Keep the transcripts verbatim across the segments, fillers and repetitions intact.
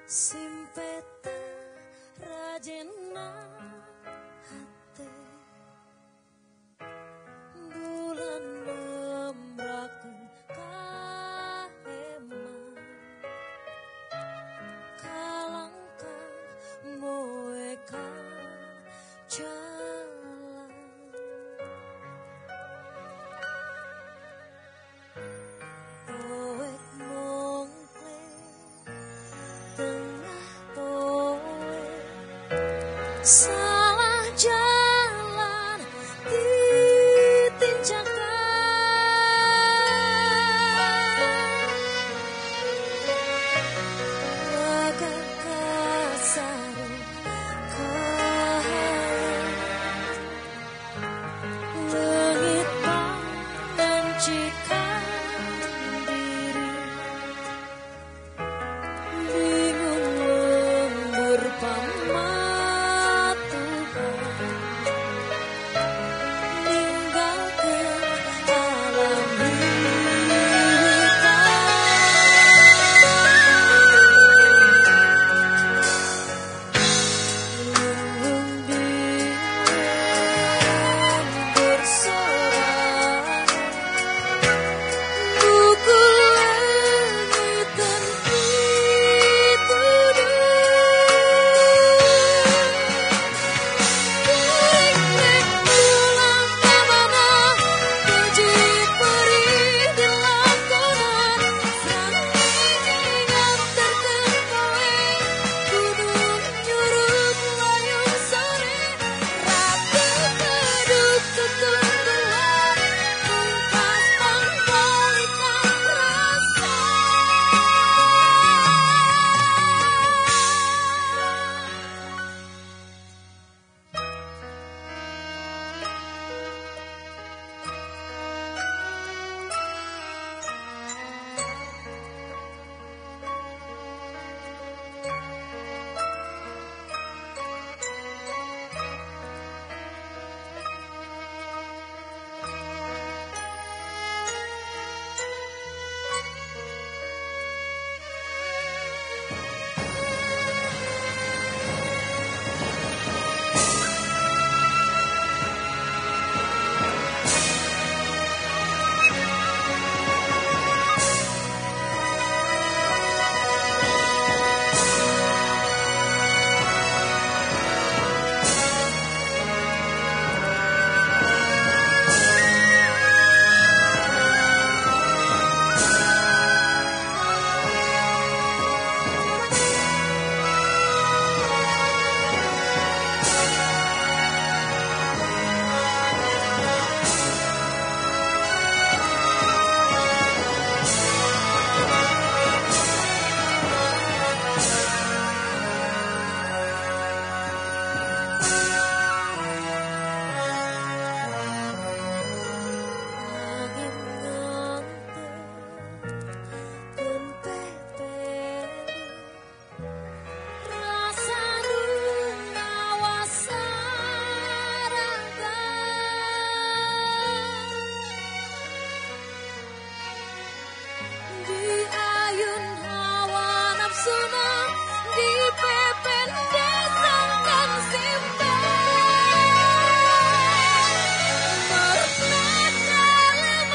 Simpeta rajena hati bulan memrakun kahema kalangkah moeka jalan poek mongkle tengah tole salah jalan ditinjakan agak kasar kahayang langit mencikan diri bingung lembur pamatuhan ninggalkan alam hitam lulung bilang bersorak buku langit dan dituduh Ring-ring pulang kemana tujuh perih di lakonan serang ingat terkepoi gunung nyurut layung sore ratu keduk ketuntulan pungkas pangkolikan rasa angin ngantek kempet rasa dungawa saragan diayun hawa nafsuna dipepen desakan simpan murna dalam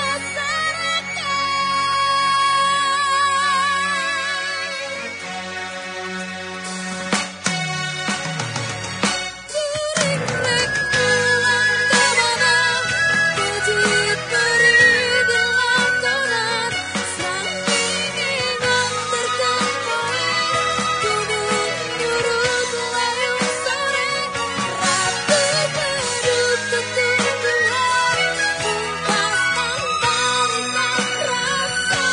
Ring-ring pulang kemana tujuh perih di lakonan serang ingat terkepoi gunung nyurut layung sore ratu keduk ketuntulan pungkas pangkolikan rasa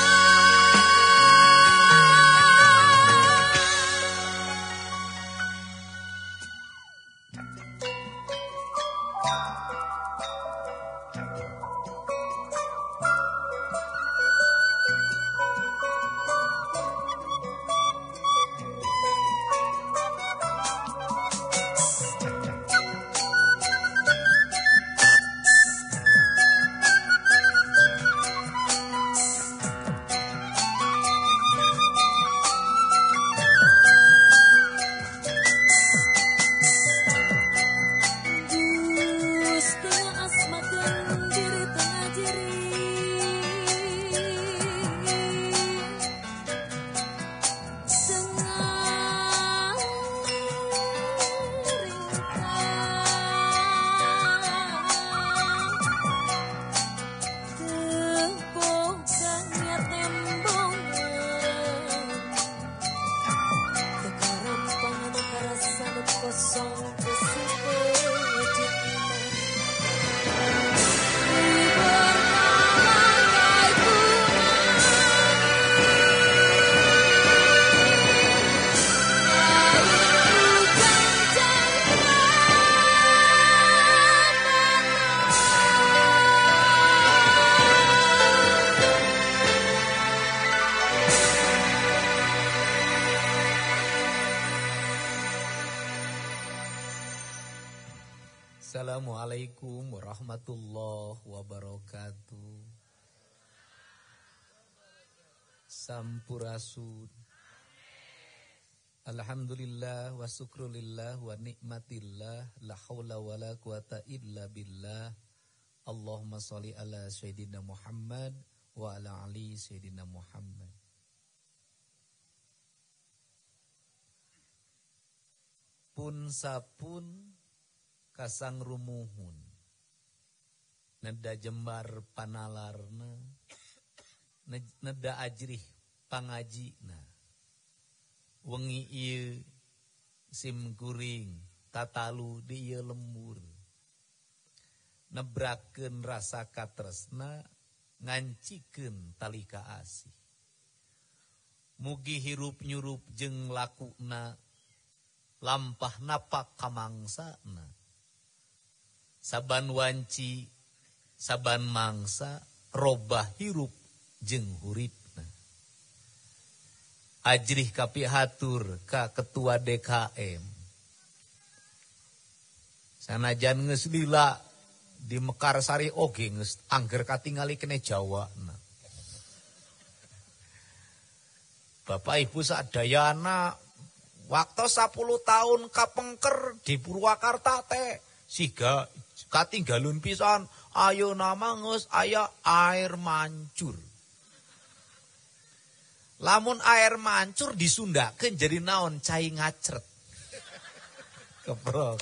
Assalamualaikum warahmatullahi wabarakatuh. Sampurasun. Alhamdulillah wa syukrulillah wa nikmatillah la haula wala quwata illa billah. Allahumma sholli ala sayyidina Muhammad wa ala ali sayyidina Muhammad. Pun sapun kasang rumuhun neda jembar panalarna neda ajrih pangajina wengi ieu sim kuring tatalu di ieu lembur nebrakeun rasa katresna ngancikeun tali kaasih mugi hirup nyurup jeung lakuna lampah napak kamangsana saban wanci saban mangsa robah hirup jeung huripna ajrih kapihatur ka ketua D K M sanajan geus lila di Mekarsari oge geus angger katingali kene Jawana Bapak Ibu sadayana waktu sepuluh tahun kapengker di Purwakarta teh siga katinggalun pisan ayo nama ngeus aya air mancur. Lamun air mancur disundakeun jadi naon cai ngacret. Keprok.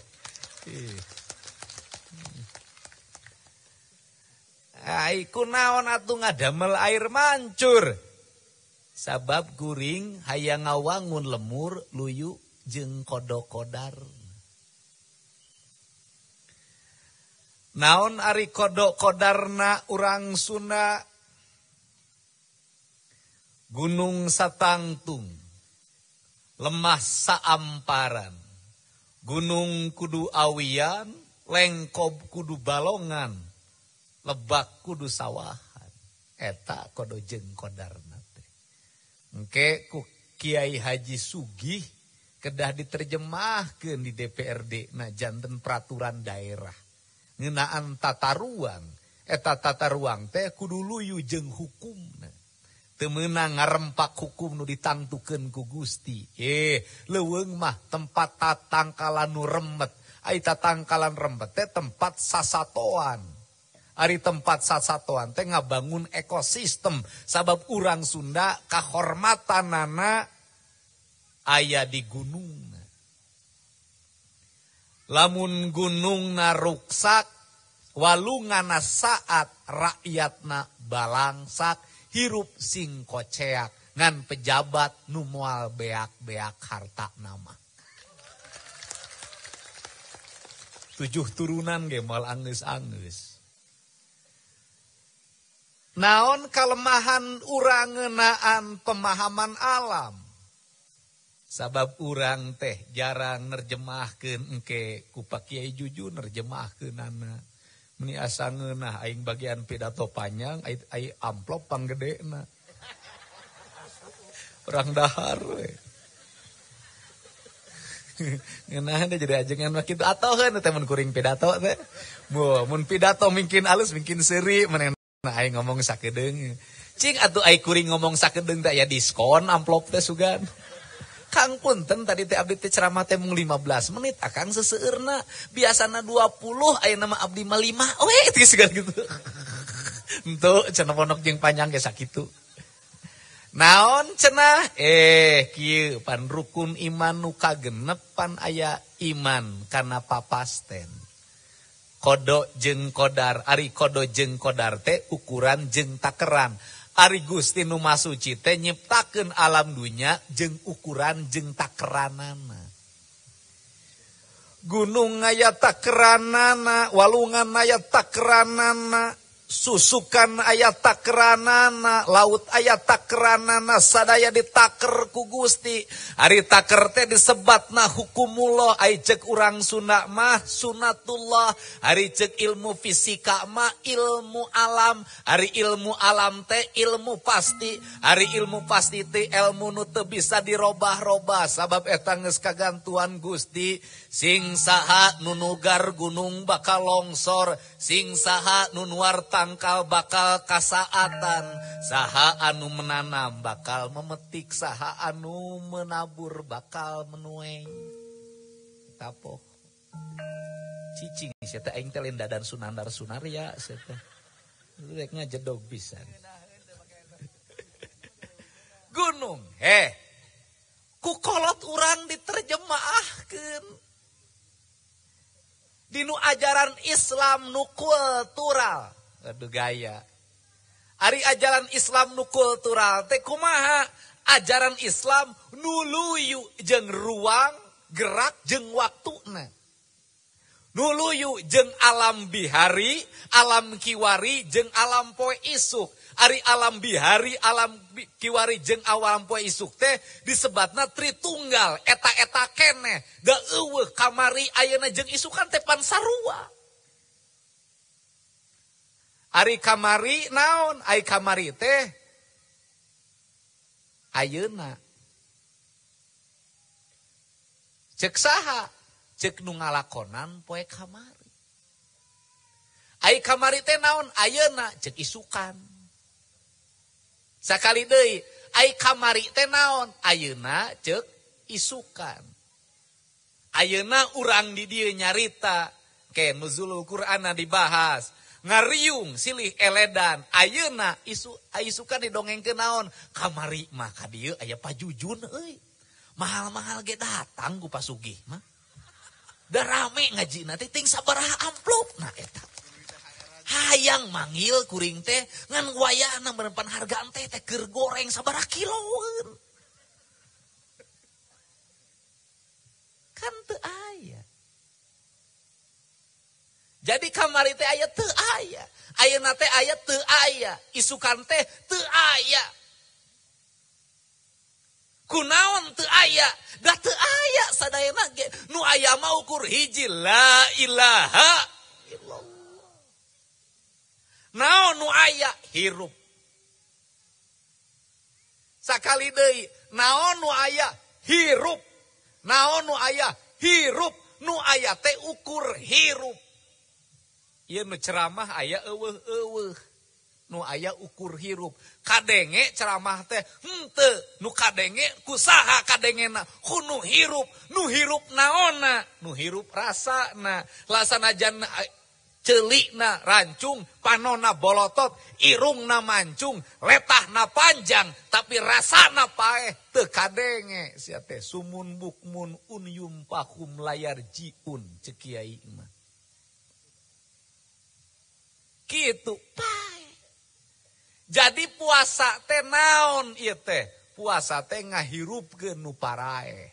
Ai ku naon atuh ngadamel air mancur. Sabab kuring hayang ngawangun lemur luyu jeung kodok-kodar. Naon ari kodok-kodarna urang Sunda gunung satangtung lemah saamparan gunung kudu awian lengkob kudu balongan lebak kudu sawahan eta kodo jeung kodarna teh engke ku Kiai Haji Sugih kedah diterjemahkeun di D P R D na janten peraturan daerah ngeunaan tata ruang eta tata ruang teh kudu luyu jeung hukumna teu meunang ngarempak hukum nu ditangtukeun ku Gusti eh leuweung mah tempat tatangkalan nu remet ai tatangkalan remet teh tempat sasatoan ari tempat sasatoan teh ngabangun ekosistem sabab urang Sunda kahormatanana aya di gunung. Lamun gunungna ruksak, walungana saat rakyatna balangsak, hirup sing koceak, ngan pejabat nu moal beak-beak harta nama. Tujuh turunan ge moal anggeus-anggeus. Naon kalemahan urang ngeunaan pemahaman alam. Sabab urang teh jarang nerjemahkeun engke ku Pak Kiai Juju nerjemahkeunana. Meni asa ngeunah aing bagian pidato panjang ai, ai amplop panggedena. Urang dahar we. Ngeunah teh jadi ajengan mah kitu atoheun teh mun kuring pidato teh. Moh mun pidato mungkin alus mungkin seuri manehna aing ngomong sakedeung. Cing atuh ai kuring ngomong sakedeung teh aya diskon amplop teh sugan. Kang punten tadi teh abdi teh ceramah teh mung lima belas menit akang seseueurna biasana dua puluh aya nama abdi mah lima we geus gitu henteu cenah pondok jeung panjang ge sakitu naon cenah eh kieu pan rukun iman nu kagenep pan aya iman kana papasten kodo jeung kodar ari kodo jeung kodar teh ukuran jeung takeran. Ari Gusti nu masuci teh nyiptakeun alam dunya jeung ukuran jeung takeranana. Gunung aya takeranana, walungan aya takeranana, susukan ayat takeranana, laut ayat takeranana, sadaya ditaker ku Gusti. Ari taker teh disebatna hukumullah, ai cek urang Sunda mah sunatullah. Ari cek ilmu fisika mah ilmu alam. Ari ilmu alam teh ilmu pasti. Ari ilmu pasti teh ilmu nu teu bisa dirobah-robah. Sabab eta geus kagantuan Gusti. Sing saha nu nugar gunung bakal longsor, sing saha nu nuar tangkal bakal kasaatan, saha anu menanam bakal memetik, saha anu menabur bakal menuai. Tapoh cicing sia teh aing teh lain dadan sunandar sunaria sia teh. Rek ngajedog pisan. Gunung, heh. Ku kolot urang diterjemahkeun. Dinu ajaran Islam nu kultural. Aduh gaya. Ari ajaran Islam nu kultural teh kumaha? Ajaran Islam nu luyu jeung ruang, gerak jeung waktuna. Nu luyu jeung alam bihari, alam kiwari jeung alam poe isuk. Ari alam bihari, alam kiwari jeung alam poe isuk teh disebatna tritunggal, eta-eta keneh. Da eueuh kamari ayeuna jeung isukan teh pan sarua. Ari kamari naon? Ai kamari teh ayeuna. Cek saha? Cek nu ngalakonan poe kamari. Ai kamari teh naon? Ayeuna cek isukan. Sakali deui, ai kamari teh naon? Ayeuna ceuk isukan. Ayeuna urang di dieu nyarita, ke nuzulul Qur'ana dibahas. Ngariung silih eledan, ayeuna isu isukan didongengkeun naon? Kamari mah ka dieu aya pajujun euy. Mahal-mahal ge datang ku pasugih mah. Da rame ngajina teh ting sabaraha amplopna eta. Hayang manggil kuring teh ngan wayahna menempan hargaan teh teh keur goreng sabaraha kiloan. Kan teu aya. Jadi kamari teh aya teu aya. Ayeuna teh aya teu aya. Isukan teh teu aya. Kunaon teu aya? Da teu aya sadayana ge. Nu aya mah ukur hiji la ilaha illallah. Naon nu aya? Hirup. Sakali deui, naon nu aya? Hirup. Naon nu aya? Hirup. Nu aya teh ukur hirup. Ieu nu ceramah aya eueuh-eueuh. Nu aya ukur hirup. Kadenge ceramah teh henteu, nu kadenge kusaha kadengena? Ku nu hirup. Nu hirup naonna? Nu hirup rasana. Lasanajan celikna rancung, panona bolotot, irungna mancung, letahna panjang, tapi rasana paeh teu kadenge. Sia teh sumun bukmun unyum pahum layar jiun ceuk kiai mah. Kitu paeh. Jadi puasa teh naon ieu teh? Puasa teh ngahirupkeun nu paraeh.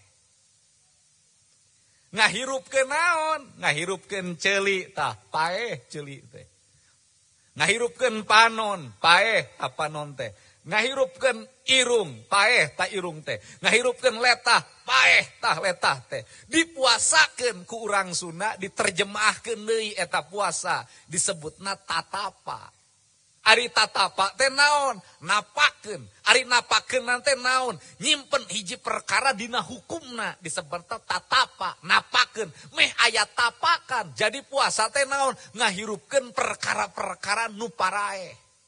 Ngahirupkeun naon? Ngahirupkeun ceuli tah paeh ceuli teh. Ngahirupkeun panon, paeh tah panon teh. Ngahirupkeun irung, paeh tah irung teh. Ngahirupkeun letah, paeh tah letah teh. Dipuasakeun ku urang Sunda, diterjemahkeun deui eta puasa, disebutna tatapa. Ari tatapa teh naon? Napakeun. Ari napakeun teh naon? Nyimpen hiji perkara dina hukumna disebutna tatapa, napakeun. Meh aya tapakan. Jadi puasa teh naon? Ngahirupkeun perkara-perkara nu paraeh.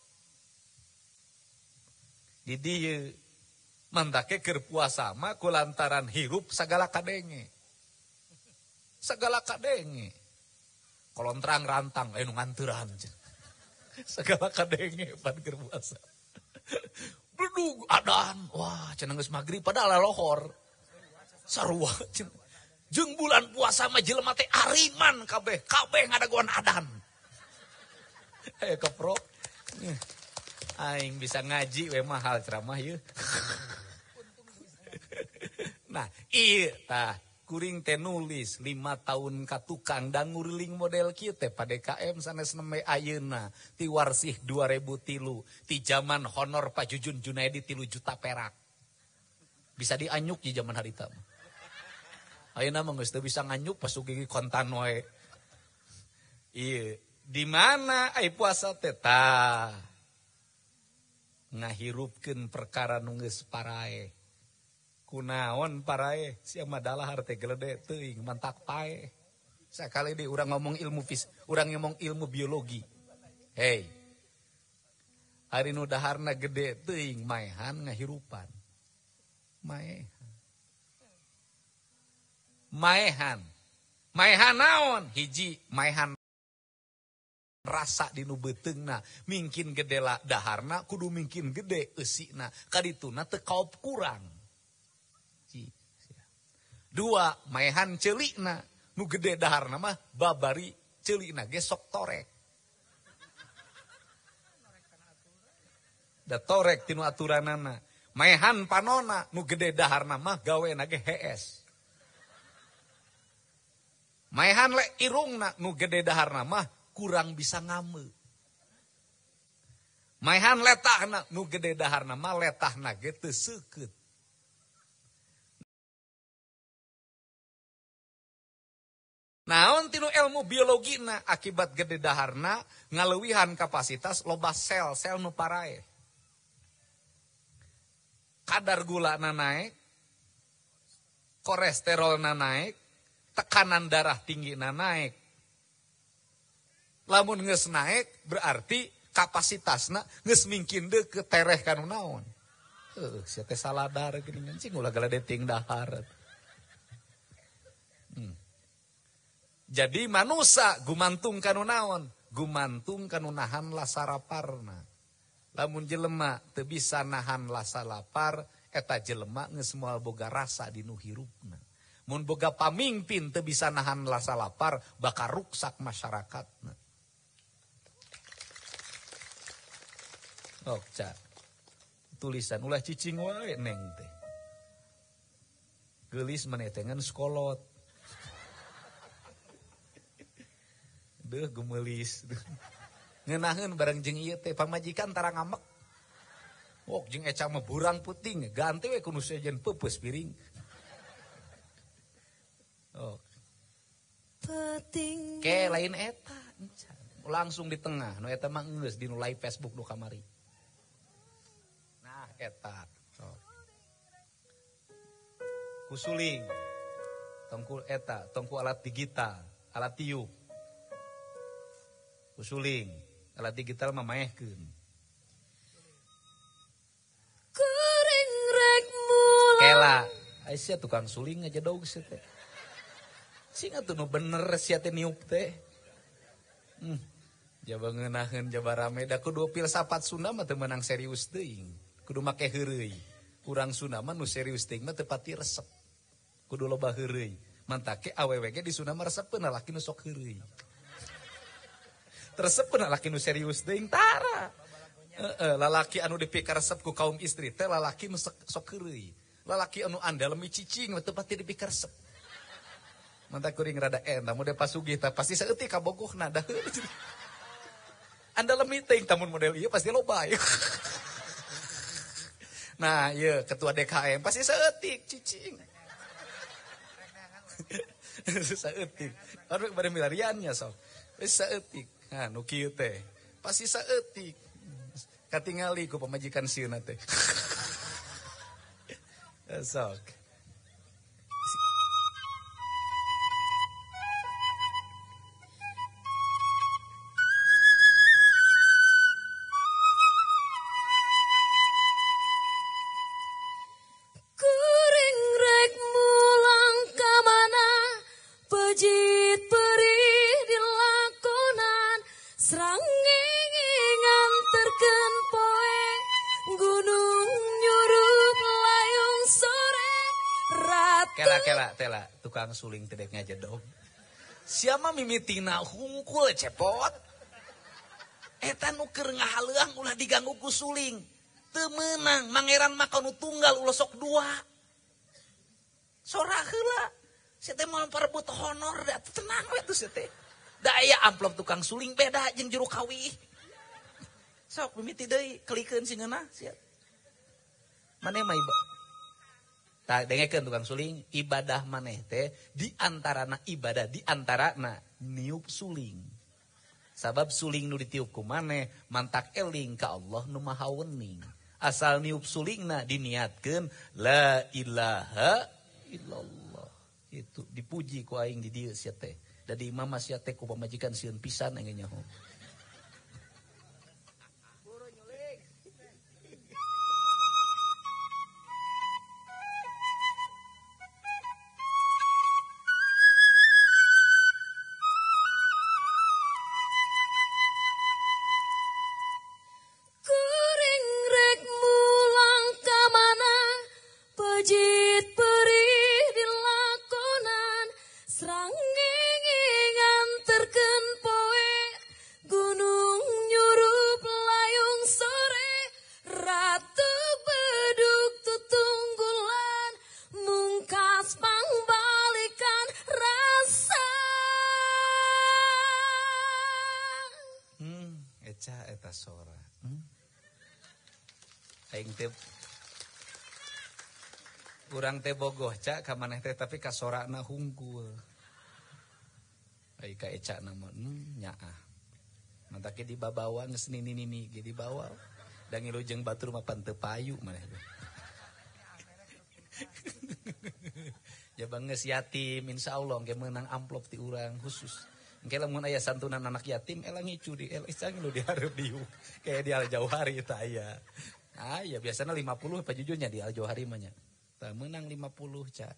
Di dieu mantake keur puasa mah kulantaran hirup sagala kadenge. Sagala kadenge. Kolontrang rantang aya nu nganteuran. Segala kadenge pan keur puasa. Bledug adan, wah cenah geus magrib padahal lohor. Sarua cenah. Jeung bulan puasa mah jelema teh ariman kabeh, kabeh ngadaguan adan. Aya keprok. Aing bisa ngaji we mahal ceramah ieu. Nah, ieu tah kuring teh nulis lima tahun ka tukang dan nguriling model kieu teh pa D K M sanes neme ayeuna ti warsih dua ribu tilu ti zaman honor Pak Jujun Junaidi tilu juta perak. Bisa dianyuk di zaman harita mah. Ayeuna mah geus teu bisa nganyuk pas ugi kontan wae. Ieu, di mana ai puasa teh tah ngahirupkeun perkara nu geus parae. Kunaon parae sia madalah teh gelede teuing mantak pae. Sakali di urang ngomong ilmu fis, urang ngomong ilmu biologi. Hei. Ari nu daharna gede teuing maehan ngahirupan. Maehan. Maehan. Maehan naon? Hiji maehan rasa di nu beuteungna mingkin gede lah daharna kudu mingkin gede eusina kadituna teu kaop kurang. Dua, maehan celikna. Nu gede daharna mah babari celikna ge sok torek. Da torek tinu aturanana. Maehan panona nu gede daharna mah gawena ge hees. Maehan le irungna nu gede daharna mah kurang bisa ngame. Maehan letahna nu gede daharna mah letahna ge teu seukeut. Naon tinu ilmu biologina akibat gede daharna ngaleuwihan kapasitas loba sel-sel nu parae. Kadar gulana naik, kolesterolna naik, tekanan darah tinggina naik. Lamun geus naik berarti kapasitasna geus mingkin deuk ke tereh kanu naon. Heuh, sia teh saladar geuningan cing ulah galade ting dahar. Hmm. Jadi manusia gumantung kanu naon, gumantung kanu nahan lasa laparna. Lamun jelema teu bisa nahan lasa lapar, eta jelema geus moal boga rasa dinu hirupna. Mun boga pamimpin teu bisa nahan lasa lapar, bakal ruksak masyarakatna. Oh, ca. Tulisan ulah cicing wae neng teh. Geulis maneh teh ngan sekolot. Deuh gemelis. Ngeunaheun bareng jeung ieu teh pamajikan tara ngamek. Wok jeung eca mah burang puting, ganti we kudu sejen peupeus piring. Oh. Peting. Ke lain eta. Langsung di tengah, nu eta mah geus di nu live Facebook nu kamari. Nah, eta. Oh. Kusuling. Tongku eta, tongku alat digital, alat tiup. Kusuling, alat digital mah maehkeun. Kuring rek mulang. Kela, ai sia tukang suling aja dog sia teh. Sing atuh nu bener sia teh niup teh. Hmm. Jaba ngeunaheun jaba rame da kudu filsafat Sunda mah teu meunang serius teuing. Kudu make heureuy. Urang Sunda mah nu serius teuing mah teu pati resep. Kudu loba heureuy. Mantake awewe ge di Sunda mah resepkeun lalaki nu sok heureuy. Resep pun lalaki nu serius teuing tara. Heeh, lalaki anu dipikar resep ku kaum istri teh lalaki nu sok heureuy. Lalaki anu andal mi cicing teu pati dipikar resep. Mantak kuring rada eta mode pasugih teh pasti saeutik ka bogohna da heuh. Andal mi teuing tamun model ieu pasti loba. Nah, ieu ketua D K M pasti saeutik cicing. Saeutik. Baru bade milariannya sok. Wis saeutik. Nah, nu kieu teh pasti saeutik. Katingali ku pamajikan sieuna teh. Sok. Kuring rek mulang ka mana? Pejit perih dilakonan. Srangenge nganterkeun poe. Gunung nyurup layung sore. Ratu. Kela kela tela tukang suling tedek ngajedog. Siapa mimitina hungkul cepot. Eta nu keur ngahaleuang ulah diganggu ku suling. Teu meunang mangeran mah kanu tunggal ulah sok dua. Sora heula. Saya teh mau parebut honor da tenang we tuh saya teh. Da aya amplop tukang suling beda jeung juru kawih. Sok mimiti deui kelikeun singeuna sia. Maneh mah ibadah. Tak dengekeun tukang suling ibadah maneh teh di antarana ibadah di antarana niup suling. Sabab suling nu ditiup ku maneh mantak eling ka Allah nu Maha Wening. Asal niup sulingna diniatkeun la ilaha illallah. Itu dipuji ku aing di dieu sia teh. Da di imam sia teh ku pamajikan sieun pisan engge nyaho. Eta sora. Hmm? Aing teh urang teh bogoh ca ka maneh teh tapi ka sorana hungkul. Ai ka eca na mah hmm, nyaah. Mantake di babawa geus nini-nini ge di bawah. Da ngilujeng batur mah pan teu payu maneh. Jabang geus yatim insyaallah ge meunang amplop ti urang khusus. Engke lamun aya santunan anak yatim elang ngicu di el isang nu dihareup diu. Kayak di Al Jauhari tah aya. Ah ya biasana lima puluh apa jujurnya di Al Jauhari mah nya. Tah meunang lima puluh ca.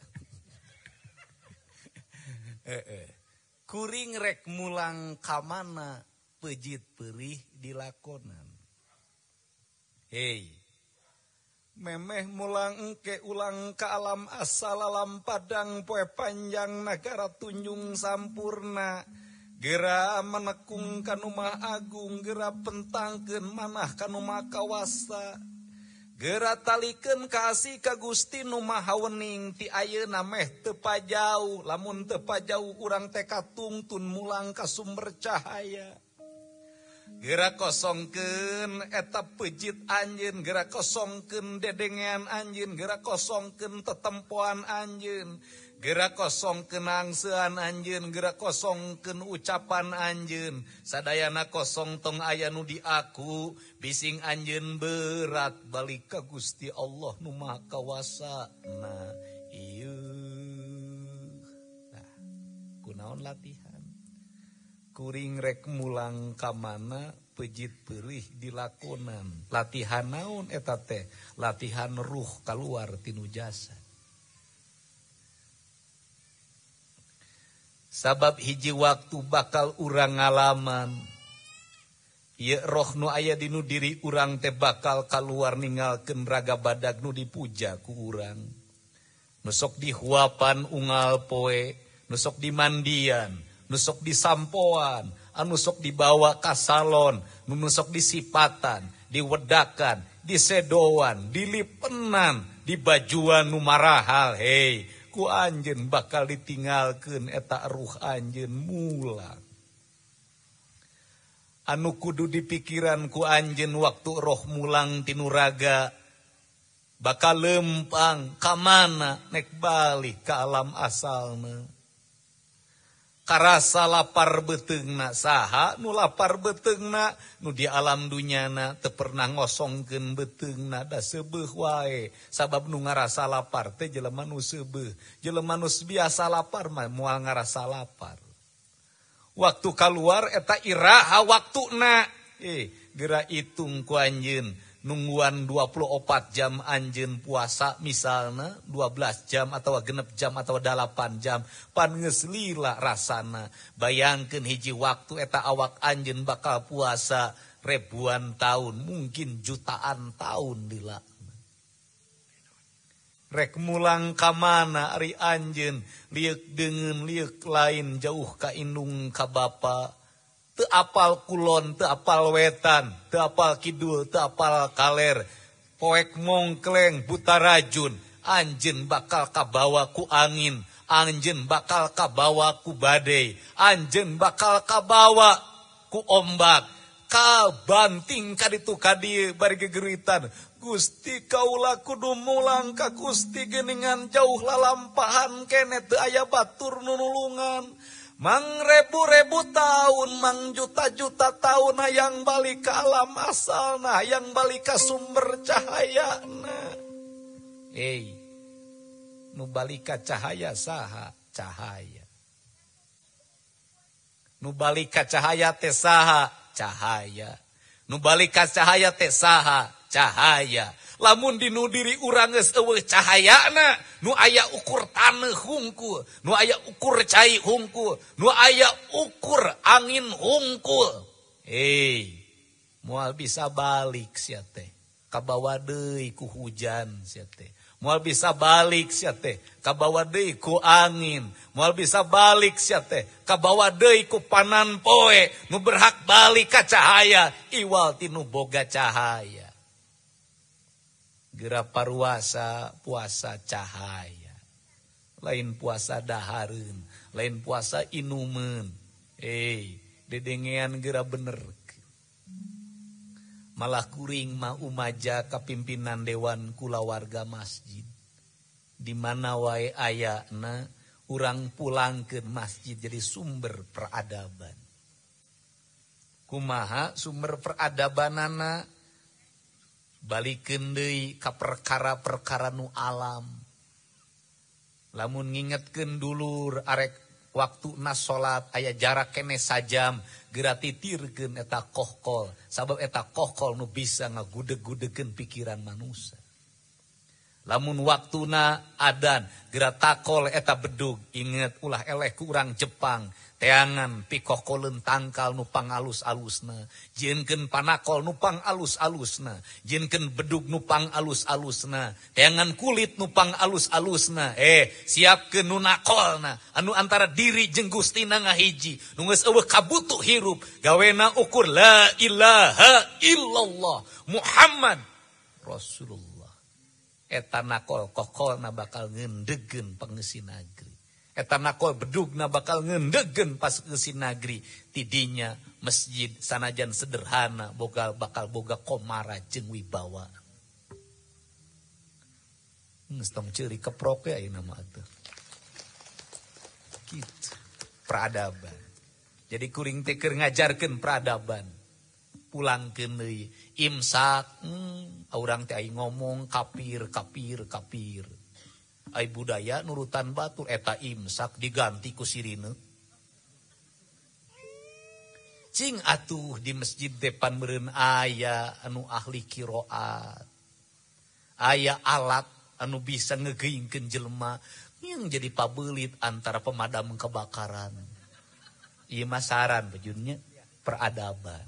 Heeh. Kuring rek mulang ka mana pejit perih dilakonan. Hei. Memeh mulang engke ulang ka alam asal alam padang poe panjang nagara tunjung sampurna. Gera menekung kanu Maha Agung, gera pentangkeun manah kanu Maha Kawasa. Gera talikeun kasih ka Gusti nu Maha Wening ti ayeuna meh teu pajau, lamun teu pajau urang teh katungtun mulang ka sumber cahaya. Gera kosongkeun eta pejit anjeun, gera kosongkeun dedengean anjeun, gera kosongkeun tetempoan anjeun. Gera kosong kenangsean anjeun, gera kosongkeun ucapan anjeun. Sadayana kosong tong aya nu di aku, bising anjeun berat balik ka Gusti Allah nu Maha Kawasa. Nah, ieu. Nah, kunaon latihan? Kuring rek mulang ka mana pejit perih dilakonan. Latihan naon eta teh? Latihan ruh kaluar tinu jasad. Sabab hiji waktu bakal urang ngalaman. Ieu roh nu aya dinu diri urang teh bakal kaluar ninggalkeun raga badag nu dipuja ku urang. Nu sok dihuapan unggal poe, nu sok dimandian, nu sok disampoan, anu sok dibawa ka salon, nu sok disipatan, diwedakan, disedoan, dilipenan, dibajuan nu marahal. Hei, ku anjeun bakal ditinggalkeun eta ruh anjeun mulang. Anu kudu dipikiran ku anjeun waktu roh mulang tinu raga bakal lempang ka mana nek balik ka alam asalna. Karasa lapar beteungna saha nu lapar beteungna nu di alam dunyana teu pernah ngosongkeun beteungna da seubeuh wae. Sabab nu ngarasa lapar teh jelema nu seubeuh. Jelema nu biasa lapar mah moal ngarasa lapar. Waktu kaluar eta iraha waktuna. Eh, geura itung ku anjeun nungguan dua puluh empat jam anjeun puasa misalna dua belas jam atau genep jam atau delapan jam pan geus lila rasana. Bayangkeun hiji waktu eta awak anjeun bakal puasa ribuan tahun, mungkin jutaan tahun lila. Rek mulang ka mana ari anjeun liuk deungeun liuk lain jauh ka indung ka bapa. Teu apal kulon, teu apal wetan, teu apal kidul, teu apal kaler. Poek mongkleng buta rajun, anjeun bakal kabawa ku angin. anjeun bakal kabawa ku badai, anjeun bakal kabawa ku ombak, kabanting kaditu kadieu bari gegeritan. Gusti kaula kudu mulang ka Gusti geuningan jauh lalampahan keneh teu aya batur nu nulungan. Mang rebu-rebu tahun, mang juta-juta tahun hayang balik ka alam asalna, hayang balik ka sumber cahayana. Hei, nu balik ka cahaya saha? Cahaya. Nu balik ka cahaya teh saha? Cahaya. Nu balik ka cahaya teh saha? Cahaya. Lamun dinu diri urang geus eueuh cahayana, nu aya ukur taneuh hungkul, nu aya ukur cai hungkul, nu aya ukur angin hungkul. Hei, moal bisa balik sia teh, kabawa deui ku hujan sia teh. Moal bisa balik sia teh, kabawa deui ku angin. Moal bisa balik sia teh, kabawa deui ku panan poe, nu berhak balik ka cahaya, iwal tinu boga cahaya. Gera paruasa puasa cahaya. Lain puasa dahareun, lain puasa inumeun. Eh, dedengean gera bener. Malah kuring mah umaja ka pimpinan dewan kula warga masjid. Di mana wae ayana urang pulangkeun masjid jadi sumber peradaban. Kumaha sumber peradabanana? Balikeun deui ka perkara-perkara nu alam. Lamun ngingetkeun dulur arek waktuna salat aya jarak keneh sajam, geura titirkeun eta kohkol, sabab eta kohkol nu bisa ngagudeg-gudegeun pikiran manusia. Lamun waktuna adan, geura takol eta bedug, inget ulah eleh ku urang Jepang. Teangan pikokoleun tangkal nu pangalus-alusna, jieunkeun panakol nu pangalus-alusna, jieunkeun bedug nu pangalus-alusna, teangan kulit nu pangalus-alusna. Eh, siapkeun nu nakolna, anu antara diri jeung Gustina ngahiji, nu geus eueuh kabutuh hirup, gawena ukur la ilaha illallah Muhammad Rasulullah. Eta nakol kokolna bakal ngendegeun pangeusi negeri. Eta nakol bedugna bakal ngendegen pas ngeusi negeri. Tidinya masjid sanajan sederhana boga bakal boga komara jeung wibawa. Geus tong ceuri keprok ya ieu nama atuh. Kitu. Peradaban. Jadi kuring teh keur ngajarkeun peradaban. Pulangkeun deui imsak, hmm, urang teh ai ngomong kapir kapir kapir. Ai budaya nurutan batur eta imsak diganti ku sirine. Cing atuh di masjid depan meureun aya anu ahli qiraat. Aya alat anu bisa ngegeuingkeun jelema yang jadi pabeulit antara pemadam kebakaran. Ieu mah saran bejunnya peradaban.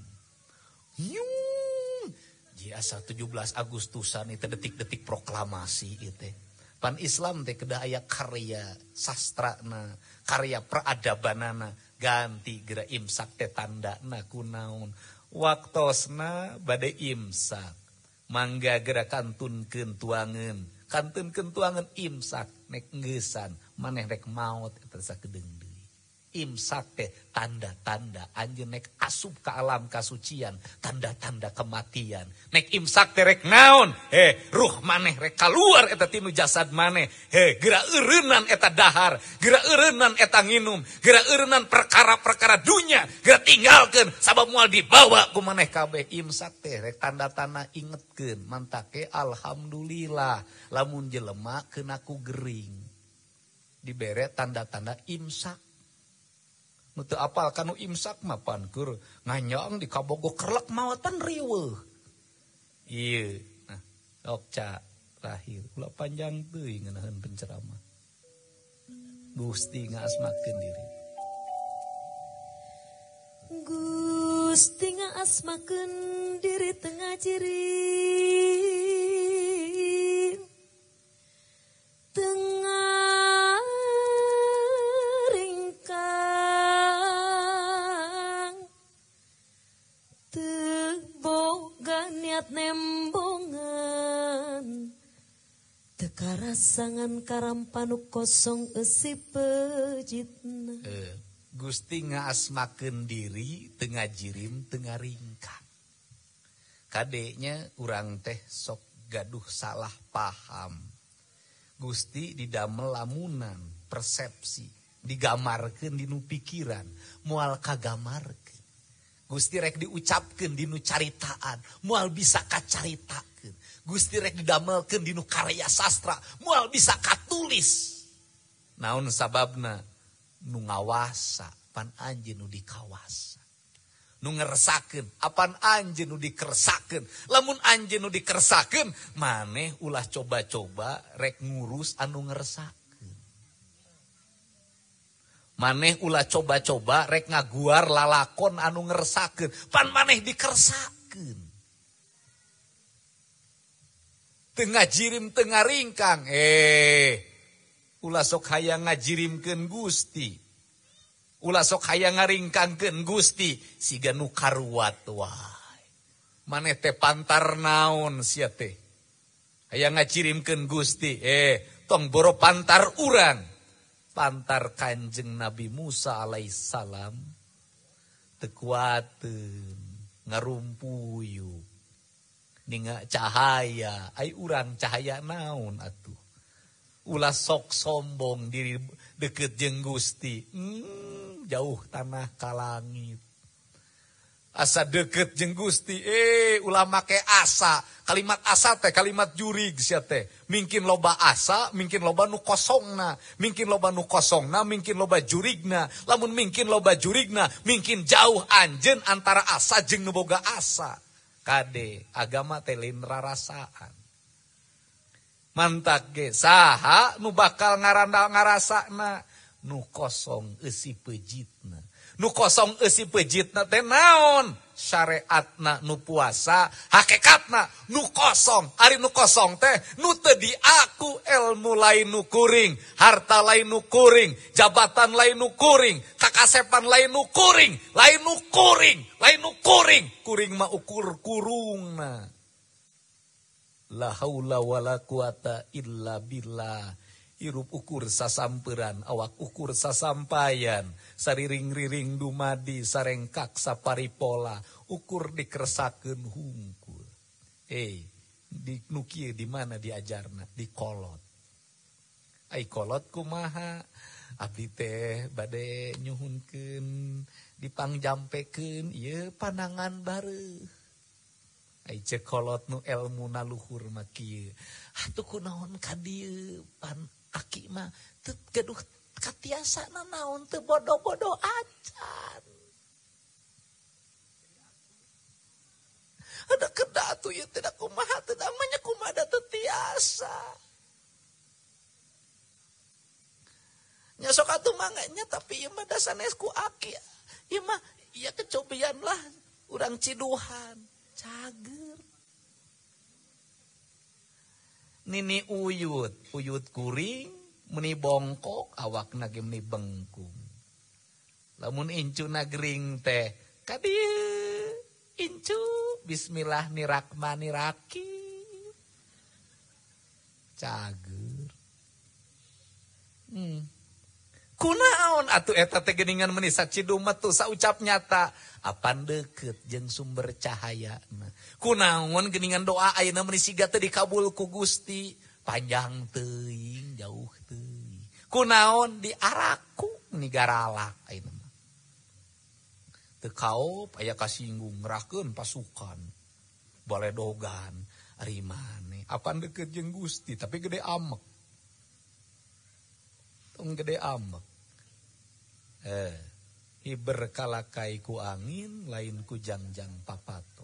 Yung biasa tujuh belas Agustusan itu detik-detik proklamasi itu. Pan Islam teh kedah aya karya sastrana, karya peradabanana, ganti geura imsak teh tandana kunaon. Waktosna bade imsak. Mangga geura kantunkeun tuangeun, kantunkeun tuangeun imsak nek ngeusan, maneh rek maot eta sakedeung deui. Imsak teh tanda-tanda anjeun nek asup ka alam kasucian, tanda-tanda kematian. Nek imsak teh rek naon? He, ruh maneh rek kaluar eta tinu jasad maneh. He, geura eureunan eta dahar, geura eureunan eta nginum, geura eureunan perkara-perkara dunya, geura tinggalkeun sabab moal dibawa ku maneh kabeh. Imsak teh rek tanda-tanda ingetkeun, mantake alhamdulillah lamun jelema keun aku gering. Dibere tanda-tanda imsak. Nu teu apal kanu imsak mah pan keur nganyang di kabogo kerlek maotan riweuh. Ieu. Nah, dokca lahir ulah panjang teuing ngeunaheun penceramah. Gusti ngaasmakeun diri. Gusti ngaasmakeun diri tengah ciri. Tengah niat nembongan karasangan karampanu kosong esi pejitna. Eh, Gusti ngaasmakeun diri tengah jirim tengah ringkang. Kadeknya urang teh sok gaduh salah paham. Gusti didamel lamunan persepsi, digamarkeun dinu pikiran, moal kagamarkeun. Gusti rek diucapkeun dinu caritaan, moal bisa kacaritakeun. Gusti rek didamelkeun dinu karya sastra, moal bisa katulis. Naon sababna? Nu ngawasa pan anjeun nu dikawasa. Nu ngeresakeun apan anjeun nu dikeresakeun. Lamun anjeun nu dikeresakeun, maneh ulah coba-coba rek ngurus anu ngeresakeun. Maneh ulah coba-coba rek ngaguar lalakon anu ngeresakeun, pan maneh dikeresakeun. Tengah jirim tengah ringkang, eh ulah sok hayang ngajirimkeun Gusti. Ulah sok hayang ngaringkangkeun Gusti, siga nu karuat wae. Maneh teh pantar naon sia teh? Hayang ngajirimkeun Gusti, eh tong boro pantar urang. Pantar Kanjeng Nabi Musa alaihissalam teu kuateun ngarumpuyuk. Ninga cahaya, ai urang cahaya naon atuh? Ulah sok sombong diri deket jeung Gusti. Hmm, jauh tanah ka langit. Asa deket jeung Gusti, eh ulah make asa. Kalimat asa teh kalimat jurig sia teh. Mungkin loba asa, mungkin loba nu kosongna, mungkin loba nu kosongna, mungkin loba jurigna. Lamun mungkin loba jurigna, mungkin jauh anjeun antara asa jeung nu boga asa. Kade agama teh lain rarasaan. Mantak ge saha nu bakal ngaranda ngarasana nu kosong eusi pejitna. Nu kosong eusi pejitna teh naon? Syariatna nu puasa, hakikatna nu kosong. Ari nu kosong teh nu teu diaku, ilmu lain nu kuring, harta lain nu kuring, jabatan lain nu kuring, kakasepan lain nu kuring, lain nu kuring, lain nu kuring. Kuring mah ukur kurungna. La haula wala quwata illa billah. Hirup ukur sasamperan, awak ukur sasampayan. Sariring-riring dumadi, sarengkak saparipola. Ukur dikeresakeun hungkul. Eh, di nukie di mana diajarna? Di kolot. Ai kolot kumaha? Abdi teh bade nyuhunkeun, dipangjampekeun ieu panangan bareuh. Ai cek kolot nu ilmu na luhur mah kieu. Atuh kunaon ka dieu pan aki mah teu gaduh katiasana naon teu bodoh-bodoh acan. Ada kedah atuh ieu teh da kumaha teu namanya kumaha da teu tiasa. Nya sok atuh mangga nya tapi ieu mah da sanes ku aki. Ieu mah ieu kecobian lah urang ciduhan. Cager. Nini uyut, uyut kuring, meni bongkok, awak nage meni bengkung. Lamun incu nagering teh, kadieu incu, bismillah nirahmanirrahim. Cager. Hmm. Kunaon atuh eta teh geuningan meni sacidum mah tuh saucap nyata. Apan deket jeung sumber cahayana. Kunaon geuningan doa ayeuna meni siga teu dikabul ku Gusti. Panjang teuing, jauh teuing. Kunaon diaraku meni garalak ayeuna mah. Teu kaop aya kasinggung ngerahkeun pasukan. Baledogan ari maneh. Apan deket jeung Gusti tapi gede amek. Tong gede amek. Eh, hiber kalakai ku angin, lain ku jangjang papato.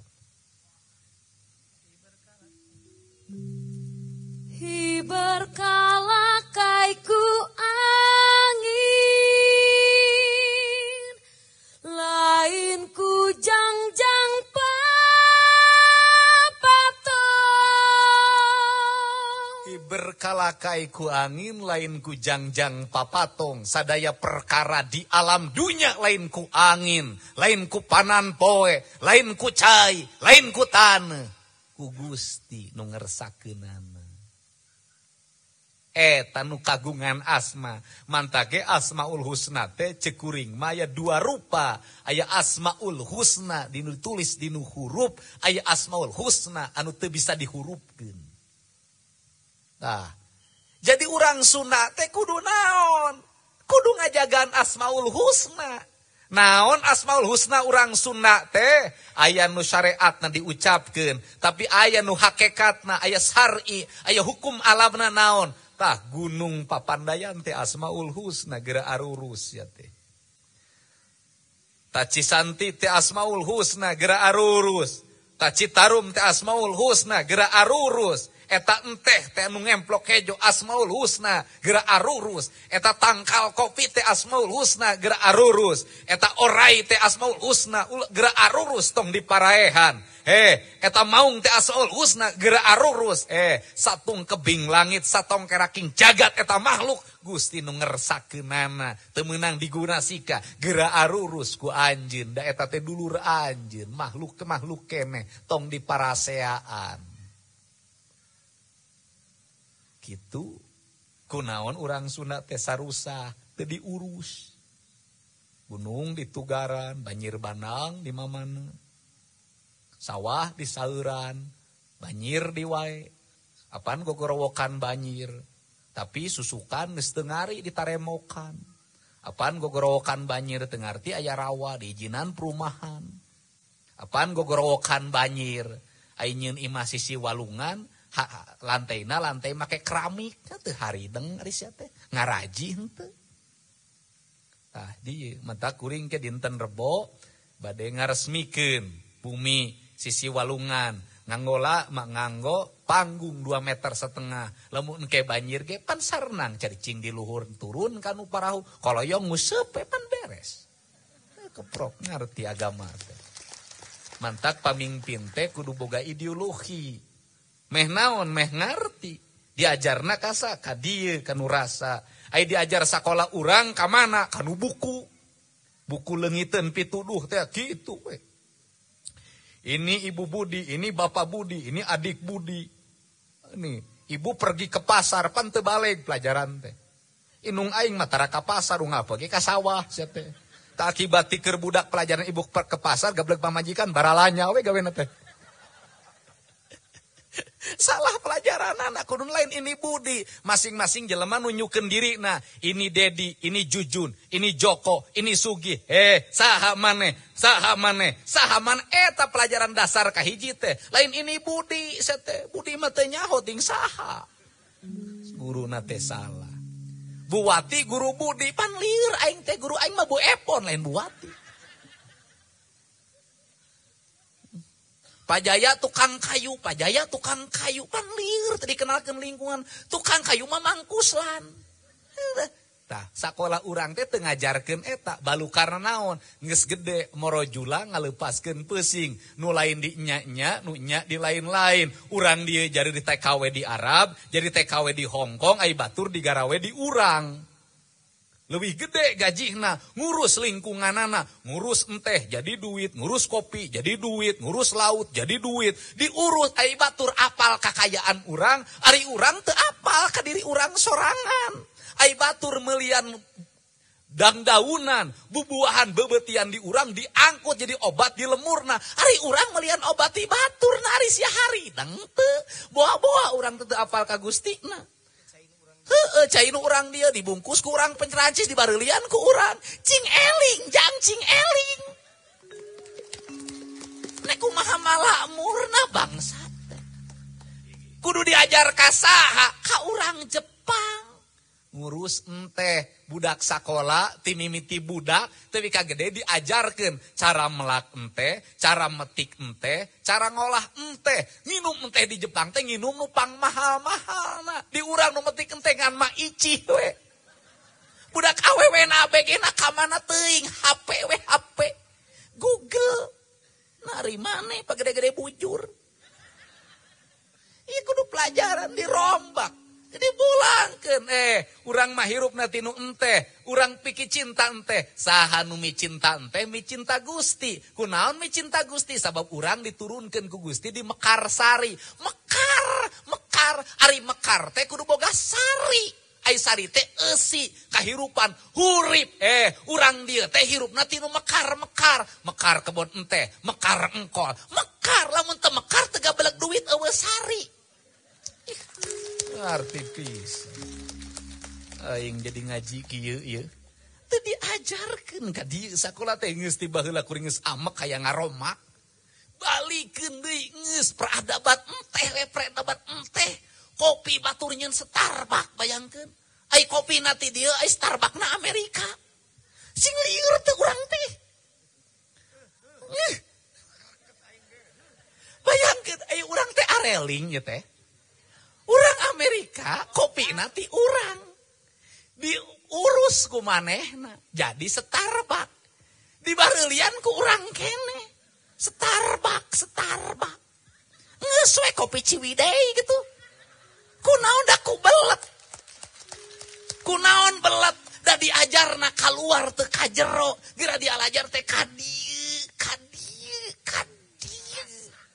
Hiber kalakai ku angin, lain ku jangjang papato. Berkalakai ku angin, lain ku jangjang papatong. Sadaya perkara di alam dunia, lain ku angin, lain ku panan poe, lain ku cai, lain ku taneuh. Ku Gusti nu ngersakeunana. eta nu kagungan asma. Mantage Asmaul Husna teh cekuring mah aya dua rupa. Aya Asmaul Husna dinu tulis dinu huruf, aya Asmaul Husna anu teu bisa dihurupkeun. Tah. Jadi urang Sunda teh kudu naon? Kudu ngajagaan Asmaul Husna. Naon Asmaul Husna urang Sunda teh aya nu syariatna diucapkeun, tapi aya nu hakikatna, aya syar'i, aya hukum alamna naon? Tah Gunung Papandayan teh Asmaul Husna geura arurus ya teh. Tah Cisanti teh Asmaul Husna geura arurus. Tah Citarum teh Asmaul Husna geura arurus. Eta enteh teh anu ngemplok hejo Asmaul Husna geura arurus. Eta tangkal kopi teh Asmaul Husna geura arurus. Eta orai teh Asmaul Husna geura arurus tong diparaehan. He, eta maung teh Asmaul Husna geura arurus. Eh, satung kebing langit, satong keraking jagat eta makhluk Gusti nu ngersakeunana teu meunang digunasika geura arurus ku anjeun. Da eta teh dulur anjeun, makhluk ke makhluk keneh tong diparaseaan. Gitu kunaon urang Sunda teh sarusa teu diurus. Gunung ditugaran, banjir bandang di mamana. Sawah di sauran, banjir di wae. Apaan gogorowokan banjir, tapi susukan geus teu ngari ditaremokan. Apaan gogorowokan banjir teu ngarti aya rawa diijinan perumahan. Apaan gogorowokan banjir aya nyeun imah sisi walungan. Ha, lantaina lantai make keramik teh harideng ari sia teh ngaraji henteu. Tah di mata kuring ke dinten Rebo bade ngaresmikeun bumi sisi walungan nganggola mak nganggo panggung dua meter setengah. Lamun ke banjir ge pan sarenang caricing di luhur turun kanu parahu koloyong nguseup pan beres. Keprok ngarti agama teh. Mantak pamimpin teh kudu boga ideologi. Meh naon, meh ngarti. Diajarna kasa, ka dieu, kanu rasa. Ai diajar sakola urang, ka mana? Kanu buku. Buku leungiteun pituduh, teh gitu we. Ini ibu Budi, ini bapak Budi, ini adik Budi. Ini, ibu pergi ke pasar, pan teu balik pelajaran teh. Inung aing mah tara ka pasar, ungah pergi ka sawah, sia teh. Tak akibat keur budak pelajaran ibu ke pasar, gablek pamajikan, baralanya we gawena teh. Salah pelajaran anak kudun lain ini Budi. Masing-masing jelema nunjukeun diri. Nah, ini Dedi, ini Jujun, ini Joko, ini Sugi. Eh, saha maneh, saha maneh, saha maneh. Eta pelajaran dasar kahiji teh. Lain ini Budi, sete. Budi mah teh nyaho ting saha. Guruna teh salah. Buwati guru Budi pan lieur aing teh guru aing mah Bu Epon lain Buwati. Pak Jaya tukang kayu, Pak Jaya tukang kayu, pan lieur tadi kenalkeun lingkungan, tukang kayu mah mangkuslan. Tah, sakola urang teh teu ngajarkeun eta, balukarna naon? Geus gede morojula ngaleupaskeun peusing, nu lain di nya-nya, nu nya di lain-lain. Urang dieu jadi di T K W di Arab, jadi T K W di Hong Kong, ai batur digarawe di urang. Lebih gede gajihna, ngurus lingkunganana, ngurus enteh jadi duit, ngurus kopi jadi duit, ngurus laut jadi duit, diurus ai batur apal kakayaan urang, ari urang teu apal ka diri urang sorangan. Ai batur melian dangdaunan, bubuahan bebetian di urang diangkut jadi obat di lemurna. Ari urang melian obat di batur na ari sia hari dang teu. Boa-boa urang teu apal ka Gustina. Heeh, cai nu urang dia dibungkus ku urang pencerancis dibareulian ku urang. Cing eling, jang cing eling. Nek kumaha malamurna bangsat. Kudu diajar ka saha? Ka urang Jepang. Ngurus enteh budak sakola ti mimiti budak teu ka gede diajarkeun cara melak enteh, cara metik enteh, cara ngolah enteh. Nginum enteh di Jepang teh nginum nu pang mahal-mahalna. Di urang nu metik enteh ngan mah icih we. Budak awewena A B G-na ka mana teuing? H P we H P. Google. Nari maneh pagede-gede bujur. Ieu kudu pelajaran dirombak. Dipulangkeun eh urang mah hirupna tinu enteh, urang piki cinta enteh. Saha nu mi cinta enteh? Mi cinta Gusti. Kunaon mi cinta Gusti? Sabab urang diturunkeun ku Gusti di Mekarsari. Mekar, Mekar mekar, ari mekar teh kudu boga sari. Ai sari teh eusi kahirupan hurip. Eh, urang dieu teh hirupna tinu mekar-mekar. Mekar kebon ente, mekar engkol. Mekar lamun teu mekar teu gabeleg duit eueuh sari. Arti pisan. Aing jadi ngaji kieu ieu. Teu diajarkeun ka dieu sakola teh geus ti baheula kuring geus amek aya ngaromak. Balikeun deui geus peradaban enteh we peradaban enteh. Kopi batur nyeun Starbucks bayangkeun. Ai kopi nanti dieu ai Starbucks na Amerika. Sing lieur teh urang teh. Bayangkeun ai urang teh areling nya teh. Urang Amerika kopi nanti urang. Diurus ku manehna jadi Starbucks. Dibareulian ku urang kene. Starbucks, Starbucks. Geus we kopi Ciwidey gitu. Kunaon da ku belet. Kunaon belet da diajarna kaluar teu ka jero, geura dialajar teh ka dieu, ka dieu, ka dieu.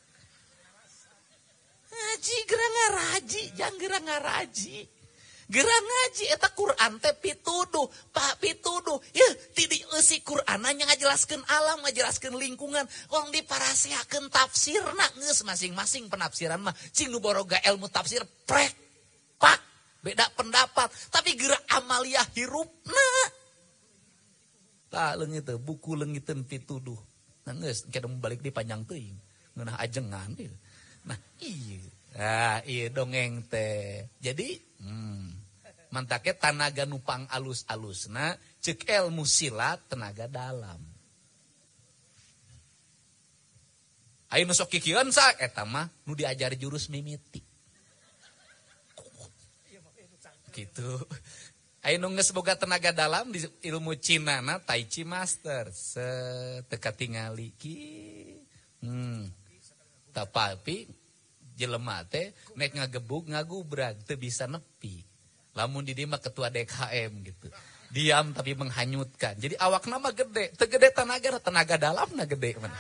Ngaji geura ngaraji, jang geura ngaraji. Geura ngaji eta Quran teh pituduh, Pak pituduh. Ya, ti dieusi Qur'anna nya ngajelaskeun alam, ngajelaskeun lingkungan, wong diparasehakeun tafsirna geus masing-masing penafsiran mah cing nu boroga ilmu tafsir prek pak beda pendapat, tapi geura amaliah hirupna. Tah leungit teh buku leungiteun pituduh. Nah geus engke balik di panjang teuing, ngeunah ajengan ieu. Nah, ieu. Ah, ieu dongeng teh. Jadi, hmm mantake tanaga nupang alus-alusna ceuk ilmu silat tenaga dalam. Aya nu sok kikieun sa eta mah nu diajari jurus mimiti. Gitu. Aya nu geus boga tenaga dalam di ilmu Cina na Tai Chi Master. Seteka tingali ki. Hmm. Tapi jelema teh nek ngagebug ngagubrag teu bisa nepi. Lamun di dieu mah ketua D K M gitu. Diam tapi menghanyutkan. Jadi awakna mah gede, teu gede tenaga, tenaga dalamna gede man.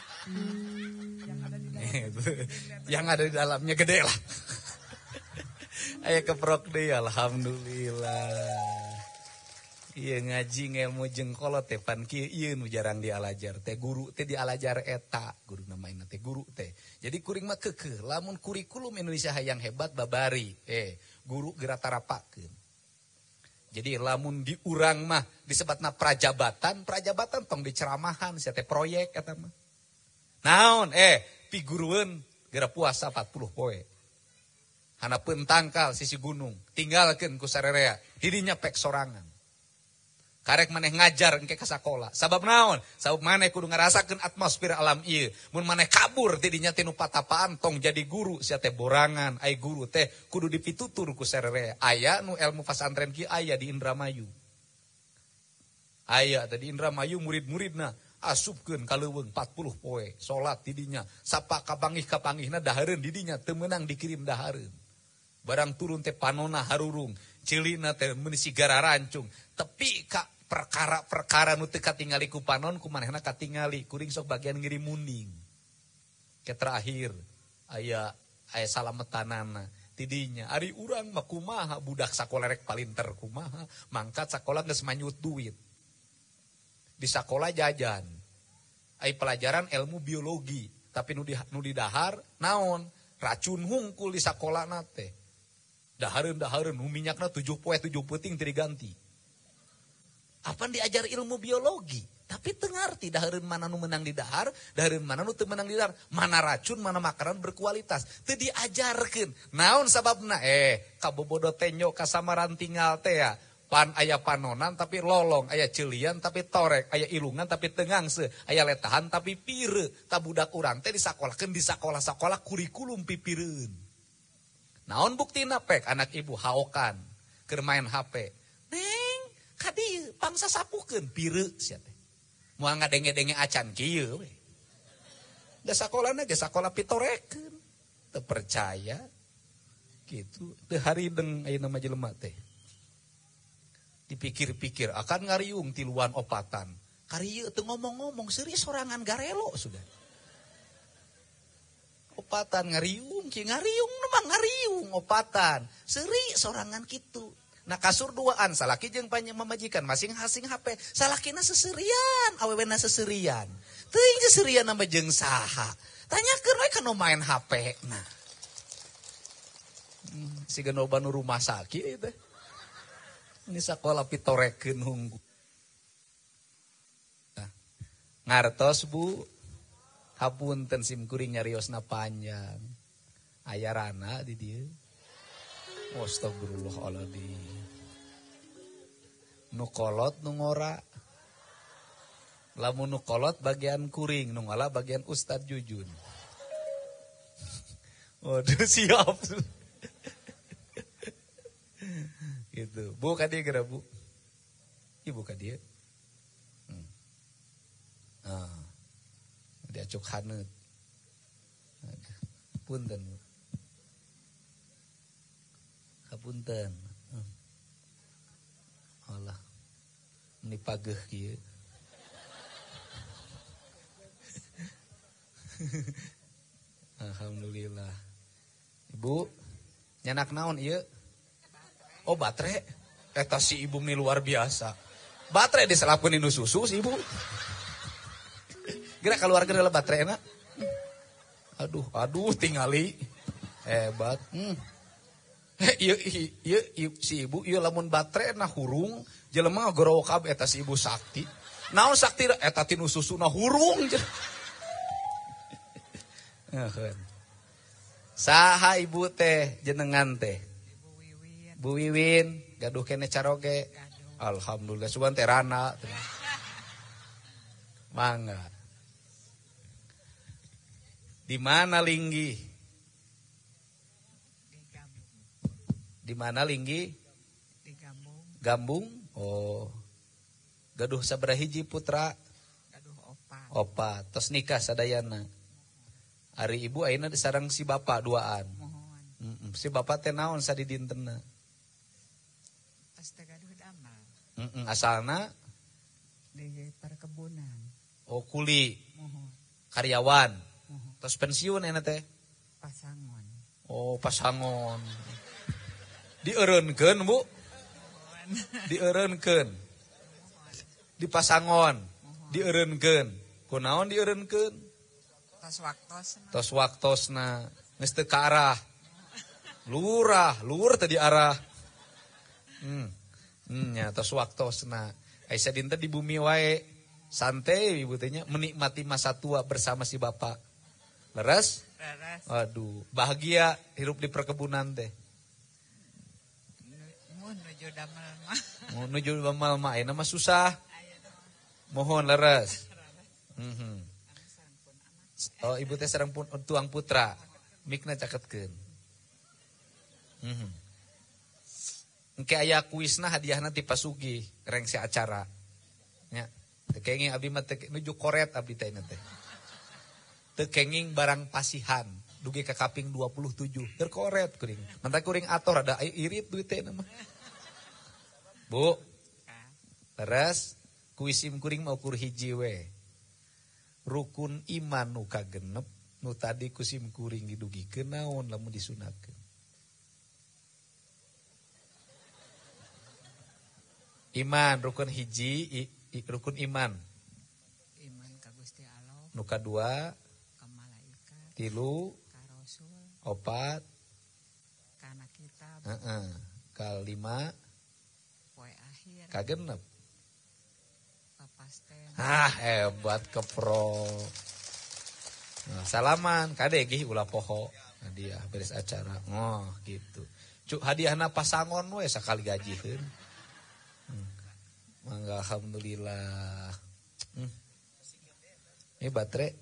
Yang ada di dalamnya gede lah. Aya keprok deui alhamdulillah. Ieu ngaji ngelmu jengkolot teh pan kieu ieu nu jarang dialajar teh guru teh dialajar eta, guru namaina teh guru teh. Jadi kuring mah keukeuh lamun kurikulum Indonesia hayang hebat babari. Eh, guru geura tarapakeun. Jadi lamun di urang mah disebutna prajabatan, prajabatan tong diceramahan sia teh proyek eta mah. Naon eh pigurueun geura puasa empat puluh poe. Hanapeun tangkal sisi gunung, tinggalkeun ku sararea, didinya pek sorangan. Karek maneh ngajar engke ka sakola. Sabab naon? Sabab maneh kudu ngarasakeun atmosfer alam ieu. Mun maneh kabur ti dinya tinu patapaan tong jadi guru sia teh borangan. Ai guru teh kudu dipitutur ku sararea. Aya nu ilmu pasantren kieu aya di Indramayu. Aya teh di Indramayu murid-muridna asupkeun ka leuweung empat puluh poe salat di dinya. Sapa kapangih-kapangihna dahareun di dinya teu meunang dikirim dahareun. Barang turun teh panona harurung, cilina teh meuni sigara rancung. Tepi ka perkara-perkara nu teu katingali ku panon kumanehna katingali kuring sok bagian ngirim munding. Ke terakhir aya aya salametanana ti dinya ari urang mah kumaha budak sakola rek palinter kumaha mangkat sakola geus manyut duit. Di sakola jajan. Ai pelajaran ilmu biologi, tapi nu di nu didahar naon? Racun hungkul di sakolana teh. Dahareun-dahareun nu minyakna tujuh poe tujuh peuting teu diganti. Apaan diajar ilmu biologi, tapi teu ngarti dahareun mana nu menang di dahar, dahareun mana nu teu menang di dahar, mana racun, mana makanan berkualitas, teu diajarkeun. Naon sababna? Eh, kabobodo tenyo kasamaran tinggal teh ya. Pan aya panonan tapi lolong, aya ceulian tapi torek, aya ilungan tapi teu ngangse, aya letahan tapi pireu. Ta budak urang teh disakolahkeun di sakola-sakola kurikulum pipireun. Naon buktina pek anak ibu haokan keur main H P. Neng, ka dieu pangsa sapukeun pireu sia teh. Moal ngadenge-denge acan kieu we. Da sakolana ge sakola pitorekeun. Teu percaya. Gitu. Teu harideng ayeuna mah jelema teh. Dipikir-pikir akan ngariung tiluan opatan. Karieu teu ngomong-ngomong serius sorangan garelo sudah. opatan ngariung, ki ngariung mah ngariung opatan. Seuri sorangan kitu. Nah kasur duaan, salaki jeung panjang mamajikan masing-masing H P. Salakina seserian, awewena seserian. Teuing seserian nama jeung saha. Tanyakeun we kana main H P. Nah. Hmm, siga loba nu rumah sakit teh. Ini sakola pitorekeun hunggu. Nah, ngartos Bu. Hapunten sim kuring nyariosna panjang. Aya rana di dieu. Astagfirullahaladzim. Nu kolot nu ngora. Lamun nu kolot bagian kuring, nu ngala bagian Ustad Jujun. Waduh siap. Gitu. Bu ka dieu geura Bu. Ibu ka dieu. Hmm. Ah. Diacuk haneut. Punten. Hapunten. Allah. Ini pageuh kieu. Alhamdulillah. Ibu, nyanak naon ieu? Oh, baterai. Eta si ibu ini luar biasa. Baterai diselapkeun inu susu si ibu. Gerak keluarga adalah baterai enak. Aduh, aduh tingali. Hebat. Hmm. Iya, iya, iya, si ibu, iya lamun baterai na hurung, jelema ngagorowo kabeh eta si ibu sakti. Naon sakti eta tinu susuna hurung. Saha ibu teh jenengan teh? Bu Wiwin, gaduh kene caroge. Alhamdulillah suban teh rana. Mangga. Di mana Linggi? Di mana Linggi? Di Gambung. Gambung? Oh. Gaduh sabaraha hiji putra? Gaduh opat. Opat. Tos nikah sadayana. Ari ibu ayeuna disareng si bapak duaan. Mohon. Mm-mm. Si bapak teh naon sadidintenna? Pas teh gaduh damel. Mm-mm. Asalna Di perkebunan. oh kuli, Mohon. karyawan. Mohon. Tos pensiun enak teh. Pasangon. Oh, pasangon. Dieureunkeun, Bu. Dieureunkeun. Dipasangon. Dieureunkeun. Kunaon dieureunkeun? Tos waktosna. Tos waktosna geus teu ka arah. Lurah, luhur teh di arah. Hmm. Hmm, nya tos waktosna. Ai sadinten di bumi wae santai ibu teh nya menikmati masa tua bersama si bapak. Leres? Leres. Waduh, bahagia hidup di perkebunan teh. Mun nuju damel mah. Mau nuju damel mah ayeuna mah susah. Mohon leres. Mhm. Oh, ibu teh sareng pun tuang putra. Mikna caketkeun. Mhm. Engke aya kuisna hadiahna ti Pasugi, reng si acara. Nya, teu kenging abdi mah teu nuju koret abdi teh teh. Teu kenging barang pasihan, dugi ka kaping dua puluh tujuh. Teu koret kuring. Mantap kuring ator ada irit duit teh mah. Bu. Leres, kuisim kuring mau ukur hiji we. Rukun iman nu kagenep nu tadi kusim kuring didugikeun naon lamun disunatkeun. Iman rukun hiji i, i, rukun iman. Iman ka Gusti Allah. Nu kadua Ka malaikat. tilu Ka rasul. opat Kana kitab. heeh kalima Poe akhir. kagenep. Papasten. Ah hebat kepro. Nah, salaman kadegi ulah poho hadiah beres acara. Oh gitu. Cuk hadiahna pasangon we sakali gajieun. Hmm. Mangga alhamdulillah. Hmm. Ini baterai.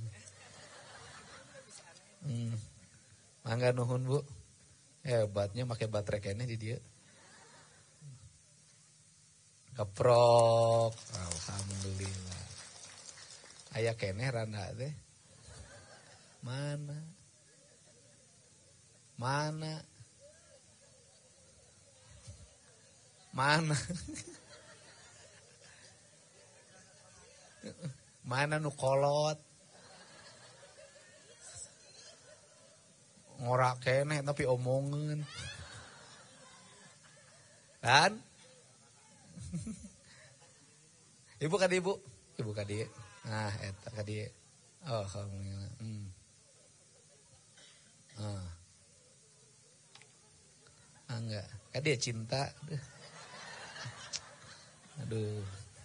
Hmm. Mangga nuhun Bu. Hebatnya pakai baterai kene di dia. Keprok. Alhamdulillah. Aya kene randa teh. Mana? Mana? Mana? Mana nu kolot? ngorak kene tapi omongan. Kan? Ibu ka ibu, ibu ka dieu. Nah, eta ka dieu. Oh, alhamdulillah. Hmm. Ah. Ah, enggak. Ka dia cinta. Aduh. Aduh.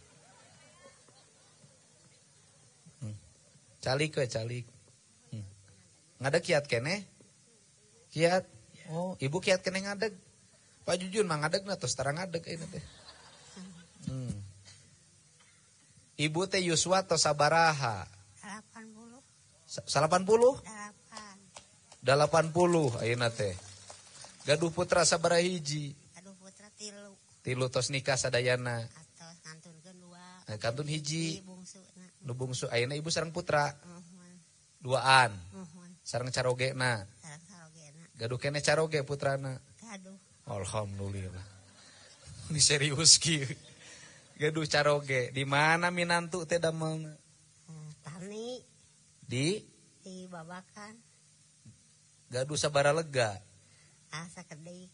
Hmm. Calik we, calik. Hmm. Ngadeg kiat kene? Kiat. Oh, ibu kiat kene ngadeg. Pak Jujun mah ngadeg na tos tara ngadeg ini teh. Hmm. Ibu teh Yuswa tos sabaraha? delapan puluh. delapan puluh? delapan. delapan puluh ayeuna teh. Gaduh putra sabaraha hiji? Aduh putra tilu. Tilu tos nikah sadayana. Atau kantunkeun dua. Nah, kantun hiji. Di bungsu. Nu bungsu ayeuna ibu sareng putra. Muhun. Duaan. Muhun. Sareng carogena. Sareng sarogena. Gaduh kene caroge putrana. Gaduh. Alhamdulillah. Ini serius kieu. Gaduh caroge. Di mana minantu teh damelna? Nah, tani Di di Babakan. gaduh sabara lega. Asa kedik.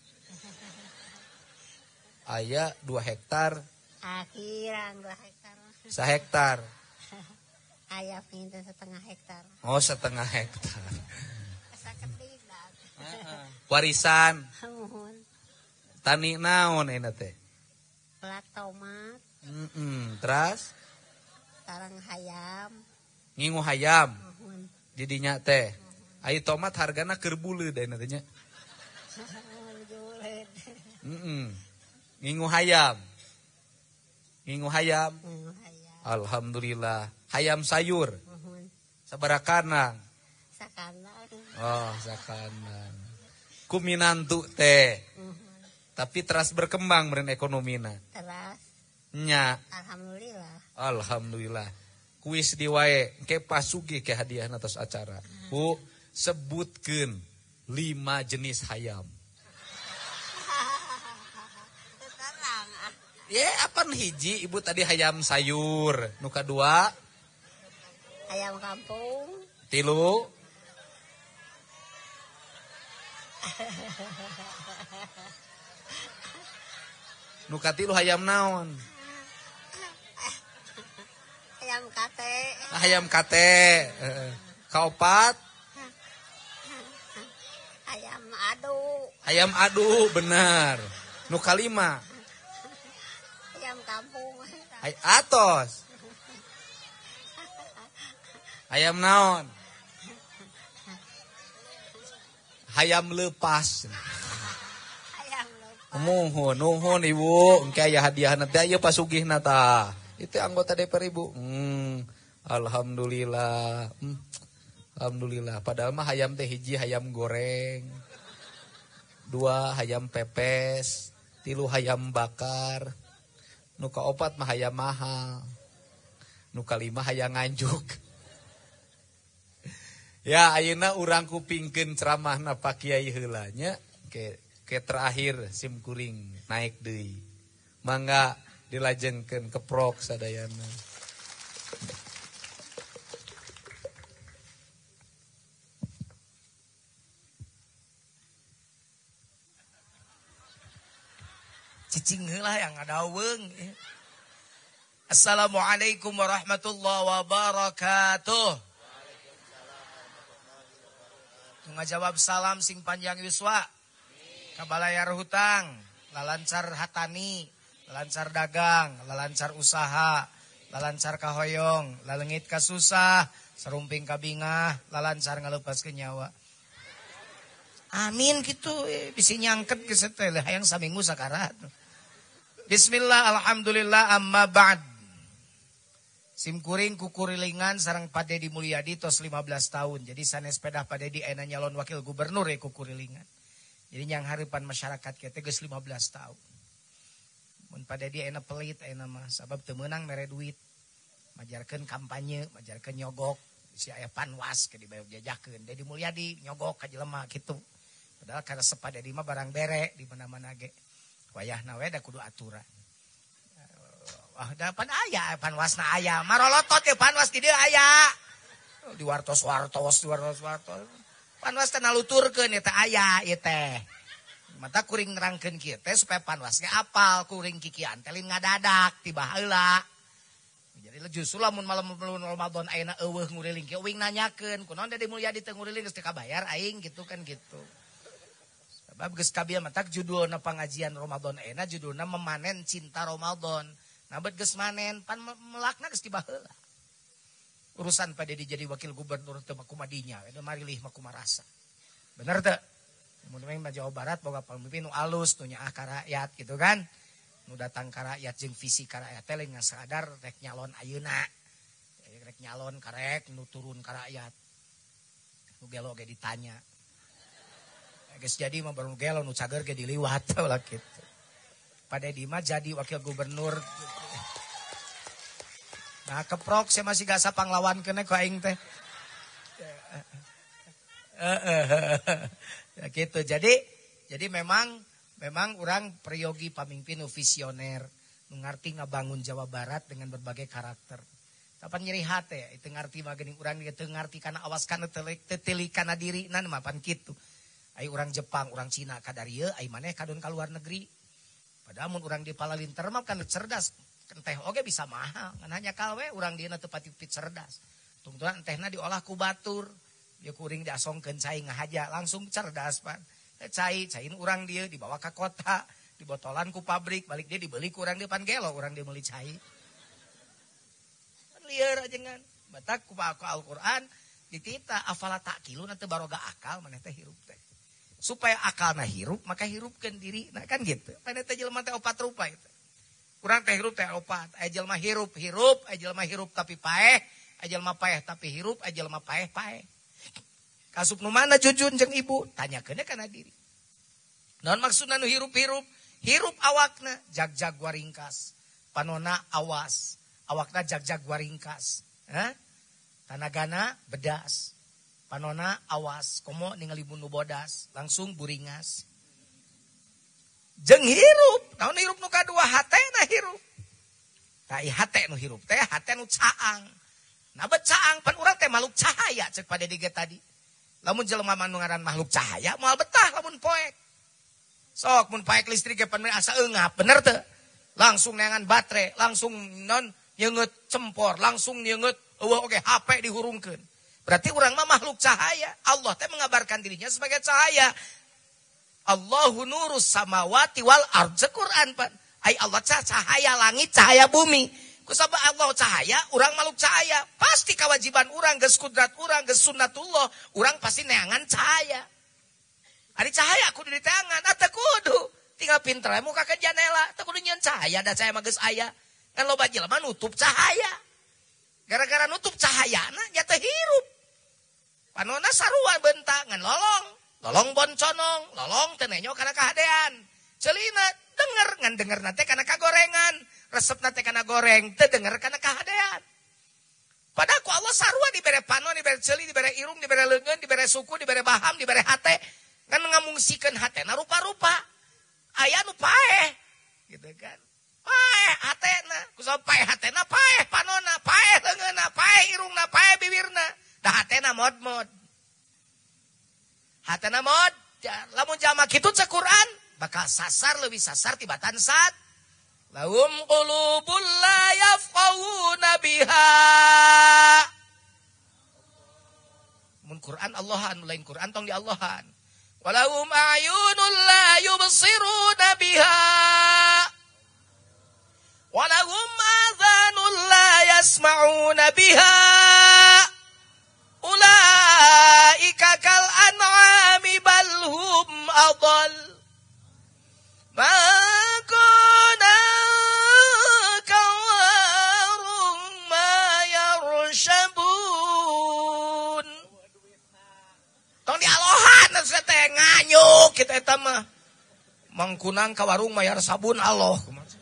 Aya dua hektar, Akhiran dua hektar. sa hektar. Aya pintu setengah hektar. Oh, setengah hektar. Asa kedik dah. Warisan Muhun. tani naon eta teh? Plat tomat. Heeh, terus Sareng hayam. ngingu hayam Muhun. di dinya teh. Ai tomat hargana keur buleud ayeuna teh nya. Julid. Heeh. Ngingu hayam. Ngingu hayam. Muhun hayam. Alhamdulillah. Hayam sayur. Muhun. Sabaraha kanang? Sakandang. Oh, sakanang. Kuminantu teh. Muhun. Tapi teras berkembang meureun ekonomina. Teras. Nya, Alhamdulillah. alhamdulillah. Kuis di wae engke pasugih ke hadiahna tos acara. Bu, sebutkeun lima jenis hayam. Terang ah. Ye, apa hiji? Ibu tadi hayam sayur. Nu kadua, Ayam kampung. tilu, nu katilu hayam naon? Ayam kate. Hayam kate. Heeh. Kaopat, Ayam adu. hayam adu, benar. Nu kalima, Ayam kampung. hay atos. Hayam naon? Hayam lepas. Ayam lupa. Nuhun, nuhun ibu, engke aya hadiahna teh aya pasugihna tah. Itu anggota D P R ibu. Hmm, alhamdulillah. Hmm, alhamdulillah. Padahal mah hayam teh hiji hayam goreng. Dua hayam pepes, tilu hayam bakar. Nu kaopat mah hayam mahal. Nu kalima hayam nganjuk. Ya, ayeuna urang kupingkeun ceramahna Pak Kiai heula nya ke ke terakhir sim kuring naik deui. Mangga dilajengkeun keprok sadayana. Cicing heula yang ada weung. Assalamualaikum warahmatullahi wabarakatuh. Ngajawab salam sing panjang yuswa. Kabalayar hutang, lalancar hatani, lalancar dagang, lalancar usaha, lalancar kahoyong, lalengit kasusah, serumping kabingah, lalancar ngalupaskeun nyawa. Amin gitu, eh, bisi nyangket ke setel hayang saminggu sakarat. Bismillah, alhamdulillah, amma ba'd. Sim kuring kukurilingan sareng Pak Dedi Mulyadi tos lima belas tahun. Jadi sanes sepeda Pak Dedi ayeuna nyalon wakil gubernur ya kukurilingan. Jadi nyang harapan masyarakat kita geus lima belas tahun. Mun Pak Dedi ayeuna pelit ayeuna mah sabab teu meunang mere duit. Majarkeun kampanye, majarkeun nyogok, si aya panwas ke dibayar jajakeun. Dedi Mulyadi nyogok ka jelema kitu. Padahal karena Pak Dedi mah barang bere di mana-mana ge. Wayahna we da kudu aturan. Wah, dapan aya panwasna aya. Marolotot ya panwas di dieu aya. Di wartos-wartos, di wartos-wartos. Panwas teh naluturkeun eta aya ieu teh. Mata kuring nerangkeun kieu teh supaya panwas ge apal kuring kikian teh lin ngadadak tiba heula. Jadi justru lamun malam Ramadan ayeuna eueuh nguriling kieu uing nanyakeun kunaon Dede Mulyadi teh nguriling geus teu kabayar aing gitu kan gitu. Sebab geus kabieu mata judulna pangajian Ramadan ayeuna judulna memanen cinta Ramadan. Nah bet geus manen pan melakna geus tiba heula. Urusan pada dia jadi wakil gubernur teu makumadinya, eta marilih makumarasa. Bener teu? Mun mah Jawa Barat boga pamimpin nu alus, nu nyaah ka rakyat gitu kan. Nu datang ka rakyat jeung visi ka rakyat teh lain sadar rek nyalon ayeuna. Rek nyalon karek nu turun ka rakyat. Nu gelo ge ditanya. Geus jadi mah baru gelo nu cager ge diliwat ulah kitu. Pada di mah jadi wakil gubernur. Nah keprok saya masih gak sapang lawan kena ku aing teh. Ya gitu. Jadi jadi memang memang orang priyogi pamimpin nu visioner, nu ngarti ngabangun Jawa Barat dengan berbagai karakter. Kapan nyeri hate itu ngarti mah geuning urang teu ngarti kana awas kana teu kana dirina mah pan kitu. Ai urang Jepang, urang Cina kadarieu, ai maneh kadon ka luar negeri. Padahal mun urang di Palalinter mah kan cerdas. Teh oge bisa mahal ngan hanya kalwe urang dieuna teu pati cerdas tungtuan tehna diolah ku batur dia kuring diasongkeun cai ngahaja langsung cerdas pan cai cain urang dia dibawa ka kota dibotolan ku pabrik balik dia dibeli ku urang dia pan gelo urang dia meuli cai lieur ajengan batak ku Al-Qur'an ditita afala taqilun teu baroga akal maneh teh hirup teh supaya akalna hirup maka hirupkeun diri nah kan gitu pan teh jelema teh opat rupa itu. Kurang teh hirup teh opat, ajal mah hirup hirup, ajal mah hirup tapi paeh, ajal mah paeh tapi hirup, ajal mah paeh paeh. Kasup nu mana jujun jeung ibu, tanyakeun kana diri. Naon maksudna nu hirup-hirup? Hirup awakna jag-jag waringkas, panona awas, awakna jag-jag waringkas. Hah? Tanagana bedas, panona awas, komo ningali bunu bodas, langsung buringas. Jeung hirup, naon hirup nu kadua hatena hirup. Tah hate nu hirup teh hate nu caang. Nah bet caang pan urang teh makhluk cahaya cek pada diga tadi. Lamun jelema mah nu ngaran makhluk cahaya moal betah lamun poek. Sok mun poek listrik ge pan asa eungap bener teu? Langsung neangan baterai, langsung non nyeungeut cempor, langsung nyeungeut eueuh oge H P dihurungkeun. Berarti urang mah makhluk cahaya. Allah teh mengabarkan dirinya sebagai cahaya. Allahu nurus samawati wal ardh Quran pan. Ai Allah cahaya langit, cahaya bumi. Kusabab Allah cahaya, urang makhluk cahaya. Pasti kewajiban urang geus kudrat urang geus sunnatullah, urang pasti neangan cahaya. Ari cahaya kudu diteangan, atuh kudu. Tinggal pinter we muka ke jendela, teu kudu nyeun cahaya, da cahaya mah geus aya. Kan loba jelema nutup cahaya. Gara-gara nutup cahayana nya teh hirup. Panonna sarua bentak ngan lolong. Lolong bonconong, lolong tenenyo karena kahadean. Celina denger ngan denger nate karena kagorengan, resep nate karena goreng, teu denger karena kahadean. Padahal ku Allah sarua dibere panon, dibere celi, dibere irung, dibere leungeun, dibere suku, dibere baham, dibere hate. Kan ngamungsikeun hatena rupa-rupa. Aya nu paeh. Gitu kan. Paeh hatena, kusabab paeh hatena, paeh panonna, paeh leungeunna, paeh irungna, paeh bibirna. Da hatena mod-mod. Hatana mod, lamun jama kitu cek Quran, bakal sasar lebih sasar tibatan sat. Lahum qulubul la yafqahuna biha. Mun Quran Allahan, lain Quran tong di Allahan. Walahum a'yunul la yubsiruna biha. Walahum adhanul la yasma'una biha. Ulaika kal an'ami bal hum adall. Makuna kawarung ma yarshabun. Tong di alohan teh nganyuk kita eta mah. Mangkunang kawarung ma yarsabun Allah.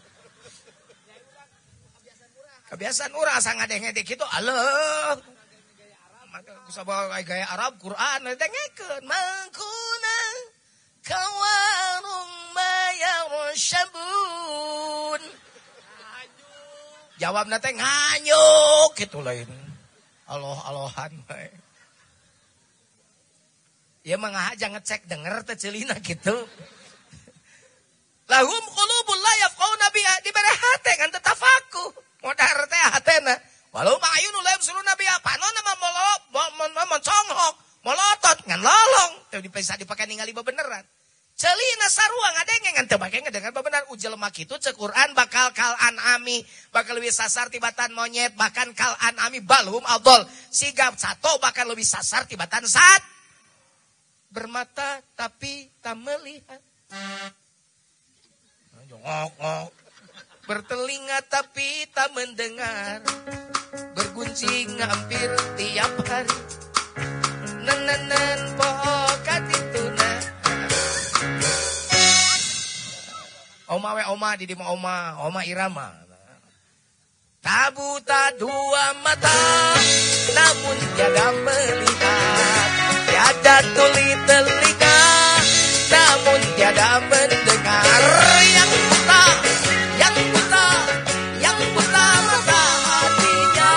Kebiasaan urang asa ngadeng-ngedek kitu Allah. Kusabab gaya Arab Quran dengekeun mangkuna kawarung mayarshabun. Jawabna teh nganyuk kitu lain. Allah-Allahan bae. Ya mangga aja ngecek denger teh ceulina gitu. Lahum qulubun la yafqahuna biha dibere hate ngan teu tafakuh. Modar teh hatena. Walau ma'ayunu la yabsuruna biha panonna mah molop monconghok, molotot ngan lolong. Teu dipesa dipake ningali bebeneran. Ceulina sarua ngadenge ngan teu make ngadengar bebenar ujelema kitu cek Quran bakal kal anami, bakal lebih sasar tibatan monyet, bahkan kal anami balhum adol. Sigap sato bakal lebih sasar tibatan sat. Bermata tapi tak melihat. Ngok-ngok. Bertelinga tapi tak mendengar. Berguncing hampir tiap hari. Nenenan pokat itu nah. Oma we oma di dima oma, oma irama. Tabuta dua mata, namun tiada melihat. Tiada tuli telinga, namun tiada mendengar. Yang buta, yang buta, yang buta mata hatinya.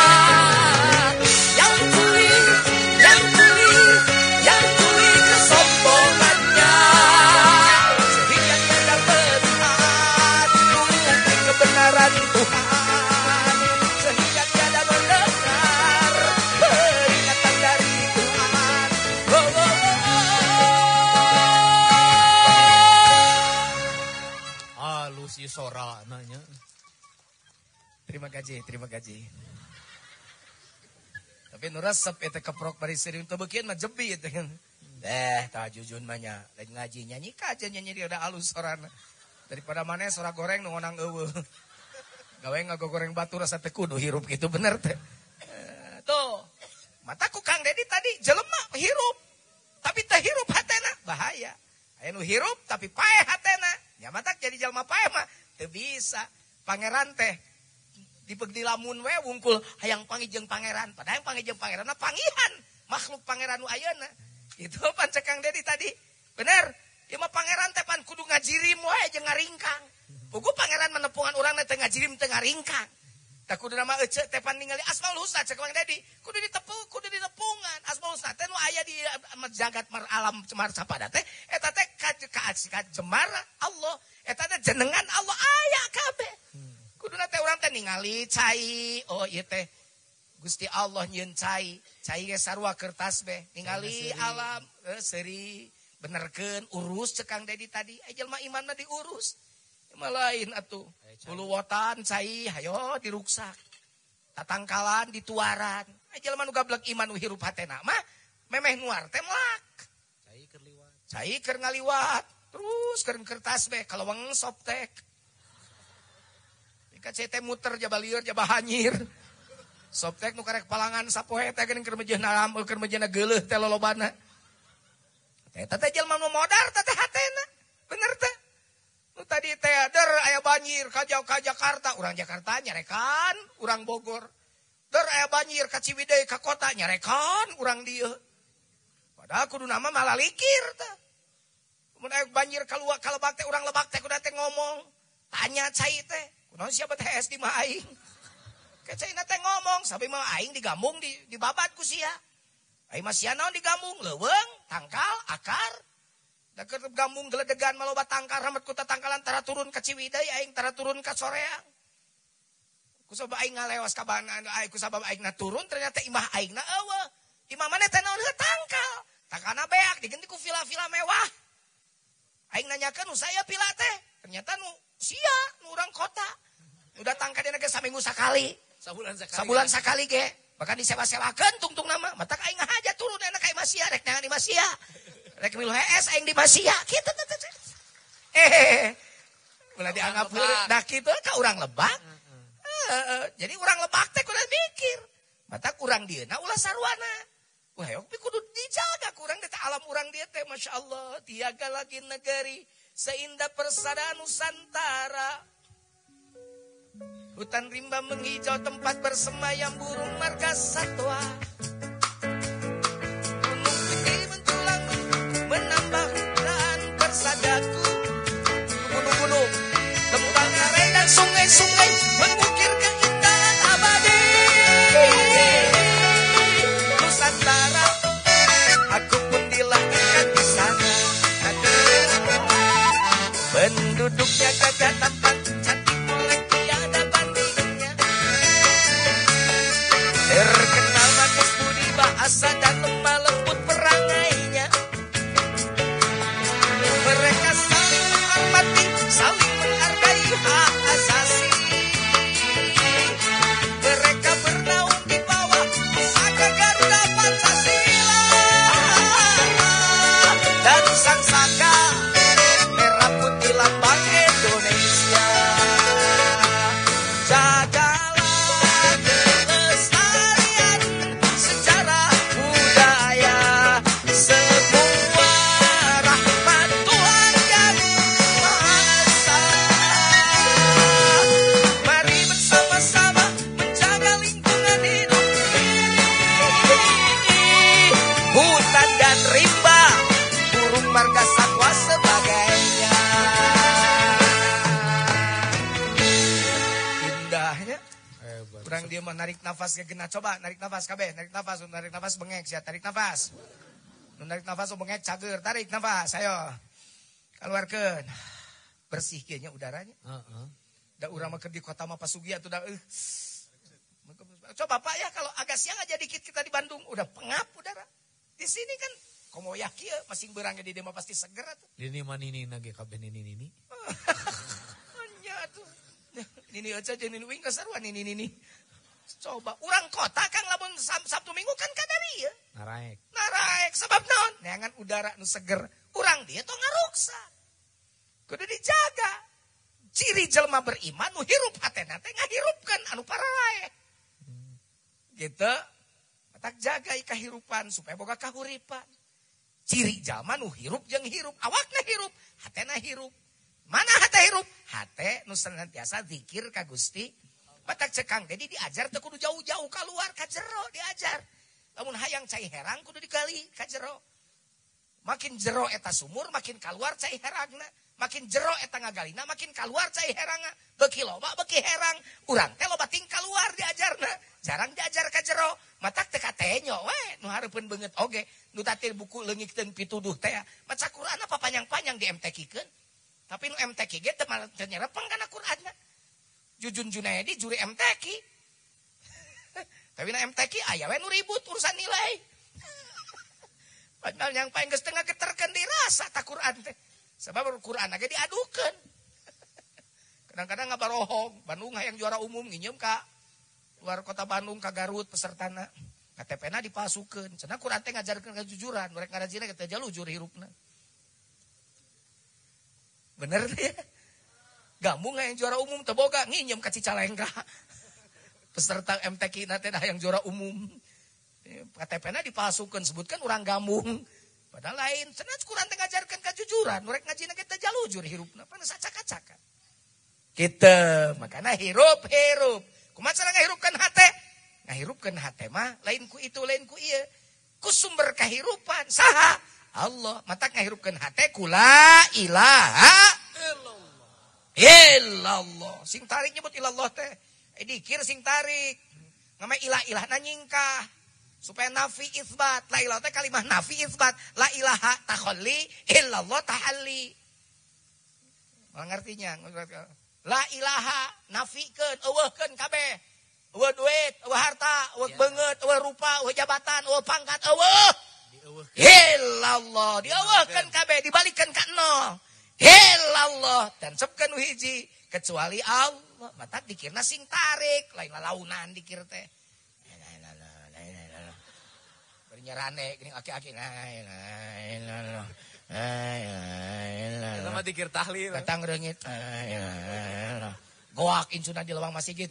Yang tuli, yang tuli, yang tuli kesombongannya. Sehingga tiada melihat bukti kebenaran Tuhan. Sehingga tiada mendengar peringatan dari Tuhan. Oh, oh, oh. Halus si sora nanya. Terima kasih, terima kasih. Tapi nu resep eta keprok bari sering teu beukeun mah jebi eta kan. Eh, tah jujun mah nya, lain ngaji nyanyi ka aja nyanyi dia udah halus sorana. Daripada maneh sora goreng nu ngonang eueuh. Gawe ngagogoreng batu rasa teu kudu hirup gitu bener teh. Eh, tuh. Mataku Kang Dedi tadi jelema hirup. Tapi teh hirup hatena bahaya. Aya nu hirup tapi paeh hatena. Nya matak jadi jelema paeh mah teu bisa. Pangeran teh dipegdi lamun we wungkul hayang pangijeng pangeran. Padahal pangijeng pangeranna pangihan makhluk pangeran nu ayeuna. Itu pan cek Kang Dedi tadi. Bener. Ieu mah pangeran teh pan kudu ngajirim we jeung ngaringkang. Pugu pangeran menepungan urang teh ngajirim teh ngaringkang. Tak kudu nama ece teh pan ningali Asmaul Husna cek Kang Dedi. Kudu ditepung, kudu ditepungan. Asmaul Husna teh nu aya di jagat mar alam cemar sapada teh eta teh ka ka jemar Allah. Eta teh jenengan Allah aya kabeh. Kuduna teh urang teh ningali cai, oh ieu teh Gusti Allah nyieun cai, cai ge sarua kertas be, ningali alam, eh, seuri, benerkeun urus cek Kang Dedi tadi, eh jelema iman mah diurus. Mah lain atuh. Puluwotan cai hayo diruksak. Tatangkalan dituaran. Eh jelema nu gablek iman nu hirup hatena mah memeh nuar teh melak. Cai keur liwat. Cai keur ngaliwat, terus keur kertas be kalaweng soptek. Cai teh muter jaba lieur jaba hanyir. Soptek nu karek palangan sapoe teh geuning keur mejehna lam keur mejehna geuleuh teh lolobana. Eta teh jelema nu modar teh hatena. Bener teh. Nu tadi teh der aya banjir ka jauh ka Jakarta, urang Jakarta nyarekan, urang Bogor. Der aya banjir ka Ciwidey ka kota nyarekan, urang dieu. Padahal kudu nama malah likir teh. Mun aya banjir ka luar ka Lebak teh urang Lebak teh kudu teh ngomong. Tanya cai teh. Kunaon siapa teh es di mah aing. Kecaina teh ngomong, sabi mah aing digambung di dibabat ku sia. Aing mah sia naon digambung, leuweung, tangkal, akar. Da keur gambung geledegan maloba tangkal ramet ku tatangkalan tara turun ka Ciwidey aing tara turun ka Soreang. Ku sabab aing ngalewas ka banan aing ku sabab aing na turun ternyata imah aingna eueuh. Imah maneh teh naon tangkal. Tangkalna beak diganti ku vila-vila mewah. Aing nanyakeun nu saya pila teh. Ternyata nu sia nu urang kota. Nu datang ka dina ge saminggu sakali. Sabulan sakali. Sabulan sakali ge. Bahkan disewa-sewakeun tungtung nama. Matak aing ngahaja turun enak ka Imah Sia rek nangan Imah Sia. Rek milu hees aing di Imah Sia. Kitu teh teh. Eh. Ulah dianggap dah kitu ka urang Lebak. Heeh. Jadi urang Lebak teh kudu mikir. Matak urang dieuna ulah sarwana. Wah, tapi kudu dijaga kurang teh alam urang dieu teh masyaallah. Tiaga lagi negeri seindah persada Nusantara. Hutan rimba menghijau tempat bersemayam burung marga satwa. Gunung tinggi menjulang menambah hutan persadaku. Gunung-gunung, lembah ngarai dan sungai-sungai mengukir keindahan abadi. Nusantara, aku pun dilahirkan dia mah narik nafas gegena. Coba narik nafas kabeh, narik nafas, narik nafas bengek sia, tarik nafas. Narik nafas bengek cager, tarik nafas, ayo. Keluarkeun. Bersih kieu nya udaranya. Heeh. Da urang mah keur di kota mah Pasugia tuh da eueuh. Coba Pak ya kalau agak siang aja dikit kita di Bandung udah pengap udara. Di sini kan komo yakin masing berangnya di dia mah pasti seger atuh. Ini manini nage kabeh nini nini. Anya tuh. Nini aja jeung nini wing kasarua nini nini. Coba urang kota Kang lamun Sabtu Minggu kan kadari ya. Naraek. Naraek sebab naon? Neangan udara nu seger. Urang dia tuh ngaruksa. Kudu dijaga. Ciri jelema beriman nu hirup hatena teh ngahirupkeun anu pararae. Gitu. Matak jaga kahirupan supaya boga kahuripan. Ciri jalma nu hirup jeung hirup, awakna hirup, hatena hirup. Mana hate hirup? Hate nu senantiasa zikir ka Gusti. Matak cekang jadi diajar teu kudu jauh-jauh keluar ka jero diajar. Lamun hayang cai herang kudu digali ka jero. Makin jero eta sumur makin keluar cai herangna. Makin jero eta ngagalina makin keluar cai herangna. Beuki loba beuki herang. Urang teh loba ting keluar diajarna. Jarang diajar ka jero. Matak teh katenyo we nu hareupeun beungeut oge. Nu tadi buku leungikeun pituduh teh. Maca Quran apa panjang-panjang di M T Q-keun. Tapi nu M T Q ge teu nyerepeng kana Quranna. Jujun Junaidi juri M T Q. Tapi na M T Q aya we nu ribut urusan nilai. Padahal yang paling geus teu ngageterkeun dirasa ta Quran teh. Sebab Quran ge diadukeun. Kadang-kadang ngabarohong, Bandung hayang juara umum nginjem ka luar kota Bandung ka Garut pesertana. K T P-na dipasukeun. Cenah Quran teh ngajarkeun kejujuran, mereka ngarajina kita jalujur hirupna. Bener teh. Gambung hayang juara umum teu boga nginjem ka Cicalengka. Peserta M T Q na teh hayang juara umum. K T P-na dipasukeun sebutkan urang gambung. Padahal lain, cenah Quran teh ngajarkeun kejujuran, mereka ngajina kita jalujur hirupna, panas acak-acakan. Kita makana hirup-hirup. Kumaha cara ngahirupkeun hate? Ngahirupkeun hate mah lain ku itu, lain ku ieu. Ku sumber kahirupan saha? Allah. Matak ngahirupkeun hate ku la ilaha illallah. Illallah. Sing tarik nyebut ilallah teh. Eh dikir sing tarik. Ngama ilah-ilahna nyingkah. Supaya nafi isbat. La ilaha teh kalimah nafi isbat. La ilaha takhalli illallah tahalli. Mal ngartinya. La ilaha nafikeun, eueuhkeun kabeh. Eueuh duit, eueuh harta, eueuh beungeut, eueuh rupa, eueuh jabatan, eueuh pangkat, eueuh. Illallah, dieueuhkeun kabeh, dibalikeun ka nol. Illallah, dan sepkeun nu hiji kecuali Allah. Matak dikirna sing tarik, lain lalaunan dikir teh. Bari nyarane geuning aki-aki. La ilaha illallah. Eta mah dikir tahlil. Datang reungit. Goak insuna di lawang masjid.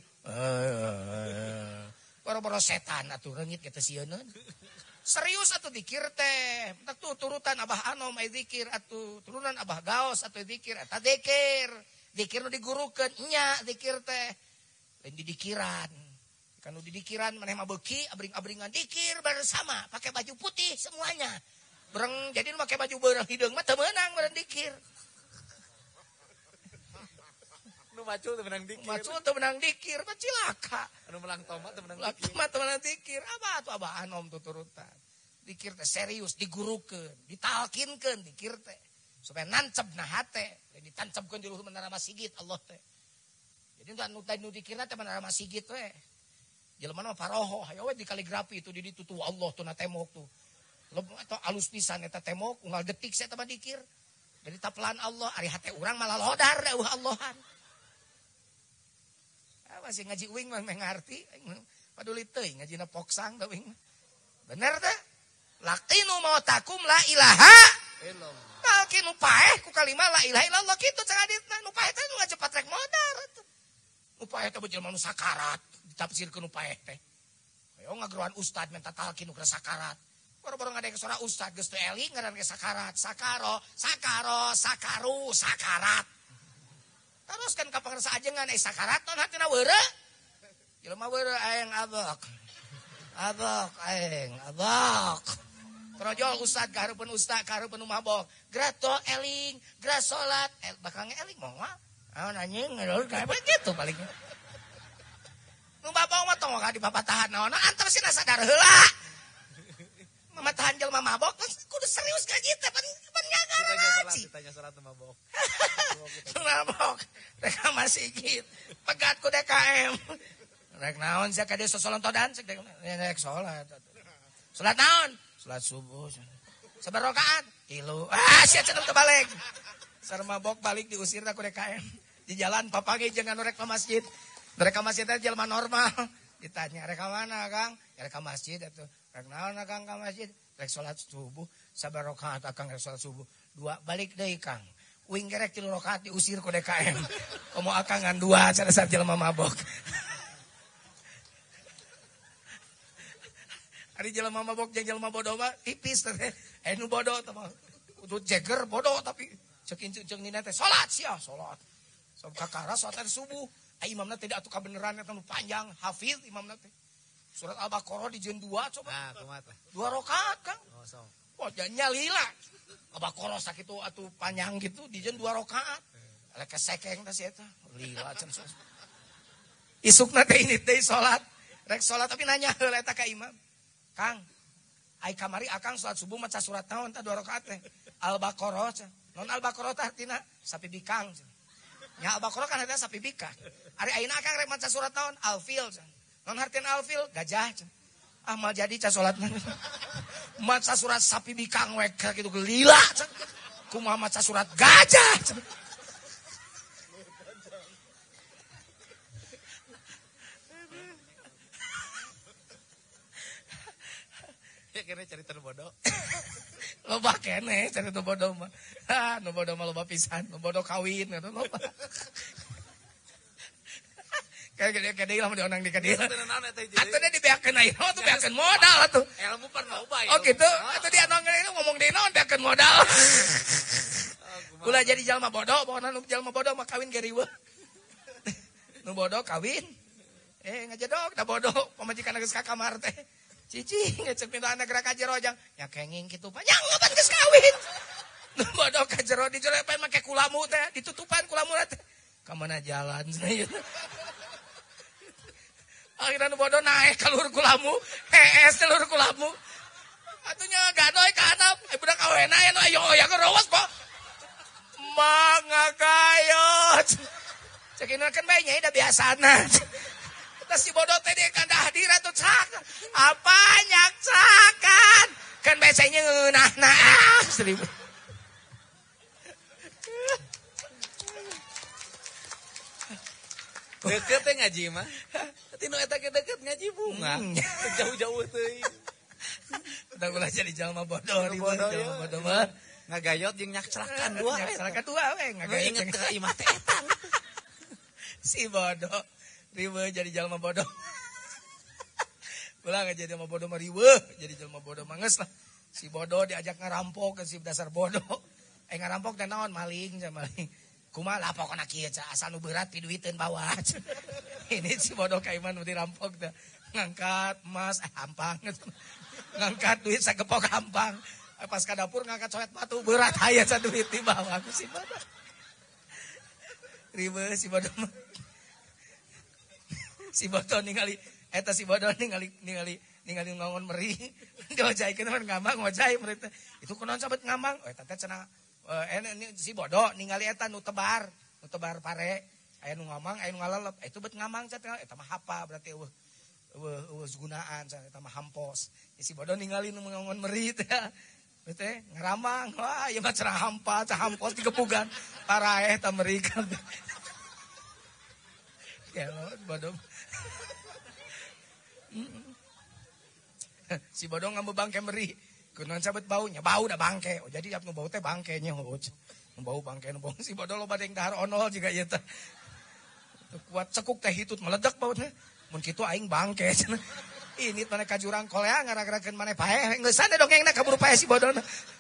Boro-boro setan atuh reungit kitu sieun. Serius atuh dikir teh. Atuh turutan Abah Anom aya zikir atuh, turunan Abah Gaos atuh zikir eta zikir. Zikir nu digurukeun nya zikir teh. Lain di dikiran. Kan nu di dikiran maneh mah beuki abring-abringan dikir bersama, pakai baju putih semuanya. Bereng jadi nu make baju beurang hideung mah teu meunang meureun dikir. Nu macul teu menang dikir. Macul teu menang dikir, mah cilaka. Anu melang tomat teu menang Lah dikir. mah teu menang dikir. Apa atuh Abah Anom tuh turutan. Dikir teh serius, digurukeun, ditalkinkeun dikir teh. Supaya nancebna hate, ditancapkeun di luhur menara Masigit Allah teh. Jadi anu nu dikirna teh menara Masigit we. Jelema mah paroho, hayo we di kaligrafi itu di ditu tuh Allah tuh na temok tuh. Atau alus pisan eta temok unggal detik saya teh dikir. Dari tapelan Allah ari hate urang malah lodar deuh Allahan. Ah masih ngaji uing mah ngarti paduli teuing ngajina poksang da uing. Bener teh? Laqinu mautakum la ilaha illallah. Talkinu paeh ku kalimah la ilaha illallah kitu cenah haditsna nu paeh teh nu ngacepat rek modar atuh. Nu paeh teh jelema nu sakarat ditafsirkeun nu paeh teh. Ayo ngageruan ustad minta talkin nu keur sakarat. Baru-baru ngadeng suara ustad geus teu eling ngaran ge sakarat, sakaro, sakaro, sakaru, sakarat. Teruskan ka pangarsa ajengan eh sakarat naon hatina weureu. Jelema weureu aeng abok. Abok aeng, abok. Trojol ustad ka hareupeun ustad ka hareupeun nu mabok. Grato eling, gra salat, el bakal eling moal. Ah anjing ngeuleuh kae begitu paling. Nu babong mah tong di papatahan naon. Antar sih sadar heula. Mamatahan jelema mabok kudu serius gaji teh pan pan nyaga ngaji. Ditanya salat mabok. Mabok. Rek masih gitu. Pegat ku D K M. Rek naon sia ka dieu sosolontodan cek rek salat. Salat naon? Salat subuh. Sabar rakaat? Tilu. Ah sia cenah teu balik. Sareng mabok balik diusirna ku D K M. Di jalan papangi jeung anu rek ka masjid. Rek ka masjid teh jelema normal. Ditanya rek ka mana Kang? Ya rek ka masjid atuh. Rek naon Kang ka masjid? Rek salat subuh. Sabar rakaat Kang rek salat subuh. Dua balik deui Kang. Uing gerek tilu rakaat diusir ku D K M. Komo akang ngan dua cara saat jelema mabok. Ari jelema mabok jeung jelema bodoh mah tipis teh. Eh nu bodoh teh mah kudu jeger bodoh tapi ceuk incung nina teh salat sia salat. Sob kakara salat subuh. Ai imamna teh atuh kabeneran eta nu panjang hafiz imamna teh. Surat Al-Baqarah dijieun dua coba. Nah, kumaha teh? Dua rakaat Kang. Oh, sok. Oh, nyalila. Al-Baqarah sakitu atuh panjang gitu dijieun dua rakaat. Ala kesekeng teh sia eta. Lila cenah. Isukna teh ini teh salat. Rek salat tapi nanya heula eta ka imam. Kang, ai kamari akang salat subuh maca surat naon tah dua rakaat teh? Al-Baqarah cenah. Non Al-Baqarah teh artina sapi bikang cenah. Nya Al-Baqarah kan eta sapi bikang. Ari ayeuna akang rek maca surat naon? Al-Fil cenah. Non hartin Al-Fil gajah cenah. Ah mal jadi ca salatna. Maca surat sapi bikang we kitu gelila cenah. Kumaha maca surat gajah cenah. Ya kira cerita nu bodoh. Loba keneh cerita nu bodoh mah. Ha, nu bodoh mah loba pisan, nu bodoh kawin atuh loba. Kayak gede gede lah mau dionang di kadieu. Atuh dia dibeakeun ayeuna tuh beakeun modal atuh. Ilmu pan loba ya. Oh gitu. Atuh dia nongeng ngomong di naon beakeun modal. Ulah jadi jalma bodoh, pokona nu jalma bodoh mah kawin ge riweuh. Nu bodoh kawin. Eh ngajedog da bodoh pamajikan geus ka kamar teh. Cici ngecek pintu anak gerak ka jero jang. Ya kenging kitu panjang ngapan geus kawin. Nu bodoh ka jero di jero pae make kulamu teh, ditutupan kulamu teh. Ka mana jalan cenah. Akhirnya nu bodoh naik ke luhur kulamu, hees ke luhur kulamu. Atunya gadoy ke atap, eh budak kawena ya nu ayo ya ke rawas kok. Mak ngagayot. Cekin kan bae nyai da biasana. Eta si bodoh teh dia kan hadir atuh cak. Apa nyaksakan? Kan biasanya ngeunahna seribu. Deket teh ngaji mah. Tinu eta ke deket ngaji bunga. Jauh-jauh teuing. Udah ulah jadi jalma bodoh, Jalma bodoh, jalma ya. bodoh mah. Ngagayot jeung nyakselakan dua. Nyakselakan dua we, ngagayot. Inget ke imah teh eta. Si bodoh. Riweuh jadi jalma bodoh. Ulah jadi jalma bodoh mah riweuh, jadi jalma bodoh mah geus lah. Si bodoh diajak ngarampok ke si dasar bodoh. Eh ngarampok teh naon maling cenah maling. Kumaha lah pokona kieu cenah asal nu berat piduiteun bawa. Ini si bodoh ka iman nu dirampok teh. Ngangkat emas eh hampang. Ngangkat duit sagepok hampang. Eh, pas ka dapur ngangkat coet batu berat aya sa duit di bawah ku si bodoh. Riweuh si bodoh mah. Si bodoh ningali eta si bodoh ningali ningali ningali ngongon meri. Diojaikeun mah ngambang ngojai meri teh. Itu kunaon sabet ngambang? Oh eta teh cenah eh ini si bodoh ningali eta nu tebar, nu tebar pare. Aya nu ngomong, aya nu ngalalep. Itu bet ngambang cenah eta mah hapa berarti eueuh eueuh eueuh gunaan cenah eta mah hampos. Si bodoh ningali nu ngongon meri teh. Teh ngaramang. Wah, ieu mah cenah hampa, cenah hampos digepugan. Paraeh eta meri kabeh. Ya bodoh. Si bodoh ngambil bangke meri. Kunaon sabet baunya, bau da bangke. Oh, jadi ap nu bau teh bangkenya oh. Nu bau bangke nu bau si bodoh loba deung dahar onol juga ieu teh. Kuat cekuk teh hitut meledak bau teh. Mun kitu aing bangke cenah. Ini mana ka jurang kolea ngara-ngarakeun maneh paeh. Geussan deh dongengna kaburu paeh si bodohna.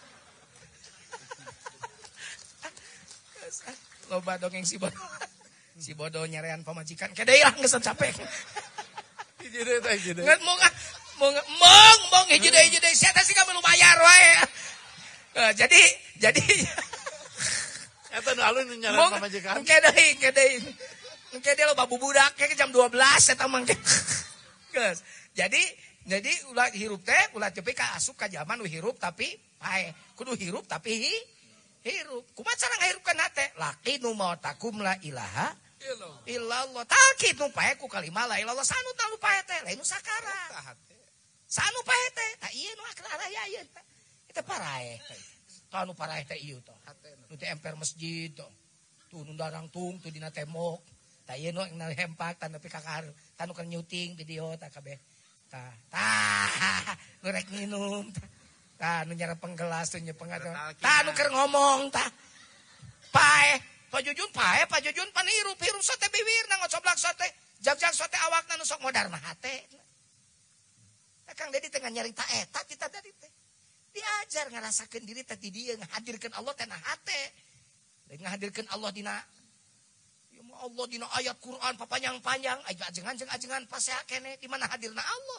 Loba dongeng si bodoh. Si bodoh nyarean pamajikan kedai lah geus capek. Hiji teh hiji. Ngan mong mong mong mong hiji deui hiji deui sia teh sing melu bayar wae. Uh, jadi jadi eta nu alun nyarean mong pamajikan. kedai kedai engke dia lo babu budak ke jam dua belas eta mangke. Geus. Jadi jadi ulah hirup teh ulah cepe ka asup ka zaman nu hirup tapi pae. Kudu hirup tapi hi, hirup. Kumaha cara ngahirupkeun teh? Laki nu mautakum la ilaha illallah. Taki nu pae ku kalima la ilallah sanu tanu pae teh lain nu sakara. Sanu pae teh. Tah ieu nu akrar aya ieu teh. Eta parae. Tah nu parae teh ieu teh. Nu teh emper masjid teh. Tuh nu darang tung tuh dina tembok. Tah ieu nu hempak tah nepi ka kahar. Tah nu keur nyuting video tah kabeh. Tah, tah, nu rek minum, tah, tah, nu nyarepeng gelas, tuh nyepeng ada, tah, nu keur ngomong, tah, pae, Pak Jujun pae, Pak Jujun pan hirup, hirup sote bibir, nang ngocoblak sote, jak-jak sote awak, nu sok modar mah hate. Nah, Kang Dedi tengah nyarita eta, kita tadi teh, diajar ngerasakeun diri tadi dia, ngahadirkeun Allah teh na hate, ngahadirkeun Allah dina, Allah dina ayat Quran papanjang-panjang ajengan-ajengan pasea kene di mana hadirna Allah.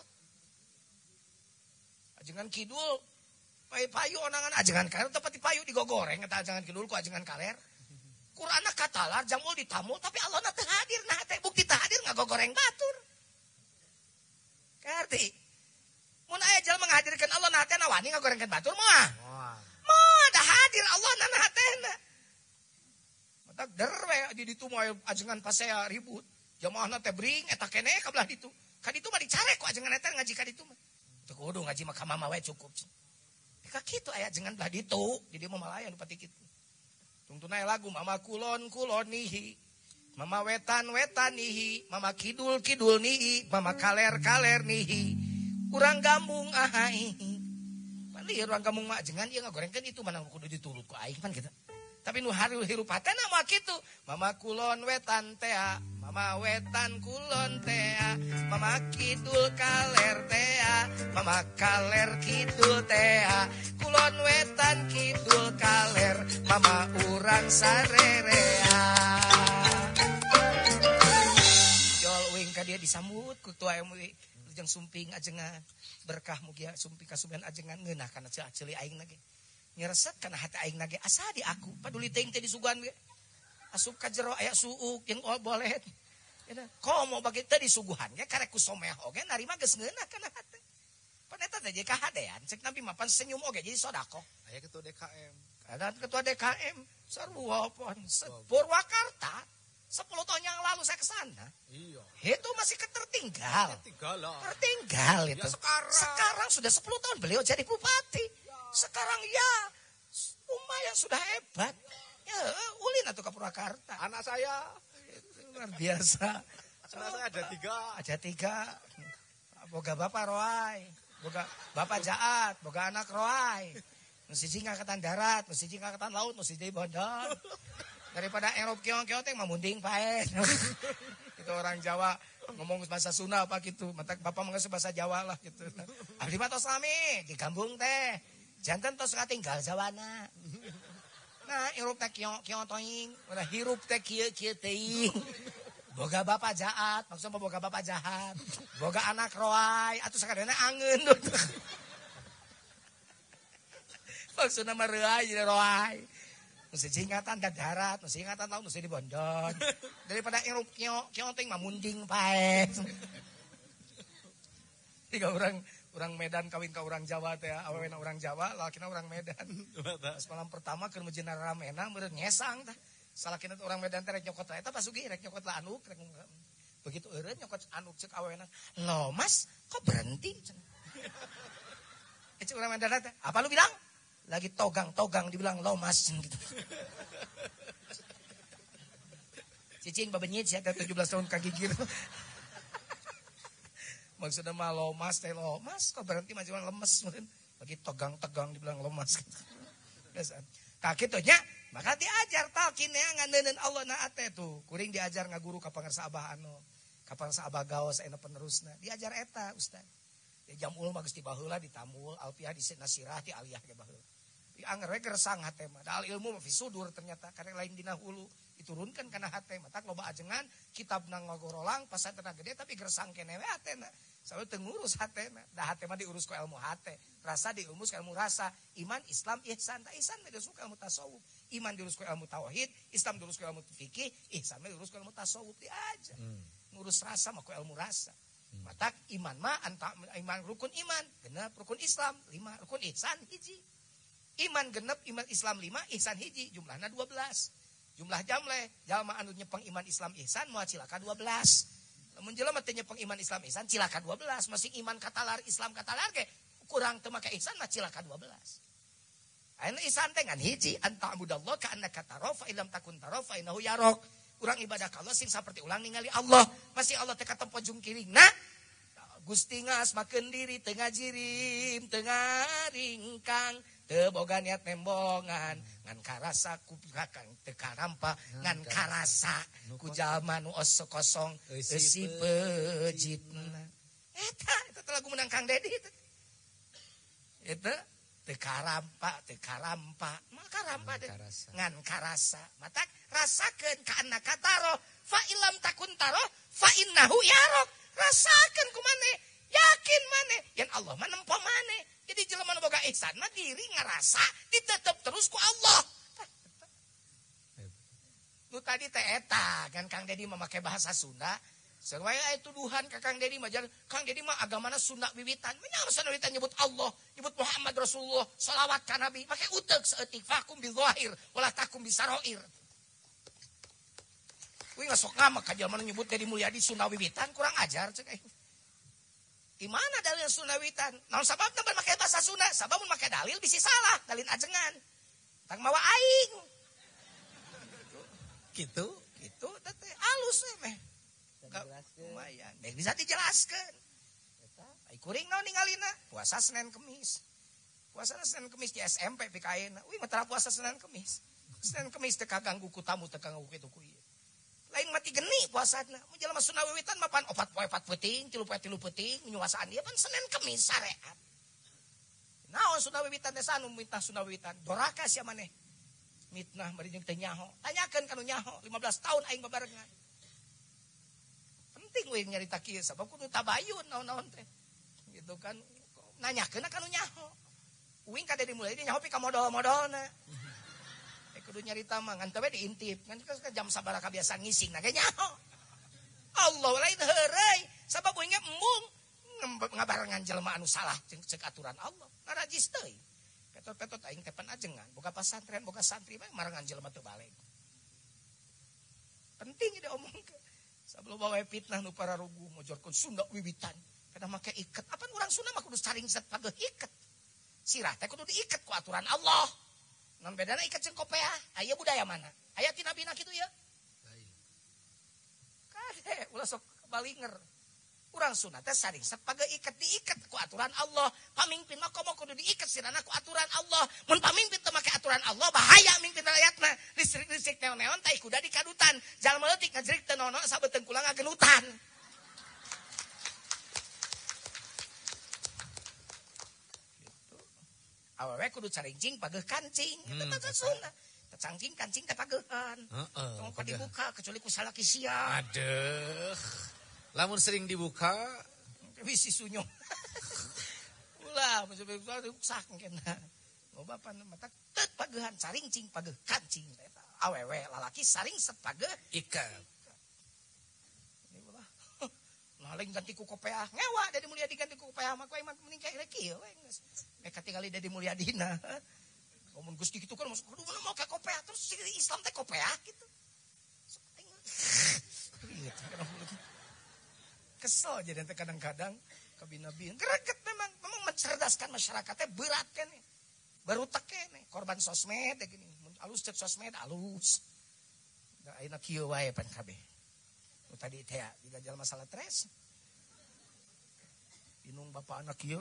Ajengan kidul payu onangan ajengan kaler tempat dipayu digogoreng eta ajengan kidul ku ajengan kaler. Qur'anna katalar jamul ditamu tapi Allah na teu hadir nah teh bukti teu hadir ngagogoreng batur. Ngerti? Mun aya jalma ngahadirkeun Allah na teh na wani ngagorengkeun batur moal. Moal da hadir Allah na na teh. Tak derwe di ditu moal ajengan pasea ribut. Jamaahna teh bring eta kene ka belah ditu. Ka ditu mah dicare ku ajengan eta ngaji ka ditu mah. Teu kudu ngaji mah ka mama we cukup. Ka kitu aya ajengan belah ditu, di dieu mah malayan pati kitu. Tungtuna lagu mama kulon kulon nihi. Mama wetan wetan nihi, mama kidul kidul nihi, mama kaler kaler nihi. Urang gambung ahai. Pali urang gambung mah ajengan ieu ngagorengkeun itu mana kudu diturut ku aing pan kitu. Tapi nu hari hirup hatena mah kitu. Mama kulon wetan tea, mama wetan kulon tea, mama kidul kaler tea, mama kaler kidul tea, kulon wetan kidul kaler, mama urang sarerea. Jol uing ka dia disambut ku tua emu jeung sumping ajengan berkah mugia sumping kasubian ajengan ngeunah kana ceuli aing na ge. Nyeresep karena hati aing nage asa di aku paduli teuing teh disuguhan ge asup ka jero aya suuk jeung boleh ya komo bagi teh disuguhan ge karek ku someh oge narima geus ngeunah kana hate pan eta teh ka hadean cek nabi mapan senyum oge jadi sodako aya ketua D K M ada ketua D K M sarua pon Purwakarta sepuluh tahun yang lalu saya ke sana. Iya. Itu masih ketertinggal. Tertinggal lah. Tertinggal itu. Ya, sekarang. Sekarang sudah sepuluh tahun beliau jadi bupati. Sekarang ya lumayan sudah hebat. Ya, ulin atau ke Purwakarta. Anak saya luar biasa. anak saya ada tiga. Ada tiga. Boga bapak Roai, boga bapak Jaat, boga anak Roai. Nu siji ngangkatan darat, nu siji ngangkatan laut, nu siji bondol. Daripada Erop kiong-kiong teh mamunding pae. Itu orang Jawa ngomong bahasa Sunda apa gitu. Matak bapak mengerti bahasa Jawa lah gitu. Abdi mah tos lami di kampung teh. Janten tos katinggal Jawana. Nah, Erop teh kiong-kiong toing, udah hirup teh kieu-kieu teuing. Boga bapak jahat, maksudnya boga bapak jahat. Boga anak roai, atuh sakadana angeun. Maksudna mah reuai jadi roai. Mesti ingatan dan darat, mesti ingatan laut, mesti di bondon. Daripada Erop kiong teh mamunding pae. Tiga orang orang Medan kawin ka orang Jawa teh, awewena orang Jawa, lalakina orang Medan. Pas malam pertama keur meujeun ramena meureun nyesang tah. Salakina orang Medan teh rek nyokot lah eta pasugi rek nyokot lah anuk rek begitu eureun nyokot anuk ceuk awewena. "Loh, Mas, kok berhenti?" Itu orang Medan teh, "Apa lu bilang?" Lagi togang-togang dibilang lo mas gitu. Cicing babenyit sih ada tujuh belas tahun kagigir. Maksudnya mah lo mas teh lo mas kok berhenti masih lemes mungkin. Lagi togang-togang dibilang lo mas gitu. Tah kitu nya maka diajar talkin ya nganeuneun Allah na ate tuh. Kuring diajar ngaguru ka pangarsa Abah anu, ka pangarsa Abah gaos aya penerusna. Diajar eta Ustaz. Di jamul mah geus dibaheula ditamul, alfiah di nasirah di aliyah ge baheula. Di angger gersang hate mah. Da ilmu mah fisudur ternyata karek lain dina hulu diturunkan kana hate mah. Tak loba ajengan kitabna ngagorolang pasantren gede tapi gersang keneh we hatena. Sabe teu ngurus hatena. Da hate mah diurus ku ilmu hate. Rasa diumus ke ilmu rasa. Iman, Islam, ihsan. Tak ihsan diurus ke ilmu tasawuf. Iman diurus ke ilmu tauhid. Islam diurus ke ilmu fikih. Ihsan diurus ke ilmu tasawuf. Dia aja. Hmm. Ngurus rasa mah ke ilmu rasa. Hmm. Matak iman mah anta iman rukun iman. Genep rukun Islam. Lima rukun ihsan hiji. Iman genep iman Islam lima. Ihsan hiji. Jumlahnya dua belas. Jumlah jamleh. Jalma anu nyepeng iman Islam ihsan. Mau cilaka dua belas. Menjelma teh nyepeng iman Islam ihsan. Cilaka dua belas. Masih iman katalar Islam katalar ke. Kurang teu make ihsan mah cilaka dua belas. Ayeuna ihsan teh ngan hiji anta abudallah ka annaka tara fa illam takun tara fa innahu yarok. Urang ibadah ka Allah sing saperti ulang ningali Allah. Masih Allah teh katempo jung kiringna. Gusti ngasmakeun diri teu ngajirim, teu ngaringkang, teu boga niat nembongan, ngan karasa ku kakang teu karampa, ngan karasa ku jalma nu osok kosong eusi pejitna. Eta eta lagu menang Kang Dedi eta. Itu tekarampa tekarampa maka rampa deh ngan karasa matak rasakeun ka annaka taro fa ilam takun taro fa innahu yarok rasakeun ku mane yakin mane yen Allah mah nempo mane jadi jelema nu boga ihsan mah diri ngarasa ditetep terus ku Allah. Nu tadi teh eta kan Kang Dedi memakai bahasa Sunda. Serwaya itu tuduhan ke Kang Dedi mah Kang Dedi mah agamana Sunda wiwitan. Menyawa Sunda wiwitan nyebut Allah, nyebut Muhammad Rasulullah, salawat ka Nabi, make uteug saeutik fakum bil zahir wala takum bisaroir. Kuwi ngasok ngama ka jalma nyebut Dedi Mulyadi Sunda wiwitan kurang ajar ceuk eh. Di mana dalil Sunda wiwitan? Naon sababna bar make bahasa Sunda? Sabab mun make dalil bisi salah, dalil ajengan. Tang mawa aing. Gitu, gitu teh alus we meh. Lumayan, baik bisa dijelaskan. Ai kuring naon ningalina? Puasa Senin Kemis. Puasa Senin Kemis di S M P P K N. Wih, mah puasa Senin Kemis. Senin Kemis teu kaganggu ku tamu, teu kaganggu kitu ku ieu. Lain mati geni puasana. Mun jelema sunah wiwitan mah pan opat poe pat peuting, tilu poe tilu peuting, nyuasaan dia pan Senin Kemis sareat. Naon sunah wiwitan teh sanu mitah sunah wiwitan. Doraka sia maneh. Mitnah bari jeung teu nyaho. Tanyakeun kanu nyaho, lima belas tahun aing babarengan. Penting we nyarita kieu sabab kudu tabayun naon-naon teh. Gitu kan nanyakeun kanu nyaho. Uing ka Dedi Mulyadi nyaho pi ka modal-modalna. Eh kudu nyarita mah ngan teh we diintip. Ngan jam sabaraha biasa ngising na ge nyaho. Allah lain heureuy sabab uing ge embung ngabarengan jelema anu salah ceuk aturan Allah. Narajis teuy. Petot-petot aing teh pan ajengan, boga pasantren, boga santri mah marangan jelema teu balik. Penting ieu diomongkeun. Sebelum bawa fitnah nu para rugu mojorkeun Sunda wiwitan. Kada make iket. Apan urang Sunda mah kudu saring set pageuh iket. Sirah teh kudu diiket ku aturan Allah. Non bedana iket jeung kopeah. Aya budaya mana? Aya ti nabina kitu ya? Baik. Kade ulah sok balinger. Urang Sunda teh saring set pageuh iket diiket ku aturan Allah. Pamimpin mah komo kudu diiket sirana ku aturan Allah. Mun pamimpin teu make aturan Allah bahaya mimpin rakyatna. Listrik-listrik neon-neon tai kuda di kadutan. Jalma leutik ngajrik teu nono sabeuteung kula ngagenutan. Gitu. Awewe kudu caringcing pageuh kancing. Eta hmm, bahasa Sunda. Cangcing kancing teh pageuhan. Heeh. Tong dibuka kecuali ku salaki sia. Aduh. Lamun sering dibuka bisi sunyong. Ulah masih buka rusak kena. Loba pan mata tet pageuhan caringcing pageuh kancing eta. Awewe lalaki saring set pageuh ikat. Ini ulah. Naling ganti ku kopeah. Ngewa Dedi Mulyadi ganti ku kopeah mah ku iman mending kae kieu we geus. Meka tinggali Dedi Mulyadina. Mun Gusti kitu kan masuk kudu mau ka kopeah terus Islam teh kopeah gitu. Kesel jadi nanti kadang-kadang kabina-bin. Greget memang, memang mencerdaskan masyarakatnya berat kan nih. Baru teke nih, korban sosmed ya gini. Alus cek sosmed, alus. Gak enak kieu wae pan kabeh. Nu tadi teh tidak jalan masalah stres. Binung bapak anak kieu.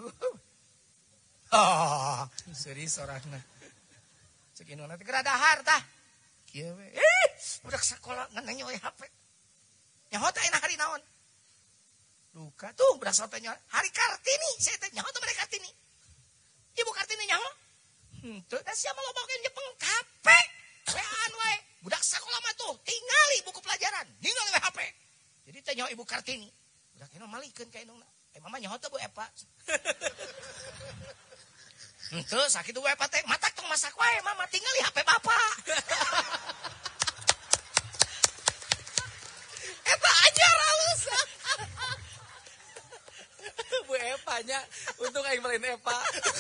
Ah, serius orangna. Cek inu nanti geradahar tah. Kieu we. Eh, budak sakola ngan nyoe H P. Nyaho teh enak hari naon? Luka tuh berasal tanya hari Kartini saya tanya nyaho tuh mereka Kartini Ibu Kartini nyaho tuh dan siapa lo bawain Jepang kape wean wae budak sekolah mah tuh tingali buku pelajaran ningali H P jadi tanya Ibu Kartini budak eno malikeun ka indungna eh mama nyaho tuh Bu Epa Henteu sakitu wae Pak teh, matak tong masak wae mama tinggal di H P bapak. Eta anyar halus. Bu Epa nya, untung aing melain Epa.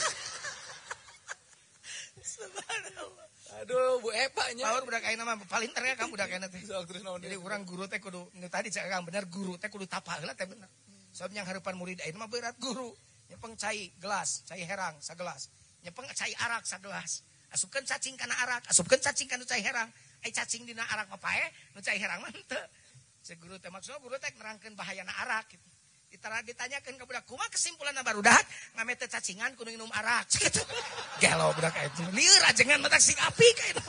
Subhanallah. Aduh, Bu Epa nya. Paur budak ayeuna mah palinter ya kamu budak ayeuna teh. Sok terus naon Jadi urang guru teh kudu nu tadi cak Kang bener guru teh kudu tapa heula teh bener. Soalnya yang harapan murid ayeuna mah berat guru. Nyepeng cai gelas, cai herang sagelas. Nyepeng cai arak sagelas. Asupkeun cacing kana arak, asupkeun cacing kana cai herang. Ai cacing dina arak mah pae, nu cai herang mah henteu. Si guru teh maksudna guru teh nerangkeun bahayana arak gitu. Ditara ditanyakeun ka budak kumaha kesimpulanna barudak ngame teh cacingan kudu minum arak gitu. Gelo budak eta. Lieur ajengan mah sing api ka eta.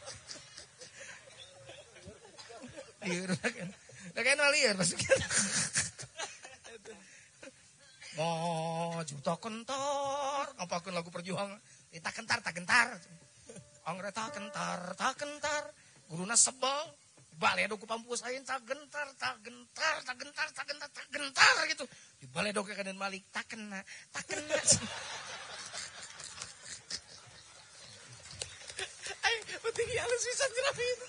Lieur kan. Da kan lieur maksudnya. Mo juta kentar, ngapakeun lagu perjuangan. Tak kentar, tak kentar. Angre tak kentar, tak kentar. Guruna sebel. Baledo ku pampus ayeun tak gentar, tak gentar, tak gentar, tak gentar, tak gentar gitu. Di baledo ke kaden Malik tak kena, tak kena. Ay, penting halus bisa jerahin.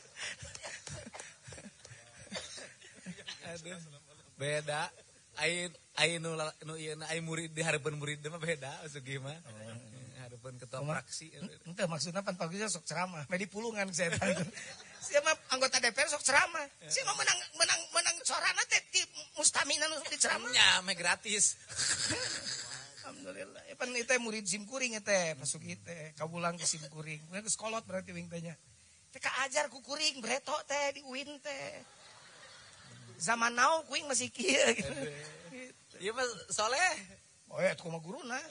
Aduh. Beda. Ain ain nu nu ieu ai murid di harapan murid mah beda asugi mah. Harapan ketua fraksi. Henteu maksudna pan pagi sok ceramah, me dipulungan saya tah. Sia mah anggota D P R sok ceramah. Sia mah menang menang menang sorana teh di mustamina nu di ceramah. Nya mah gratis. Alhamdulillah. Ya pan ieu teh murid simkuring teh, masuk ieu teh kabulang ke simkuring. Geus kolot berarti wing teh nya. Teh kaajar ku kuring breto teh di U I N teh. Zaman now kuing masih kieu gitu. Ieu mah soleh. Oh ya, itu mah guruna.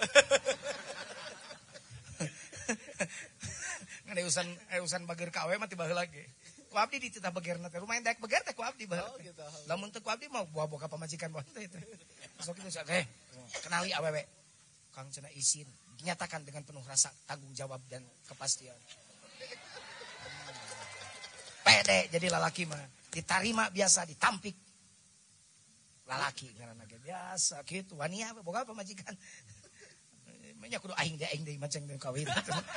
Ngan usan usan bager ka awe mah tiba heula ge. Ku abdi di tita begerna teh rumahan daek beger teh ku abdi baheula. Oh gitu. Lamun teu ku abdi mah buah boga pamajikan bae teh teh. Sok kitu teh. Kenali awewe. Kang cenah izin dinyatakan dengan penuh rasa tanggung jawab dan kepastian. Pede jadi lalaki mah ditarima biasa ditampik. Lalaki ngaranna ge biasa kitu wania boga pamajikan. Nya kudu aing deui aing deui macam deui kawin.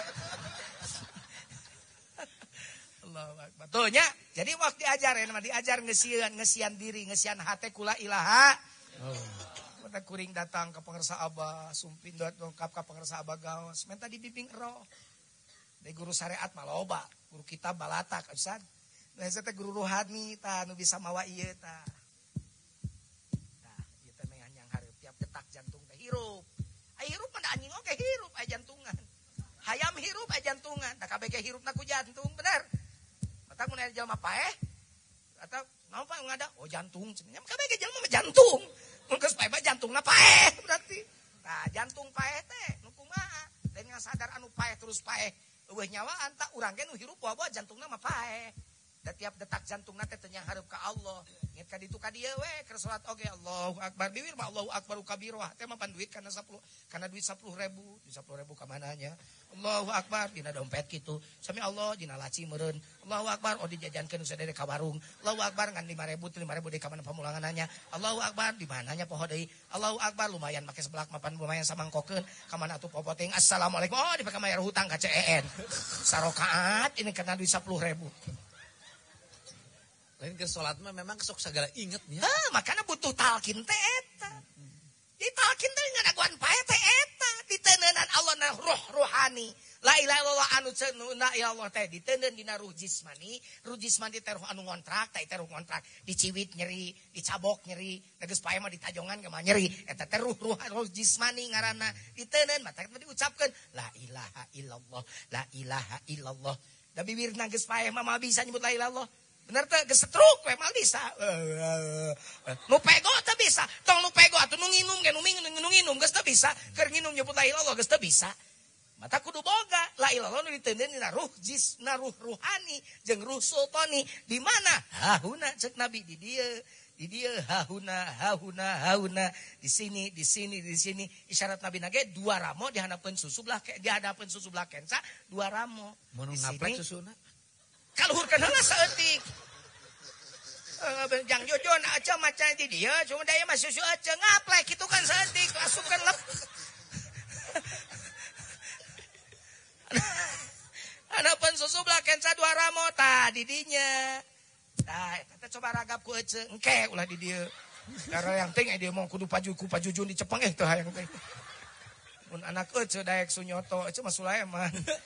Allahu Akbar. Tuh nya, jadi waktu diajar ya, diajar ngesian, ngesian diri, ngesian hate kula ilaha. Oh. Mata kuring datang ke pengersa Abah, sumpin doat dongkap ke pengersa Abah gaos. Minta dibimbing roh. Dari guru syariat mah loba, guru kitab balatak, Ustaz. Nah, saya teh guru rohani tah nu bisa mawa ieu tah. Nah, ieu teh meh yang hareup tiap detak jantung teh hirup. Ai hirup mah da anjing oge hirup aya jantungan. Hayam hirup aya jantungan, da kabeh hirupna ku jantung, bener. Mata mun aya jalma paeh atau naon pa ngada? Oh jantung cenah. Kabeh ge jalma mah jantung. Mun geus paeh mah jantungna paeh berarti. Nah, jantung paeh teh nu kumaha? Dan sadar anu paeh terus paeh. Eueuh nyawaan tak urang ge nu hirup bawa jantungna mah paeh. Da tiap detak jantungna teh teu hareup ka Allah. Inget ka ditu ka dieu we keur salat oge Allahu Akbar diwir mah Allahu Akbaru kabiro teh mah pan duit kana sepuluh kana duit sepuluh ribu, di sepuluh ribu ka mananya. Allahu Akbar dina dompet kitu. Sami Allah dina laci meureun. Allahu Akbar oh dijajankeun sadaya ka warung. Allahu Akbar ngan lima ribu lima ribu deui ka mana pamulangananya. Allahu Akbar di mananya poho deui. Allahu Akbar lumayan make seblak mapan lumayan samangkokeun ka mana atuh popoteng. Assalamualaikum. Oh dipake mayar hutang ka C E N. Sarokaat ini kana duit sepuluh ribu. Lain ke salat mah memang sok sagala ingetnya. Ah, makanya butuh talkin teh eta. Di talkin teh ngadaguan pae teh eta. Diteuneunnan Allah na ruh rohani. La ilaha illallah anu cenuna ya Allah teh diteuneun dina ruh jismani. Ruh jismani teh ruh anu ngontrak, teh teh ruh ngontrak. Diciwit nyeri, dicabok nyeri, geus pae mah ditajongan ge mah nyeri. Eta teh ruh ruh ruh jismani ngaranna. Diteuneun mah teh diucapkeun la ilaha illallah, la ilaha illallah. Da bibirna geus pae mah mah bisa nyebut la ilaha illallah. Bener teh geus stroke we mal bisa. Nu pego teh bisa. Tong nu pego atuh nu nginum ge nu minum nu nginum geus teh bisa. Keur nginum nyebut la ilaha illallah geus teh bisa. Mata kudu boga la ilaha illallah nu diteuneun dina ruh jisna ruh ruhani jeung ruh sultani di mana? Hauna cek Nabi di dieu. Di dieu hauna hauna hauna di sini di sini di sini isyarat Nabi nage dua ramo di hadapan susu belah di hadapan susu belah kenca dua ramo. Mun ngaplek susuna. Kaluhurkan heula saeutik. Eh jang jojon aja macan di dia cuma daya mah susu aja ngaplek kitu kan saeutik asupkeun lep. kenca dua ramo tadi dinya. Tah eta coba ragap ku ece engke ulah di dieu. Karena yang penting dia mau kudu pajuku pajujun di Cepeng eh teu hayang teh. Mun anak ece daek Sunyoto ece mah Sulaiman.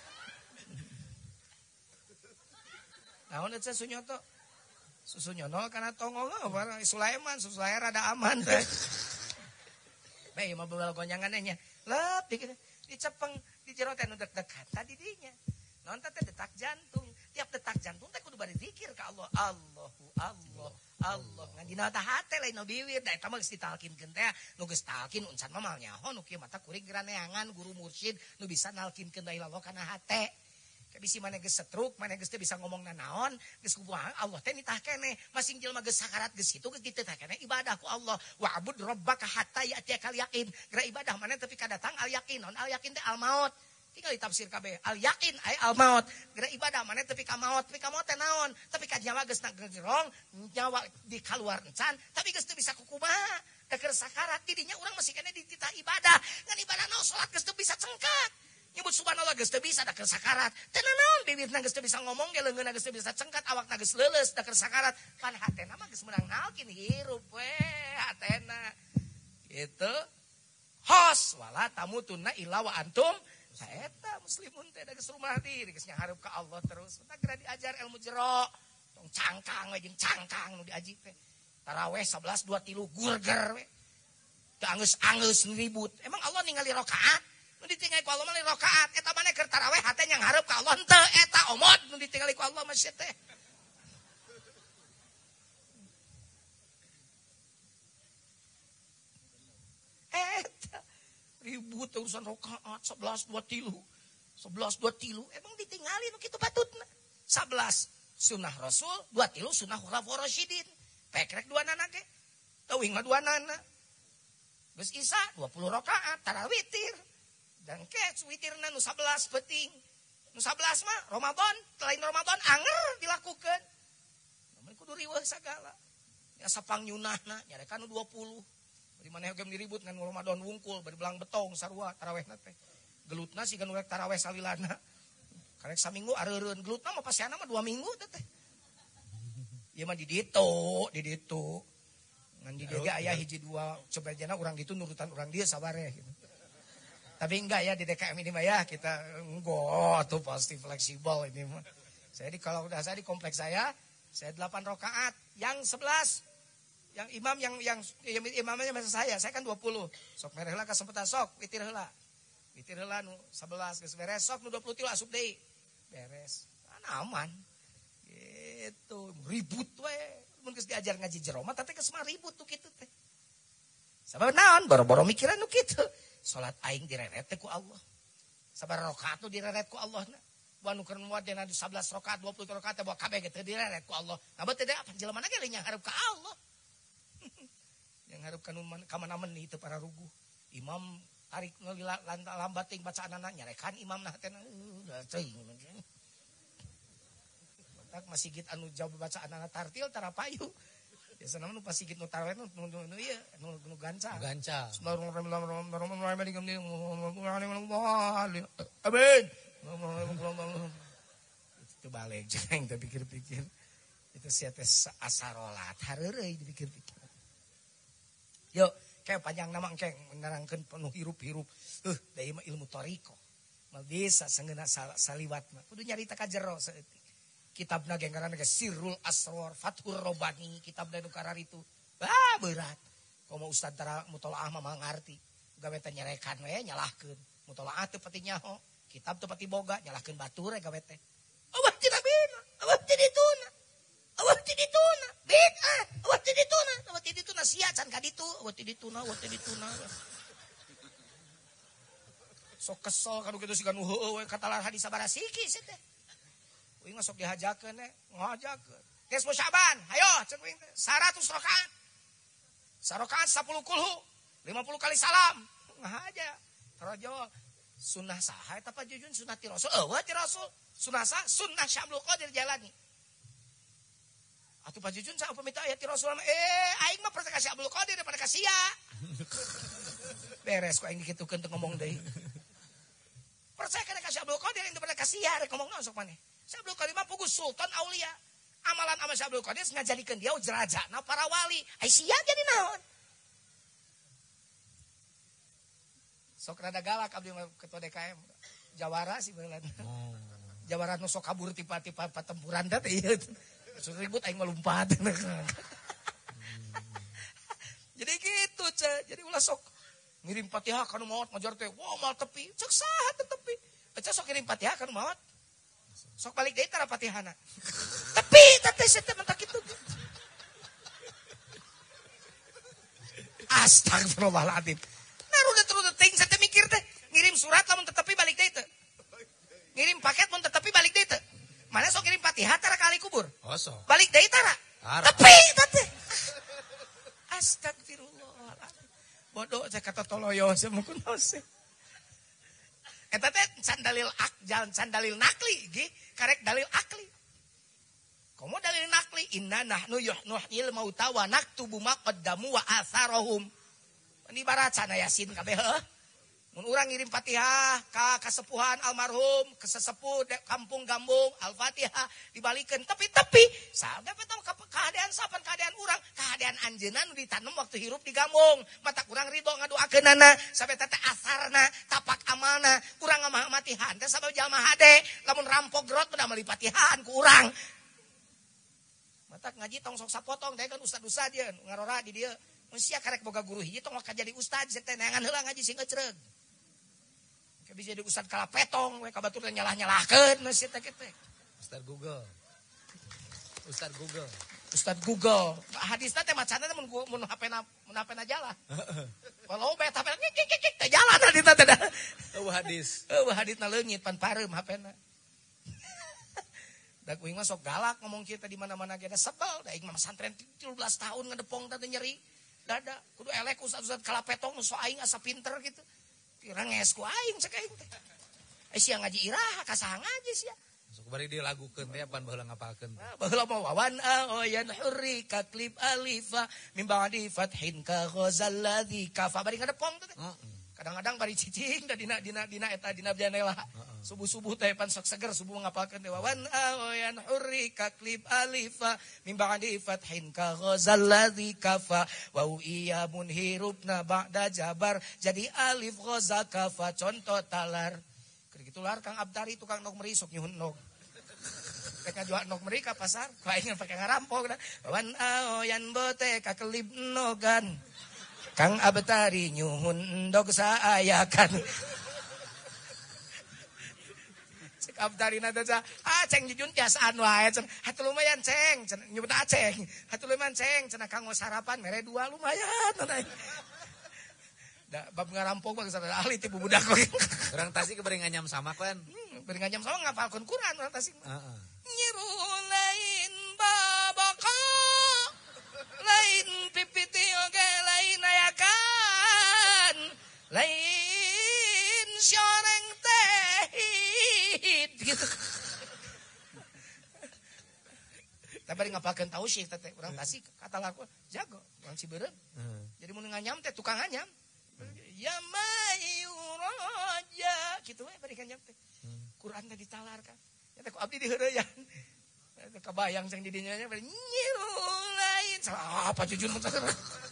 Naon ece Sunyoto? Susunyono kana tongol barang Sulaiman, Sulaiman rada aman teh. Bae mah beula gonjangannya nya. Leup di di Cepeng di jero teh nu dek-dekat tadi dinya. Naon teh detak jantung. Tiap detak jantung teh kudu bari zikir ka Allah. Allahu Allah. Allah ngan dina tah hate lain nu biwir da eta mah geus ditalkinkeun teh nu geus talkin uncan mah mal nyaho nu kieu mata kuring geraneangan guru mursyid nu bisa nalkinkeun da ilallah kana hate. Bisi mana geus setruk, mana geus teu bisa ngomong nanaon, geus kumaha Allah teh nitah keneh, masing jelema geus sakarat geus kitu geus diteu teh keneh ibadah ku Allah. Wa'bud rabbaka hatta ya'tiyakal yaqin. Geura ibadah mana teu pika datang al yaqin, naon al yaqin teh al maut. Tinggal ditafsir kabeh. Al yaqin ay al maut. Geura ibadah mana teu pika maut, pika maut teh naon? Teu pika nyawa geus nanggerong, nyawa di kaluar encan, tapi geus teu bisa kukumaha. Da keur sakarat didinya urang masih keneh dititah ibadah. Ngan ibadah naon salat geus teu bisa cengkat. Nyebut subhanallah geus teu bisa da keur sakarat. Teu naon bibirna geus teu bisa ngomong ge leungeunna geus teu bisa cengkat awakna geus leuleus da keur sakarat. Pan hatena mah geus meunang nalkin hirup we hatena. Kitu. Hos wala tamutunna illa wa antum saeta muslimun teh da geus rumah diri geus nyahareup ka Allah terus. Kita geura diajar ilmu jero. Tong cangkang we jeung cangkang nu diaji teh. Tarawih sebelas dua tilu gurger we. Teu angeus-angeus ribut. Emang Allah ningali rakaat? Nu ditinggali ku Allah mah rakaat eta mah keur tarawih hate nya ngarep ka Allah henteu eta omot nu ditinggali ku Allah mah teh. Eta ribut urusan rakaat sebelas dua tilu. sebelas dua tilu emang ditinggali nu kitu patutna. sebelas sunnah Rasul, dua tilu sunnah khulafaur rasyidin. Pekrek dua nana ge. Teuing mah dua nana. Geus Isya dua puluh rakaat tarawih witir. Dan kes witirna nu sebelas penting. Nu sebelas mah Ramadan, selain Ramadan anger dilakukan. Namun kudu riweuh sagala. Ya sapang nyunahna nyarekan nu dua puluh. Bari maneh oge diribut ngan Ramadan wungkul bari belang betong sarua tarawihna teh. Gelutna siga nu rek tarawih salilana. Karek saminggu areureun gelutna mah pasiana mah dua minggu teh. Ieu mah di ditu, di ditu. Ngan di dieu aya hiji dua coba-jana urang ditu nurutan urang dieu sabare gitu. Tapi enggak ya di D K M ini mah ya kita enggak tuh pasti fleksibel ini mah. Saya di kalau udah saya di kompleks saya, saya delapan rakaat, yang sebelas yang imam yang yang, yang imamnya masa saya, saya kan dua puluh. Sok mereh heula kasempatan sok witir heula. Witir heula nu sebelas geus beres sok nu dua puluh tilu asup deui. Beres. Nah, aman. Gitu, ribut we. Mun geus diajar ngaji jero mah teh geus mah ribut tuh kitu teh. Sabab naon boro-boro mikiran nu kitu. Salat aing direret ku Allah. Sabar rakaat nu direret ku Allah na. Wanu keur muat dina sebelas rakaat dua puluh rakaat bawa kabeh teh direret ku Allah. Nah teh apa jelema na ge nya hareup ka Allah. Yang hareup ka nu ka mana-mana itu para ruguh. Imam tarik lambat ting bacaanana nyarekan imamna teh udah teuing. Tak masjid anu jauh bacaanana tartil tara payu. Biasana nu pas sigit nu tarawih nu nu ieu nu nu ganca. Ganca. Amin. Itu balik jeung teh pikir-pikir. Itu sia teh asarolat hareureui dipikir-pikir. Yo, kayak panjang nama engke nerangkeun penuh hirup-hirup. Heuh, da ieu mah ilmu thariqah. Mal bisa sangeuna saliwat mah. Kudu nyarita ka jero saeutik. Kitabna ge ngaranna ge Sirrul Asrar Fathur Robani, kitabna nu karar itu. Ah, berat. Komo ustad tara mutolaah mah mangarti. Gawe teh nyarekan we nyalahkeun. Mutolaah teu pati nyaho, kitab teu pati boga, nyalahkeun batur we gawe teh. Awah tidak bina, awah tidak dituna. Awah tidak dituna. Bid'ah, awah tidak dituna. Awah tidak dituna sia can ka ditu, awah tidak dituna, awah tidak dituna. Sok kesel kanu kitu siga nu heueuh we katalar hadis sabaraha siki sia teh. Uing masuk dihajakeun teh, ngajakeun. Geus Syaban, hayo ceuk uing teh seratus rakaat. Sarakaat sepuluh kulhu, lima puluh kali salam. Ngahaja. Tarajo sunnah saha eta pajujun sunnah ti Rasul. Eueuh ti Rasul. Sunnah saha? Sunnah Syabul Qadir jalani. Atuh pajujun saha upami aya ti Rasul eh aing mah percaya ka Syabul Qadir daripada ka sia. Beres ku aing dikitukeun teu ngomong deui. Percaya kana ka Syabul Qadir daripada ka sia rek ngomong naon sok maneh. Syekh Abdul Qadir mah puguh sultan aulia. Amalan sama Syekh Abdul Qadir ngajadikeun dia jerajana para wali. Ai sia jadi naon? Sok rada galak abdi ketua D K M. Jawara sih beuleun. Oh. Jawara nu sok kabur tiba-tiba patempuran teh ieu. Sok ribut aing melumpat. Jadi gitu, Ce. Jadi ulah sok ngirim Fatihah kana maot ngajar teh. Wah, mal tepi. Cek saha teh tepi. Cek sok ngirim Fatihah kana maot. Sok balik deui tara Fatihahna. Tepi teh teh teh mentak kitu. Astagfirullahaladzim. Naruda-teruda ting saya mikir teh. Ngirim surat lamun tetapi balik deui teh. Ngirim paket mun tetapi balik deui teh. Mana sok ngirim Fatihah tara kali kubur? Oh, sok. Balik deui tara. Tepi teh. Astagfirullahaladzim. Bodoh saya kata toloyo saya mungkin nose. Eta teh can dalil ak, jalan can dalil nakli, gi karek dalil akli. Komo dalil nakli inna nahnu yuhnuhil mauta wa naktubu ma qaddamu wa atharahum. Ini barat sana Yasin kabeh heuh. Mun urang ngirim Fatihah ka kasepuhan almarhum, ke sesepuh kampung Gambung, Al-Fatihah dibalikeun tepi-tepi. Sabda betong keadaan sapan keadaan urang, keadaan anjeunna nu ditanem waktu hirup di Gambung. Mata urang ridho ngadoakeunana, sampai teh asarna, tapak amalna, urang ngamah-matihan teh sabab jalma hade, lamun rampok gerot udah meuli Fatihan ku urang. Mata ngaji tong sok sapotong teh kan ustad-ustad dia ngarora di dieu. Mun sia karek boga guru hiji tong ka jadi ustad teh neangan heula ngaji sing ecreug. Bisa jadi ustad kala petong, we kabatur nyalah-nyalahkeun masih teh kitu. Ustad Google. Ustad Google. Ustad Google. Hadisna teh macana mun mun H P-na mun H P-na jalan. Kalau bet H P-na kik teh jalan hadisna teh. Eueuh hadis. Eueuh hadisna leungit pan pareum H P-na. Da kuing mah sok galak ngomong kita di mana-mana ge da sebel, da aing mah pesantren tilu belas tahun ngedepong teh nyeri. Dada kudu elek ustad-ustad kala petong so aing asa pinter gitu. Kira nges ku aing cek aing teh. Eh sia ngaji iraha kasaha ngaji sia. Sok bari dilagukeun teh pan baheula ngapalkeun. Baheula mah wawan ayan hurri kaklib alifa min ba'di fathin ka ghazal ladzi kafa bari ngadepong teh. Kadang-kadang bari cicing da dina dina dina eta dina janela. Subuh-subuh teh pan sok seger subuh ngapalkeun teh wawan ayan hurri kaklib alifa min ba'di fathin ka ghazal ladzi kafa wa iya munhirubna ba'da jabar jadi alif ghaza kafa contoh talar. Kitu lar Kang Abdari tukang nog meri sok nyuhun nog. Rek ngajual nog meri ka pasar, ku aing pake ngarampok da. Wawan ayan bote ka kelib nogan. Kang Abdari nyuhun ndog saayakan. Cek Abdari na teh ah ceng jujun biasaan wae cen. Hatu lumayan ceng, cen nyebut aceng. Hatu lumayan ceng, cenah kanggo sarapan mere dua lumayan. Da bab ngarampok bang sadar ahli ti budak we. Urang Tasik bari nganyam sama kan. Hmm, bari nganyam sama ngapalkeun Quran urang Tasik. Heeh. Nyiru lain babaka. Lain pipiti oge lain ayakan. Lain syoreng teh gitu. Tapi ngapalkeun tausyih teh urang Tasik kata laku jago urang Ciberem. Jadi mun nganyam teh tukang nganyam. Ya mayu raja gitu we bari nganyam teh. Quran teh ditalar kan. Eta ku abdi diheureuyan. Eta kabayang ceng di dinya nya bari nyiru lain. Salah apa jujur mun teh.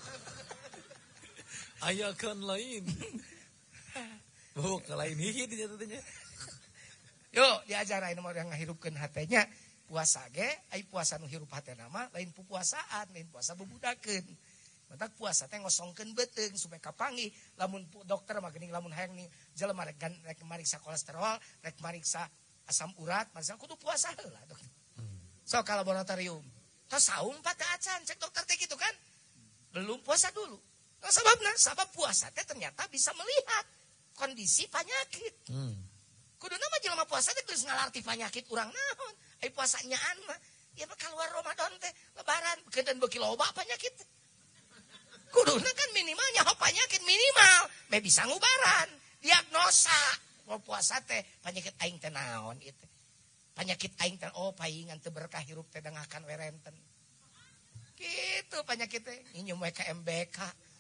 Ayakan lain. Oh, ka lain hiji di jatuhnya. Yo diajar ayeuna mah urang ngahirupkeun hatenya. Puasa ge ai puasa nu hirup hatena mah lain pupuasaan, lain puasa bubudakeun. Matak puasa teh ngosongkeun beuteung supaya kapanggih lamun dokter mah geuning lamun hayang nih jelema rek rek mariksa kolesterol, rek mariksa asam urat, mariksa kudu puasa heula dokter. Hmm. So ka laboratorium. Tos saum pa teh acan cek dokter teh gitu kan. Belum puasa dulu. Nah, sababna sabab puasa teh ternyata bisa melihat kondisi penyakit. Hmm. Kuduna mah jelema puasa teh geus ngalarti penyakit urang naon. Ai puasa nyaan mah ya mah keluar Ramadan teh lebaran keuden beuki loba penyakit. Kuduna kan minimalnya nyaho penyakit minimal, me bisa ngubaran, diagnosa. Mau puasa teh penyakit aing teh naon itu. Penyakit aing teh oh paingan teu berkah hirup teh dengakan werenten. Gitu penyakit teh nyium we ka M B K.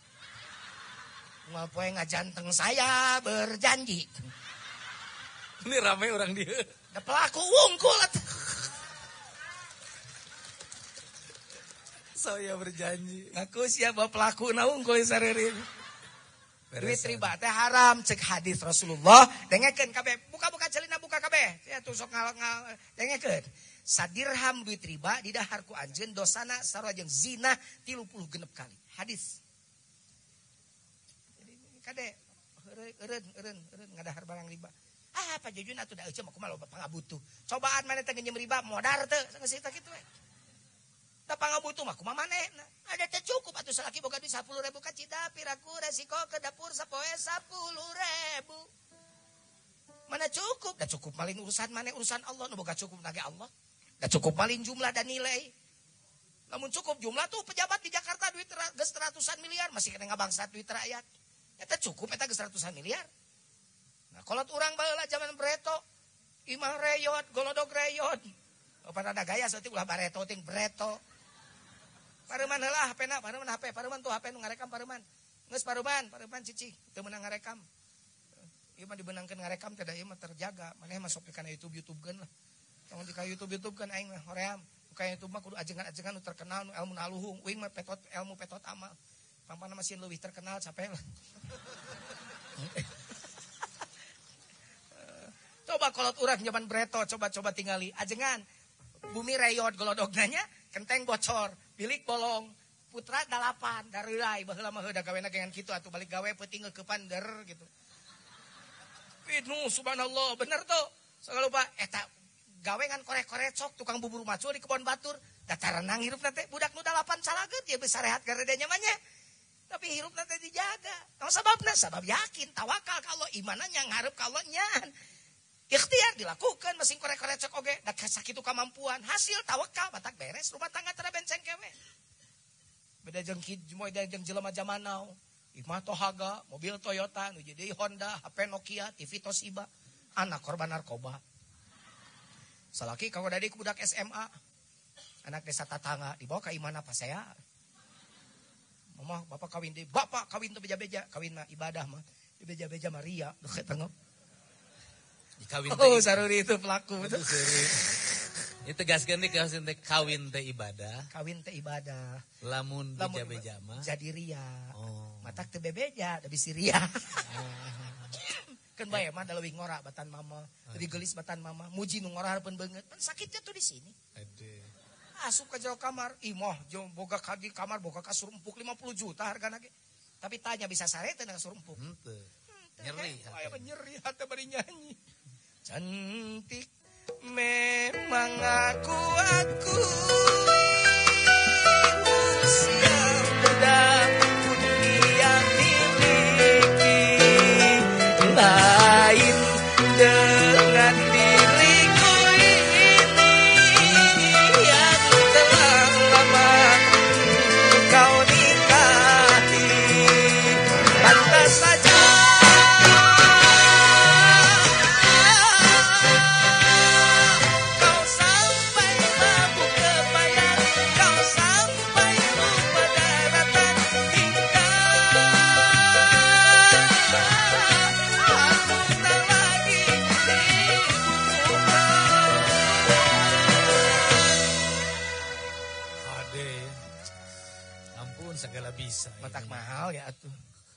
Moal poe ngajanteng saya berjanji. Ini rame orang dia. Da pelaku wungkul atuh. Saya berjanji. Ngaku sia bawa pelaku naung kuy sareureun. Duit riba teh haram cek hadis Rasulullah. Dengekeun kabeh. Buka-buka celina buka kabeh. Ya tuh sok ngal ngal dengekeun. Sadirham duit riba di dahar ku anjeun dosana sarua jeung zina tilu puluh genep kali. Hadis. Jadi kade eureun eureun eureun ngadahar barang riba. Ah Pak Jujun atuh da euceum aku mah loba pangabutuh. Cobaan maneh teh ngeunjem riba modar teu geus eta kitu we. Da pangabutuh mah kumaha manehna? Ada teh cukup atuh salaki boga duit sepuluh ribu ka Cidapi raku resiko ke dapur sapoe sepuluh ribu. Mana cukup? Da cukup malin urusan maneh urusan Allah nu boga cukup nage Allah. Da cukup malin jumlah dan nilai. Namun cukup jumlah tuh pejabat di Jakarta duit geus ratusan miliar masih kena ngabangsat duit rakyat. Eta cukup eta geus ratusan miliar. Nah, kolot urang baheula zaman Breto, imah reyot, golodog reyot. Pada ada gaya seperti ulah bareto ting Breto. Pareman heula H P-na, pareman H P, pareman tuh H P nu ngarekam pareman. Geus pareman, pareman cicing, teu meunang ngarekam. Ieu mah dibeunangkeun ngarekam teh da ieu mah terjaga. Maneh masuk kana YouTube-YouTubekeun lah. Tong di ka YouTube-YouTubekeun aing mah hoream. Buka YouTube mah kudu ajengan-ajengan nu terkenal nu ilmu aluhung. Uing mah petot ilmu petot amal. Pampana mesin leuwih terkenal capek lah. Coba kolot urang zaman Breto, coba-coba tingali ajengan. Bumi reyot golodognanya, kenteng bocor, bilik bolong, putra dalapan, darilai, baheula mah heuda gawena gengan kitu atuh balik gawe peuting ngeukepan der gitu. Itu subhanallah, bener tuh. Soal lupa eta gawe ngan korek-korek sok tukang bubur macul di kebon batur, datarenang hirupna teh budak nu dalapan salaget dia bisa rehat garedenya mah nya. Tapi hirupna teh dijaga. Tau sababna? Sabab yakin, tawakal ka Allah, imanana ngarep ka Allah nyan. Ikhtiar dilakukan mesin korek-korek cek oge da sakitu kemampuan hasil tawakal batak beres rumah tangga tara benceng kewe beda jeung moy da jeung jelema zaman now imah Tohaga mobil Toyota nu jadi Honda H P Nokia T V Toshiba anak korban narkoba salaki kawa dadi ku budak S M A anak desa tatangga dibawa ka imana pasea mama bapak kawin deui bapak kawin teu beja-beja kawin mah ibadah mah beja-beja Maria deket tengok. Kawin oh, saruri itu pelaku. Itu seri. Itu tegaskeun deui kawin teh kawin teh ibadah. Kawin teh ibadah. Lamun beja-beja mah jadi ria. Oh. Matak teu bebeja, da bisi ria. Kan bae mah da leuwih ngora batan mama, leuwih geulis batan mama, muji nu ngora hareupeun beungeut. Pan sakitnya tuh di sini. Aduh. Asup ka jero kamar, imoh jeung boga ka di kamar boga kasur empuk lima puluh juta hargana ge. Tapi tanya bisa sare teh kasur empuk. Henteu. Nyeri. Aya nyeri hate bari nyanyi. Cantik memang aku aku usia muda pun dia miliki lain dengan diriku ini yang telah lama kau nikahi pantas saja. Segala bisa. Matak mahal ya atuh.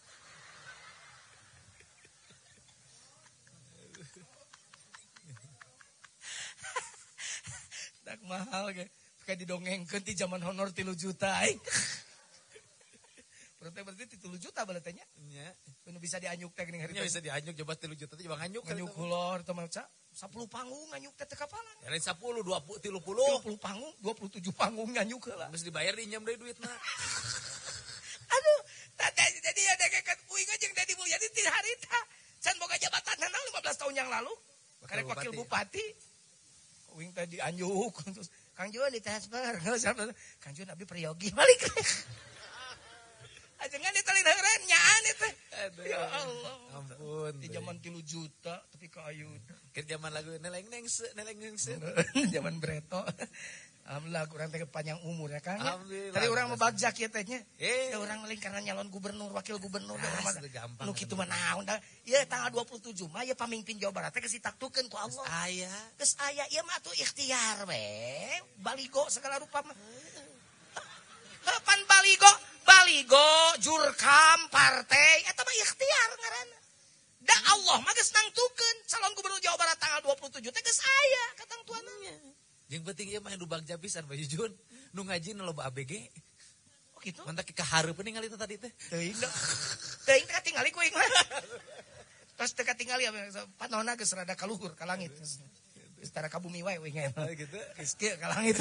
Tak mahal ge. Kayak didongengkeun ti zaman honor tilu juta aing. Berarti berarti tilu juta baletenya. Nya. Anu bisa dianyuk teh geuning harita. Nya bisa dianyuk coba tilu juta teh coba nganyuk. Nganyuk kulor teh mah sepuluh panggung nganyuk teh teh kapalan. Lain sepuluh, dua puluh, tilu puluh. tilu puluh panggung, dua puluh tujuh panggung nganyuk heula. Geus dibayar dinyam deui duitna. Aduh, tadi jadi ada kayak uing aja yang dari Mulyadi di harita. Can boga jabatan naon lima belas tahun yang lalu. Karek wakil bupati. Uing tadi anjuk terus Kang Jun ditransfer. Kang Jun abi priyogi balik. Ajengan ditalin heureun nyaan eta. Ya Allah. Ampun. Di zaman tilu juta tapi ka ayu. Ke zaman lagu neleng nengse, neleng nengse. Zaman Breto. Alhamdulillah kurang teh panjang umur ya Kang. Alhamdulillah. Tadi orang mau bagjak ya tehnya. Eh, da urang leuwih karena nyalon gubernur, wakil gubernur da ah, urang gampang. nu kitu mah naon da. Ieu tanggal dua puluh tujuh mah ieu pamimpin Jawa Barat teh geus ditaktukeun ku Allah. Aya. Geus aya ieu mah atuh ikhtiar we. Baligo segala rupa mah. Pan baligo, baligo, jurkam, partai, eta mah ikhtiar ngaranna. Da Allah mah geus nangtukeun calon gubernur Jawa Barat tanggal dua puluh tujuh teh geus aya katang tuanna. Yang penting ieu mah nu bagja pisan Pak Jujun, nu ngaji nu loba A B G. Oh gitu. Mantap kahareupeun ningali teh tadi teh. Teuing da. Teuing teh katingali ku aing mah. Tos teh katingali panonna geus rada ka luhur ka langit. Geus tara ka bumi wae we Gitu. Geus kieu ka langit.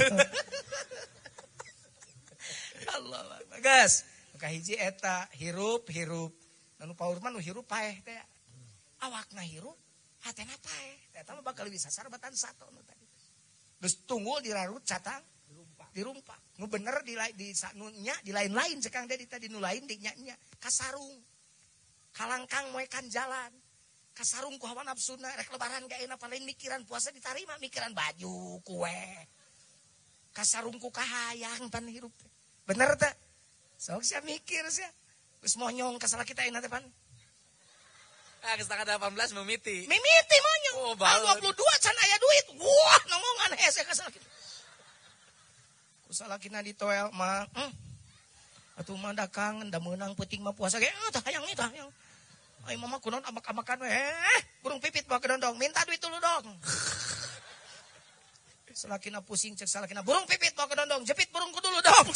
Allah bagas. Maka hiji eta hirup-hirup. Anu paur mah nu hirup paeh teh. Awakna hirup, hatena paeh. Eta mah bakal bisa sarbatan sato nu tadi. Geus tunggul dirarut catang dirumpak. Nu bener di di nu nya di lain-lain cekang tadi tadi nu lain di nya-nya kasarung. Kalangkang moekan jalan. Kasarung ku hawa nafsuna rek lebaran ga enak paling mikiran puasa ditarima mikiran baju kue. Kasarung ku kahayang pan hirup. Bener teh? Sok sia mikir sia. Geus monyong ka salah kita ayeuna teh pan. Ah geus tanggal delapan belas mimiti. Mimiti monyong. Oh, Tanggal dua puluh dua can aya duit. Wah, nongongan hese ka salah kita. Ku salah kita ditoel mah. Hmm. Atuh mah da kangen da meunang peuting mah puasa ge tah hayang tah hayang. Ai mama kunaon amak-amakan we. Eh, burung pipit bawa ke dondong, minta duit dulu dong. Salakina pusing cek salakina, burung pipit bawa ke dondong, jepit burungku dulu dong.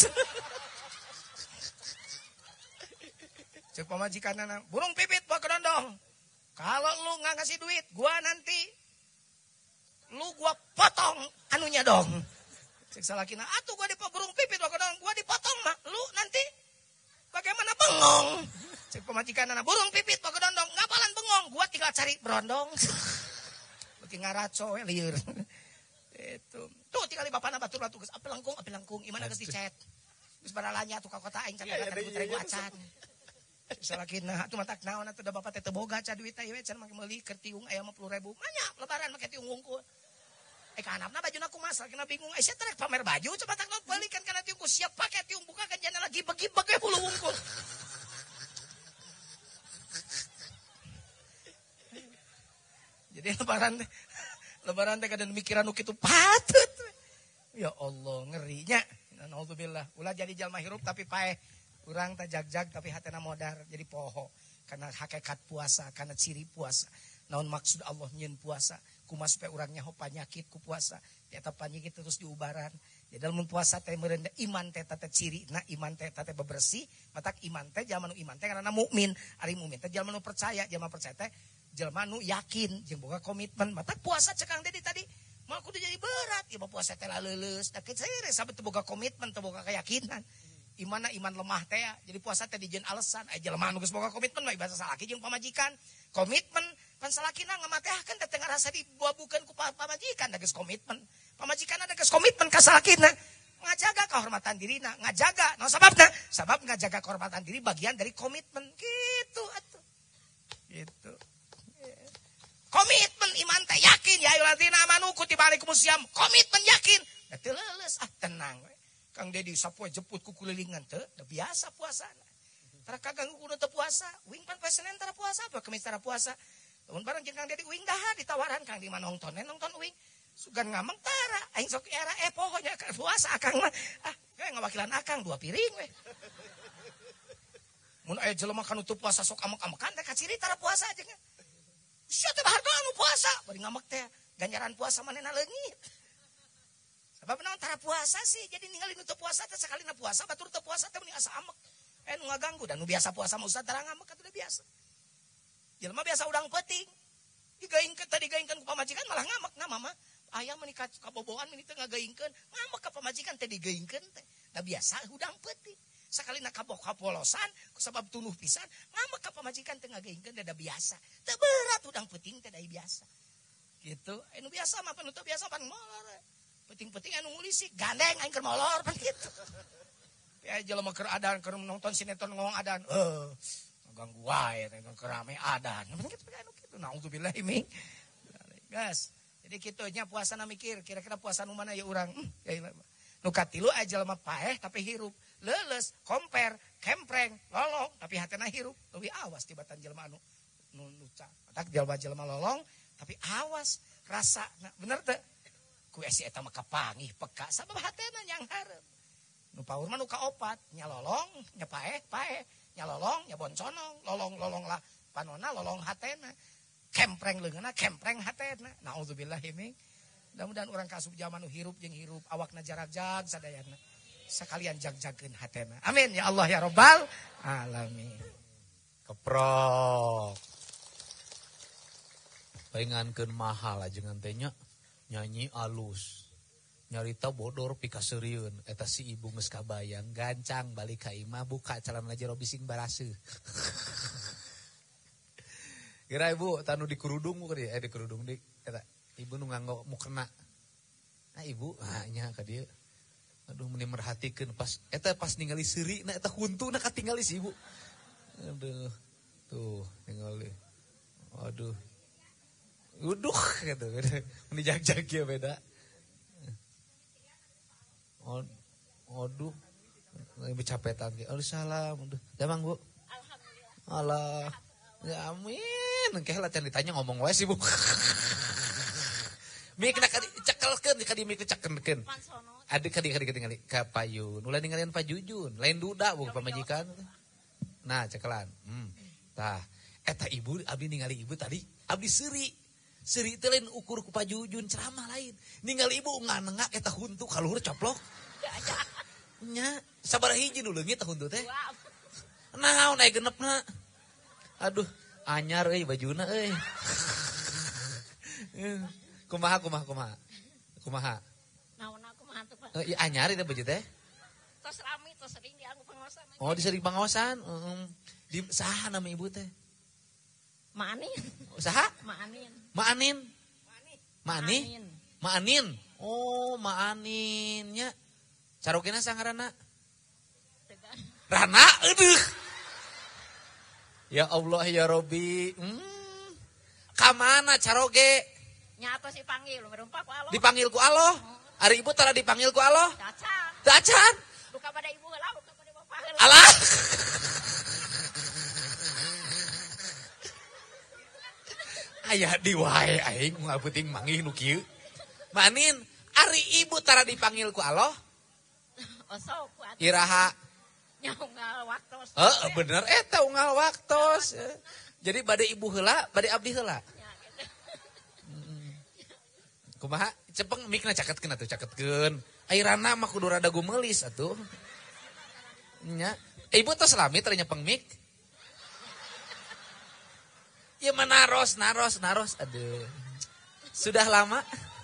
Cek pamajikanana, burung pipit bawa ke dondong. Kalau lu nggak ngasih duit, gua nanti lu gua potong anunya dong. Cek salakina, atuh gua dipotong burung pipit bawa ke dondong, gua dipotong mah, lu nanti bagaimana bengong? Cek pamajikanana, burung pipit bawa ke dondong, ngapalan bengong, gua tinggal cari berondong. Beki ngaraco we lieur. Itu. Tuh tinggal bapana batur batu geus apel langkung, apel langkung, imana geus dicet. Geus baralanya tuh ka kota aing can ada ku terigu acan. Salakina atuh matak naon atuh da bapak teh teu boga ca duit teh we can make meuli keur tiung aya lima puluh ribu. Manya lebaran make tiung wungkul. Eh ka anapna bajuna kumaha salakina bingung. Eh sia teh rek pamer baju coba tak naon beulikeun kana tiungku siap pake tiung buka kan jana lagi begi-beg we puluh wungkul. Jadi lebaran teh lebaran teh kada mikiran nu kitu patut. Ya Allah ngerinya. Nauzubillah. Ulah jadi jalma hirup tapi paeh. Urang teh jag-jag tapi hatena modar jadi poho. Karena hakikat puasa, karena ciri puasa. Naon maksud Allah nyeun puasa? Kumaha supaya urang nyaho panyakit ku puasa. Eta panyakit terus diubaran. Jadi dalam puasa teh meureun iman teh teh ciri na iman teh teh bebersih. Matak iman teh jalma nu iman teh karena mukmin. Ari mukmin teh jalma nu percaya, jalma percaya teh jelma nu yakin jeung boga komitmen. Mata puasa cekang tadi tadi mah kudu jadi berat. Ieu mah puasa teh leuleus da kecere sabet teu boga komitmen, teu boga keyakinan. Imana iman lemah teh ya. Jadi puasa teh dijieun alasan. Aya jelma nu geus boga komitmen mah ibasa salaki jeung pamajikan. Komitmen pan salakina ngamatehakeun teh teu ngarasa dibuabukeun ku pamajikan da geus komitmen. Pamajikan ada geus komitmen ka salakina. Ngajaga kehormatan dirina, ngajaga. Nah sababna, sabab ngajaga kehormatan diri bagian dari komitmen. Gitu atuh. Gitu. Komitmen iman teh yakin ya ayyuhalladzina amanu kutiba alaikumusiyam. Komitmen yakin. Da teu leuleus ah tenang we. Kang Dedi sapoe jemput ku kulilingan teu, da biasa puasana. Tara kaganggu kudu teu puasa, uing pan poe Senin tara puasa, poe Kemis tara puasa. Lamun bareng jeung Kang Dedi uing dahar ditawaran Kang di mana nonton nonton uing. Sugan ngameng tara, aing sok era eh pohonya puasa akang mah. Ah, kayak ngawakilan akang dua piring we. Mun aya jelema kanu teu puasa sok amek-amekan teh kaciri tara puasa jeung. Sia teh baharga anu puasa, bari ngamek teh ganjaran puasa manehna leungit. Sebab naon tara puasa sih, jadi ningali nu teu puasa teh sakalina puasa batur teu puasa teh mending asa amek. Eh nu ngaganggu dan nu biasa puasa mah usah tara ngamek atuh biasa. Jelema biasa udang peuting. Digaingkeun tadi digaingkeun ku pamajikan malah ngamek na mama. Aya menikah kaboboan meuni teh ngagaingkeun, ngamek ka pamajikan teh digaingkeun teh. Da biasa udang peuting. Sakalina kabok kapolosan kusabab tunuh pisan ngamek ka pamajikan teh ngagaingkeun da biasa. Teu berat udang peuting teh da biasa. Gitu. Anu biasa mah panu teu biasa pan molor. Peuting-peuting anu ngulisik gandeng aing keur molor pan kitu. Ya jelema keur adan keur nonton sinetron ngomong adan. Eh, ganggu wae teh keur rame adan. Penting kitu anu kitu. Nauzubillah min. Gas. Jadi kitu nya puasana mikir kira-kira puasa nu mana ya urang. Hmm, ya nu katilu aya jelema paeh tapi hirup. Leuleus, komper, kempreng, lolong tapi hatena hirup. Leuwih awas tibatan jelema anu nu nuca. Tak jelema-jelema lolong tapi awas rasana. Bener teu? Ku esi eta mah kapangih peka sabab hatena nyang hareup. Nu paur mah nu kaopat, nya lolong, nya paeh, paeh, nya lolong, nya bonconong, lolong-lolong lah panona, lolong hatena. Kempreng leungeunna, kempreng hatena. Nauzubillahi min. Mudah-mudahan urang kaasup zaman nu hirup jeung hirup, awakna jarag-jag sadayana. Sekalian jag-jagkeun hatena. Amin ya Allah ya Rabbal alamin. Keprok. Pengankeun mahal ajengan teh nya nyanyi alus. Nyarita bodor pikaseurieun eta si ibu geus kabayang gancang balik ka imah buka calana jero bising baraseuh. Kira ibu tanu di kerudung ku dia eh di kerudung di eta ibu nu nganggo mukena. Nah ibu ah nya ka dieu. Aduh meni merhatikeun pas eta pas ningali seurina eta huntuna katingali si ibu. Aduh. Tuh, ningali. Aduh. Uduh gitu. Meni jag-jag ya beda. Aduh. Ibu capetan ge. Waalaikumsalam. Aduh. Damang Bu. Alhamdulillah. Allah. Ya amin. Engke lah can ditanya ngomong wae sih Bu. Mik nak cekelkeun ka di mik cekelkeun. Adik kadi kadi ketinggali ka payun. Ulah ninggalin pajujun, lain duda Bu pamajikan. Nah, cekelan. Hmm. Tah, eta ibu abdi ningali ibu tadi, abdi seuri. Seuri teh lain ukur ku pajujun ceramah lain. Ningali ibu nganengak eta huntu kaluhur coplok. Nya, sabaraha hiji nu leungit huntu teh? Naon aya genepna? Aduh, anyar euy bajuna euy. Kumaha kumaha kumaha. Kumaha? Naon aku mah hantu Pak. Eh, anyar itu baju teh? Tos rami tos sering dianggo pengawasan. Oh, di sering pengawasan. Heeh. Di saha nama ibu teh? Maanin. Saha? Maanin. Maanin. Maani? Maanin. Maanin. Oh, Maaninnya. Carogena sangarana? Rana, aduh. Ya Allah ya Robbi. Hmm. Kamana caroge? Nyata si panggil, merumpak ku Allah. Dipanggil ku Allah. Ari ibu tara dipanggil ku Allah. Dacan. Dacan. Buka pada ibu heula, buka pada bapak heula. Alah. Aya di wae aing moal peuting manggih nu kieu. Manin, ari ibu tara dipanggil ku Allah. Osok ku atuh. Iraha. Nyaunggal waktos. Heeh, bener eta unggal waktos. Jadi bade ibu heula, bade abdi heula. Kumaha cepeng mikna caketkeun atuh caketkeun. Airana mah kudu rada gumelis atuh. Nya, ibu tos lami teh nyepeng mik. Ya mana naros naros naros aduh. Sudah lama?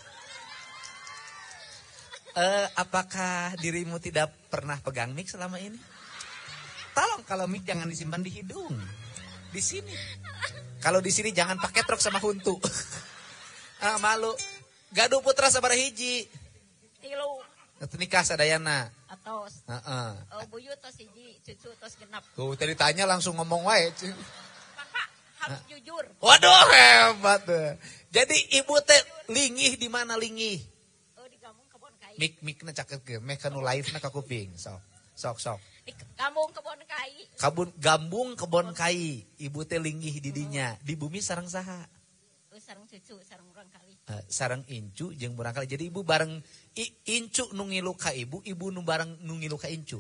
Eh, apakah dirimu tidak pernah pegang mik selama ini? Tolong kalau mik jangan disimpan di hidung. Di sini. Kalau di sini jangan pakai truk sama huntu. Ah, malu. Gaduh putra sabaraha hiji? Tilu. Nikah sadayana. Atos. Heeh. Oh, buyut tos hiji, cucu tos genep. Tuh tadi tanya langsung ngomong wae. Kan Pak, harus jujur. Waduh hebat. Jadi ibu teh lingih di mana lingih? Oh, di Gambung Kebon Kai. Mik mikna cakekeun, meh kanu live-na ka kuping. Sok. Sok sok. Di Gambung Kebon Kai. Kabun gambung kebon kai. Ibu teh lingih di dinya. Di bumi sareng saha? Oh, sareng cucu, sareng urang kali. Uh, sareng incu jeung barangkali. Jadi ibu bareng i, incu nu ngilu ka ibu, ibu nu bareng nu ngilu ka incu.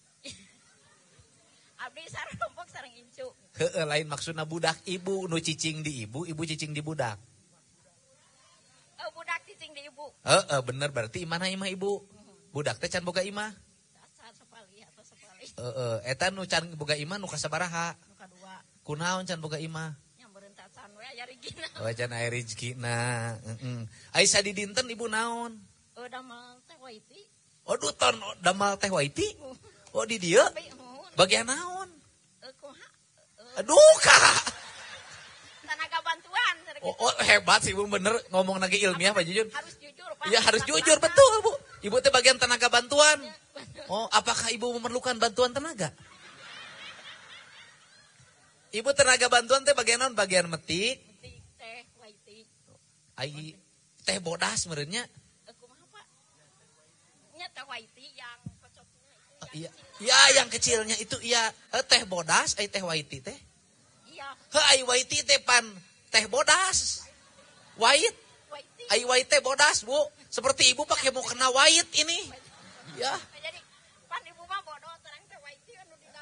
Abdi sareng lompok sareng incu. Heeh, lain maksudna budak ibu nu cicing di ibu, ibu cicing di budak. Oh, budak cicing di ibu. Heeh, bener berarti imana imah ibu. Budak teh can boga imah. Dasar sepali atau sepali. Heeh, eta nu can boga imah nu kasabaraha? Nu kadua. Kunaon can boga imah? Nyambereun tacan we aya rigina. Oh, can aya rezekina. Heeh. Ai sadi dinten ibu naon? Oh, damel teh waiti. Oh, duton damal teh waiti. Oh, di dieu. Tapi mun Bagian naon? eh kumaha? Aduh, Kak. Tenaga bantuan sareng Oh, oh, hebat sih ibu bener ngomong lagi ilmiah Pak Jujun. harus jujur, Pak. Iya harus jujur betul Bu. Ibu teh bagian tenaga bantuan. Oh, apakah ibu memerlukan bantuan tenaga? Ibu tenaga bantuan teh bagian non bagian metik. Metik teh waiti. Ai teh bodas merenya. Eh kumaha, Pak? Nya teh waiti yang pocoknya itu. Oh, iya. Ya yang kecilnya itu iya eh, teh bodas, ai teh waiti teh. Iya, Heuh ai waiti teh pan teh bodas. Wait, waiti. ai wait teh bodas Bu. Seperti ibu pakai mau kena wait ini. Ya. Jadi pas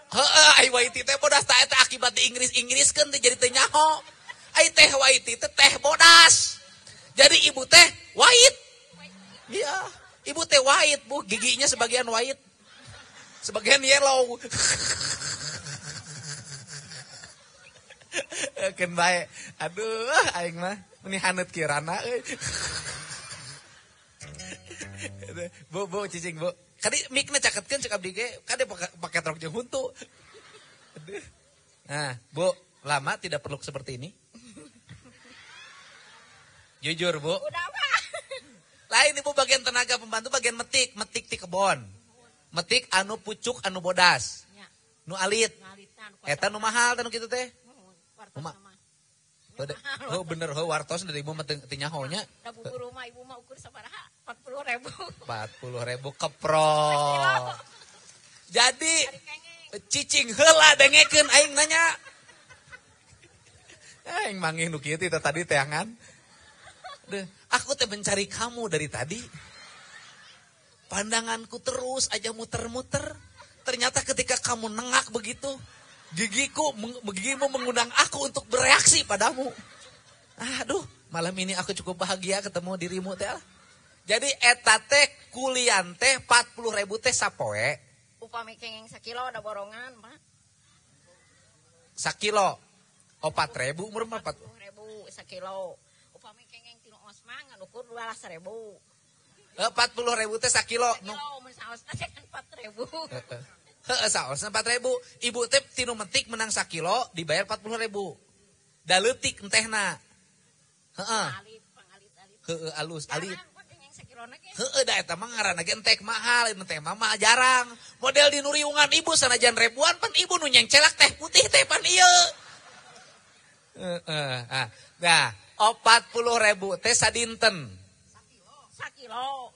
Heeh, ai waiti teh bodas tah eta akibat di Inggris-Inggriskeun teh jadi teu nyaho. Ai teh waiti teh teh bodas. Jadi ibu teh white. Iya, ibu teh white, Bu. Giginya sebagian white. Sebagian yellow. Keun bae. Aduh, aing mah meni haneut kieu Rana euy. Bu, bu, cicing, Bu. Kadi mikna caketkeun cek abdi ge, kade pakai rok jeung huntu. Nah, Bu, lama tidak perlu seperti ini. Jujur, Bu. Udah mah. Lain Ibu bagian tenaga pembantu bagian metik, metik di kebon. Metik anu pucuk anu bodas. Nya. Nu alit. Ngalitna nu Eta nu mahal teh nu kitu teh. wartos Uma. sama. Oh bener, oh wartos dari Ibu mah teu nyaho nya. Da bubur rumah ibu mah ukur sabaraha? empat puluh ribu. empat puluh ribu keprok. Jadi cicing heula dengekeun aing nanya. Aing manggih nu kieu teh tadi teangan. Deh, aku teh mencari kamu dari tadi. Pandanganku terus aja muter-muter. Ternyata ketika kamu nengak begitu, gigiku, gigimu mengundang aku untuk bereaksi padamu. Aduh, malam ini aku cukup bahagia ketemu dirimu teh. Jadi eta teh kulian teh empat puluh ribu teh sapoe. Upami kengeng sakilo ada borongan, Pak. Sakilo. Opat ribu umur mah empat empat puluh ribu sakilo. Upami kengeng tinu os mah ngan ukur dua belas ribu. empat puluh ribu teh sakilo. Sakilo mun saosna teh kan empat ribu. Heeh, saosna empat ribu. Ibu teh tinu metik menang sakilo dibayar empat puluh ribu. Da leutik entehna. Heeh. Alit, pangalit-alit. Heeh, alus, alit. Jarang kok kengeng sakilona ge. Heeh, da eta mah ngaranna ge entek mahal, entek mah mah jarang. Model di nuriungan ibu sanajan ribuan pan ibu nu nyengcelak teh putih teh pan ieu. Heeh, ah. Nah, empat puluh ribu teh sadinten. Sakilo.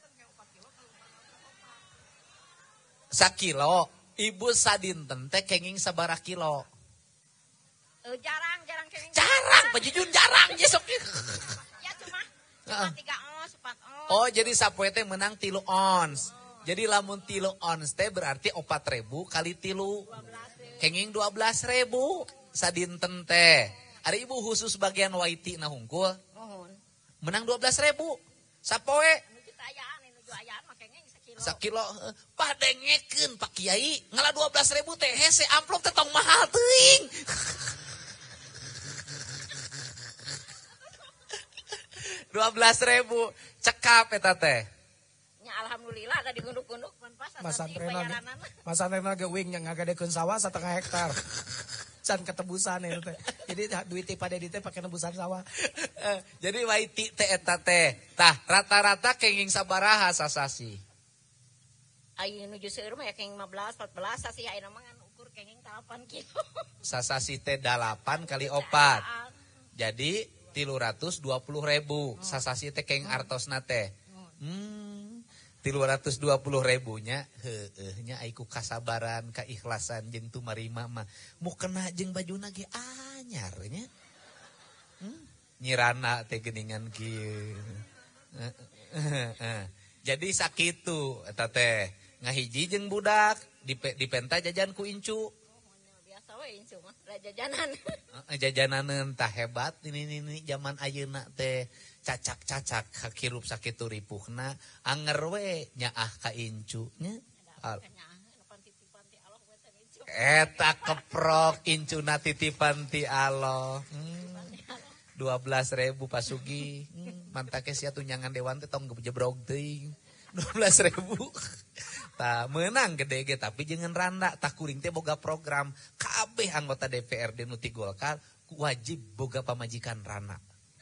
Sakilo, ibu sadinten teh kenging sabaraha kilo. Eh, jarang, jarang kengeng. Jarang, pajujun jarang jesok. Ya cuma cuma tiga ons, empat ons. Oh, jadi sapoe teh menang tilu ons. Jadi lamun tilu ons teh berarti opat ribu kali tilu. Kenging dua belas ribu sadinten teh. Ada ibu khusus bagian waiti na hungkul. Mohon. Menang dua belas ribu. Sapoe. Nuju tayaan, nuju ayaan mah kengeng sakilo. Sakilo. Padengekeun Pak Kiai. Ngala dua belas ribu teh hese amplop teh tong mahal teuing. dua belas ribu. Cekap eta teh. Nya alhamdulillah da digunduk-gunduk pan pas Mas nanti Antrena ge, bayaranana. Mas Antrena ge wing yang ngagadekeun sawah setengah hektar. Can ketebusan itu teh. Jadi duit pada di teh pakai nebusan sawah. Eh, Jadi waiti teh eta teh. Tah rata-rata kenging sabaraha sasasi. Ayo nuju seueur mah ya kenging lima belas, empat belas sasi ayeuna mah ngan ukur kenging delapan kilo. Sasasi teh dalapan kali opat. Jadi tilu ratus dua puluh ribu. Sasasi teh kenging artosna teh. Hmm. Tilu ratus dua puluh ribunya, heeh, nya aiku kasabaran, keikhlasan, jeung tumarima mah. Mukena jeung bajuna ge anyar nya. Hmm? Nyirana teh geuningan kieu. Jadi sakitu eta teh. Ngahiji jeung budak di dipenta jajan ku incu. Biasa we incu mah da jajanan. Heeh, jajananeun tah hebat ini ini zaman ayeuna teh. Cacak-cacak hakirup sakitu ripuhna anger we nyaah ka incu nya. Eta keprok incuna titipan ti Allah. Hmm. dua belas ribu pasugi. Hmm. Mantake sia tunjangan dewan teh tong jebrog teuing. dua belas ribu. Tah meunang gede ge tapi jangan randa tah kuring teh boga program kabeh anggota D P R D nu ti Golkar wajib boga pamajikan rana.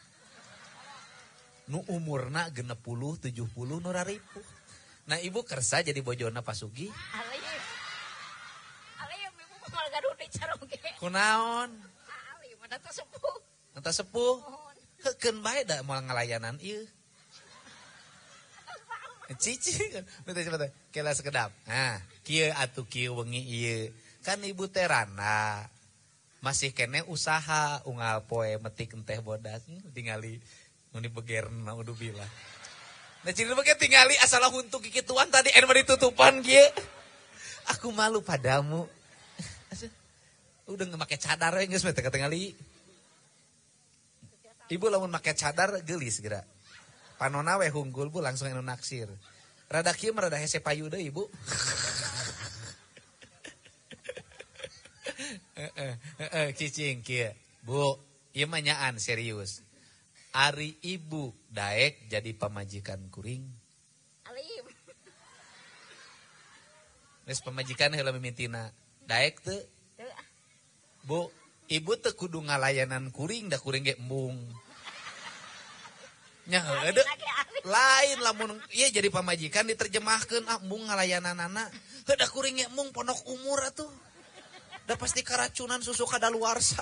Nu umurna genep puluh, tujuh puluh, nu raripuh. Nah ibu kersa jadi bojona Pasugi. Alayem. Alayem ibu mah mal gaduh di caroge. Kunaon? Alayem ada teh sepuh. Enta sepuh. Heukeun bae da moal ngalayanan ieu. Cici kan. Betul betul. Kela sekedap. Nah, kieu atuh kieu wengi ieu. Kan ibu teh rana. Masih kene usaha unggal poe metik teh bodas tingali muni begerna naudzubillah. Nah ciri bege tingali asal huntu kikituan tadi anu ditutupan kieu. Aku malu padamu. Udah nggak pakai cadar ya geus teh katingali. Ibu lamun make cadar geulis geura. Panona we hunggul bu langsung anu naksir. Rada kieu mah rada hese payu deui Ibu. Heeh, heeh cicing kieu. Bu, ieu mah nyaan serius. Ari ibu daek jadi pamajikan kuring. Alim. Geus pamajikan heula mimitina. Daek teu? Teu ah. Bu, ibu teu kudu ngalayanan kuring da kuring ge embung. Nya heueuh. Lain lamun ieu jadi pamajikan diterjemahkeun ah embung ngalayananana. Heuh da kuring ge embung ponok umur atuh. Da pasti karacunan susu kadaluarsa.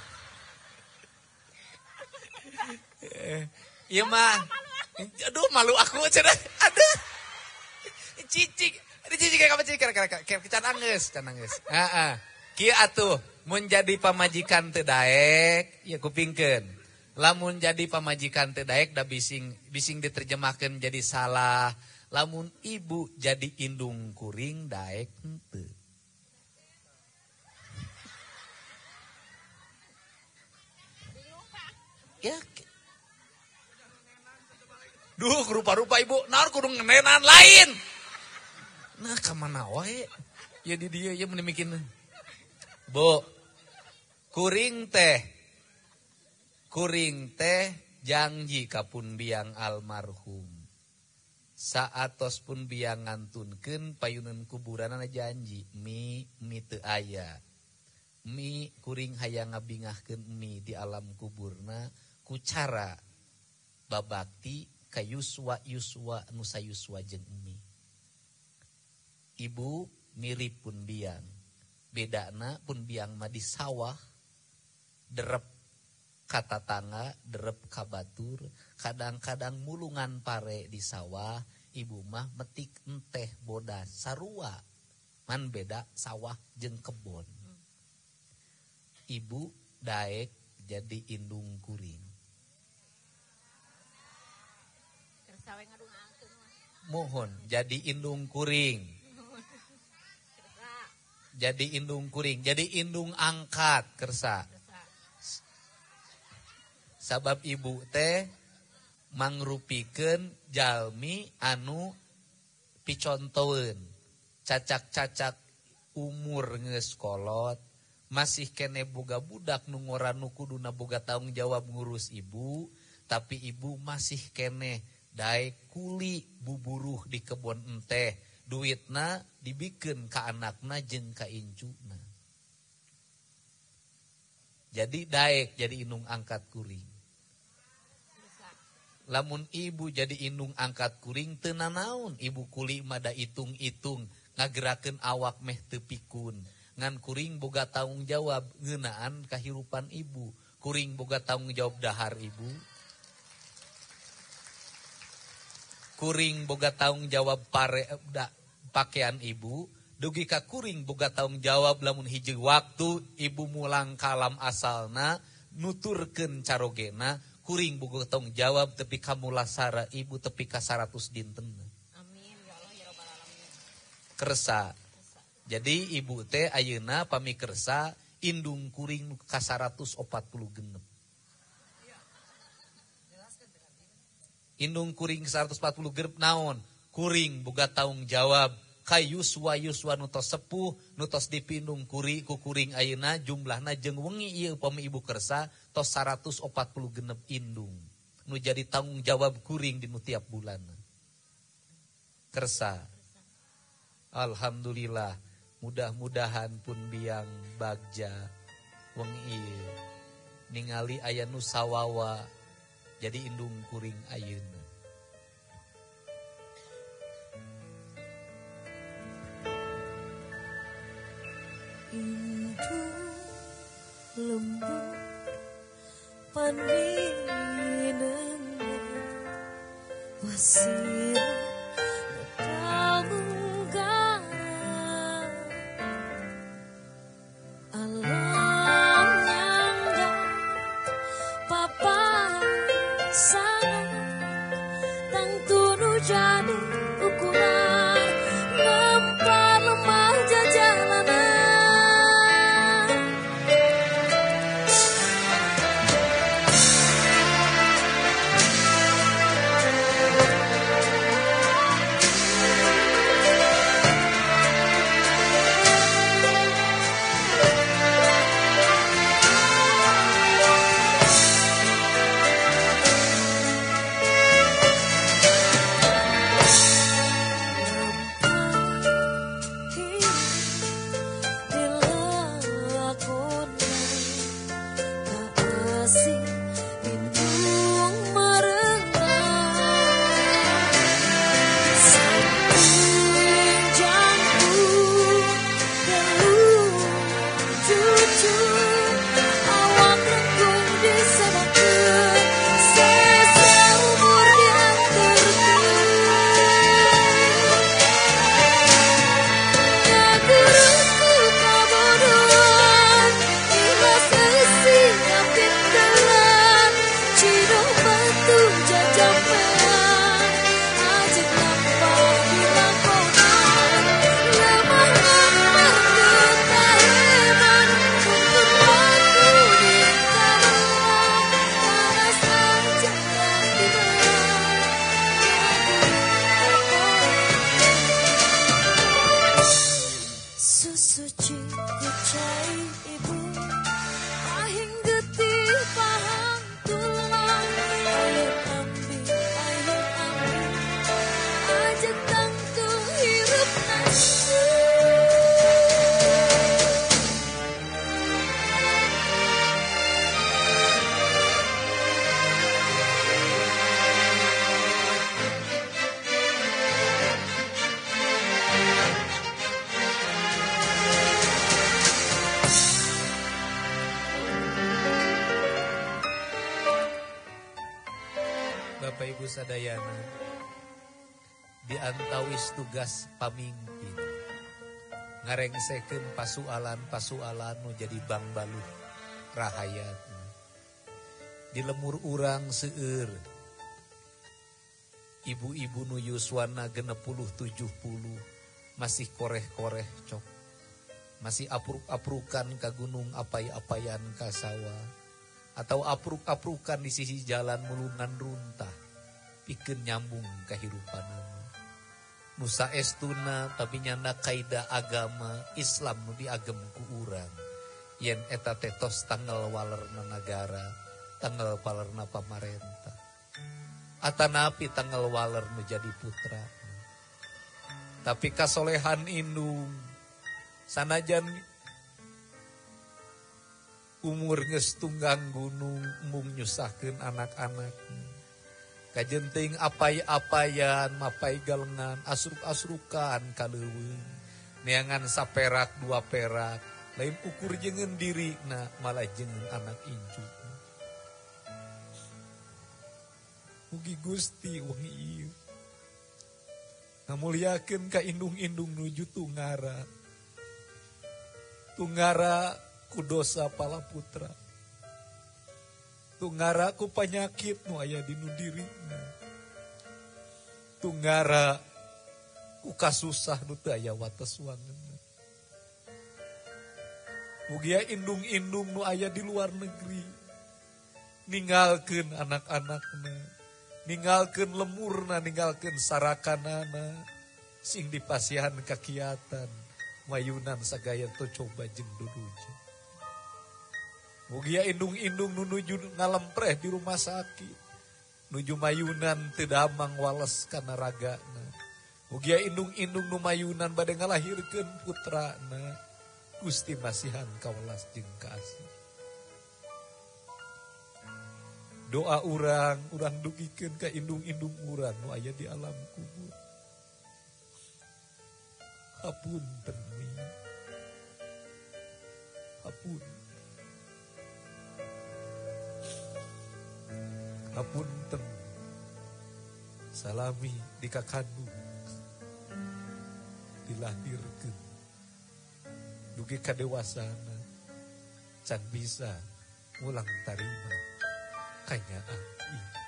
Iya mah. Aduh malu aku cenah. Aduh. Cicing. Ada cicing kayak apa cicing kayak kayak can anggeus, can anggeus. Heeh. Kieu atuh mun jadi pamajikan teu daek, ya kupingkeun. Lamun jadi pamajikan teu daek da bising bising diterjemahkeun jadi salah. Lamun ibu jadi indung kuring daek henteu. Ya. Duh, rupa-rupa ibu, naon kudu ngenenan lain. Nah, kamana wae? Ya di dia ya menemikin. Bu, kuring teh, kuring teh janji kapun biang almarhum. Saatos pun biang ngantunkeun payunan kuburanana janji, mi mi teu aya. Mi kuring hayang ngabingahkeun mi di alam kuburna ku cara babakti ka Yuswa Yuswa Nusa Yuswa jeung emi. Ibu mirip pun biang. Bedana pun biang mah di sawah derep ka tatangga, derep ka batur, kadang-kadang mulungan pare di sawah, ibu mah metik enteh bodas sarua. Man beda sawah jeung kebon. Ibu daek jadi indung kuring. Mohon jadi indung kuring. Jadi indung kuring, jadi indung angkat kersa. Sabab ibu teh mangrupikeun jalmi anu picontoeun. Cacak-cacak umur geus kolot, masih kene boga budak nu ngoranu kuduna boga tanggung jawab ngurus ibu, tapi ibu masih kene daek kuli buburuh di kebon enteh, duitna dibikeun ka anakna jeung ka incuna. Jadi daek jadi indung angkat kuring. Lamun ibu jadi indung angkat kuring teu nanaon, ibu kuli mada itung-itung ngagerakeun awak meh teu pikun. Ngan kuring boga tanggung jawab ngeunaan kahirupan ibu. Kuring boga tanggung jawab dahar ibu. Kuring boga tanggung jawab pare da, pakaian ibu. Dugi ka kuring boga tanggung jawab lamun hiji waktu ibu mulang kalam asalna nuturkeun carogena. Kuring boga tanggung jawab tepi ka mulasara ibu tepi ka saratus dintenna. Amin ya Allah ya rabbal alamin. Kersa. Jadi ibu teh ayeuna pamikersa indung kuring ka seratus opat puluh genep. Indung kuring seratus empat puluh genep naon? Kuring boga tanggung jawab ka Yuswa Yuswa nutos sepuh nutos dipindung kuri ku kuring ayeuna jumlahna jeung wengi ieu upami ibu kersa tos seratus opat puluh genep indung. Nu jadi tanggung jawab kuring dinu tiap bulanna. Kersa. Alhamdulillah. Mudah-mudahan pun biang bagja wengi ieu ningali aya nu sawawa jadi indung kuring ayeuna. Indung lembut paninengan wasir kalunggan alam nyangga papa sangat tang tunu jadi ukuran nempa lemah jajalanan sadayana diantawis tugas pamimpin ngarengsekeun pasualan-pasualan nu jadi bang baluh rahayat di lemur urang seueur ibu-ibu nu yuswana genep puluh tujuh puluh masih koreh-koreh cok masih apruk-aprukan ka gunung apai-apayan ka sawah atau apruk-aprukan di sisi jalan mulungan runtah pikeun nyambung kahirupanan nu saestuna tapi nyanda kaida agama Islam nu diagem ku urang yen eta tetos tanggal walerna negara tanggal walerna pamarentah atanapi tanggal waler nu jadi putra tapi kasolehan indung sanajan umur geus tunggang gunung mung nyusahkeun anak-anak kajenting apai-apayan mapai galengan asruk-asrukan kaleuweung neangan saperak dua perak lain ukur jengen dirina malah jengen anak incu mugi Gusti wengi ieu ngamulyakeun ka indung-indung nuju Tunggara Tunggara ku dosa pala putra Tunggara ku panyakit nu aya dinu dirina Tunggara ku kasusah nu teu aya wates wangeunna mugi indung-indung nu aya di luar negeri ninggalkeun anak-anakna ninggalkeun lemurna ninggalkeun sarakanana sing dipasihan kakiatan mayunan sagaya to coba jeung duduja mugi indung-indung nu nuju ngalempreh di rumah sakit nuju mayunan teu damang wales kana ragana mugi indung-indung nu mayunan bade ngalahirkeun putrana Gusti masihan kawelas jeung kasih doa urang urang dugikeun ka indung-indung urang nu aya di alam kubur hapunten mi hapun hapunten salami di kakandung dilahirkeun dugi kadewasana can bisa ulang tarima kanyaan itu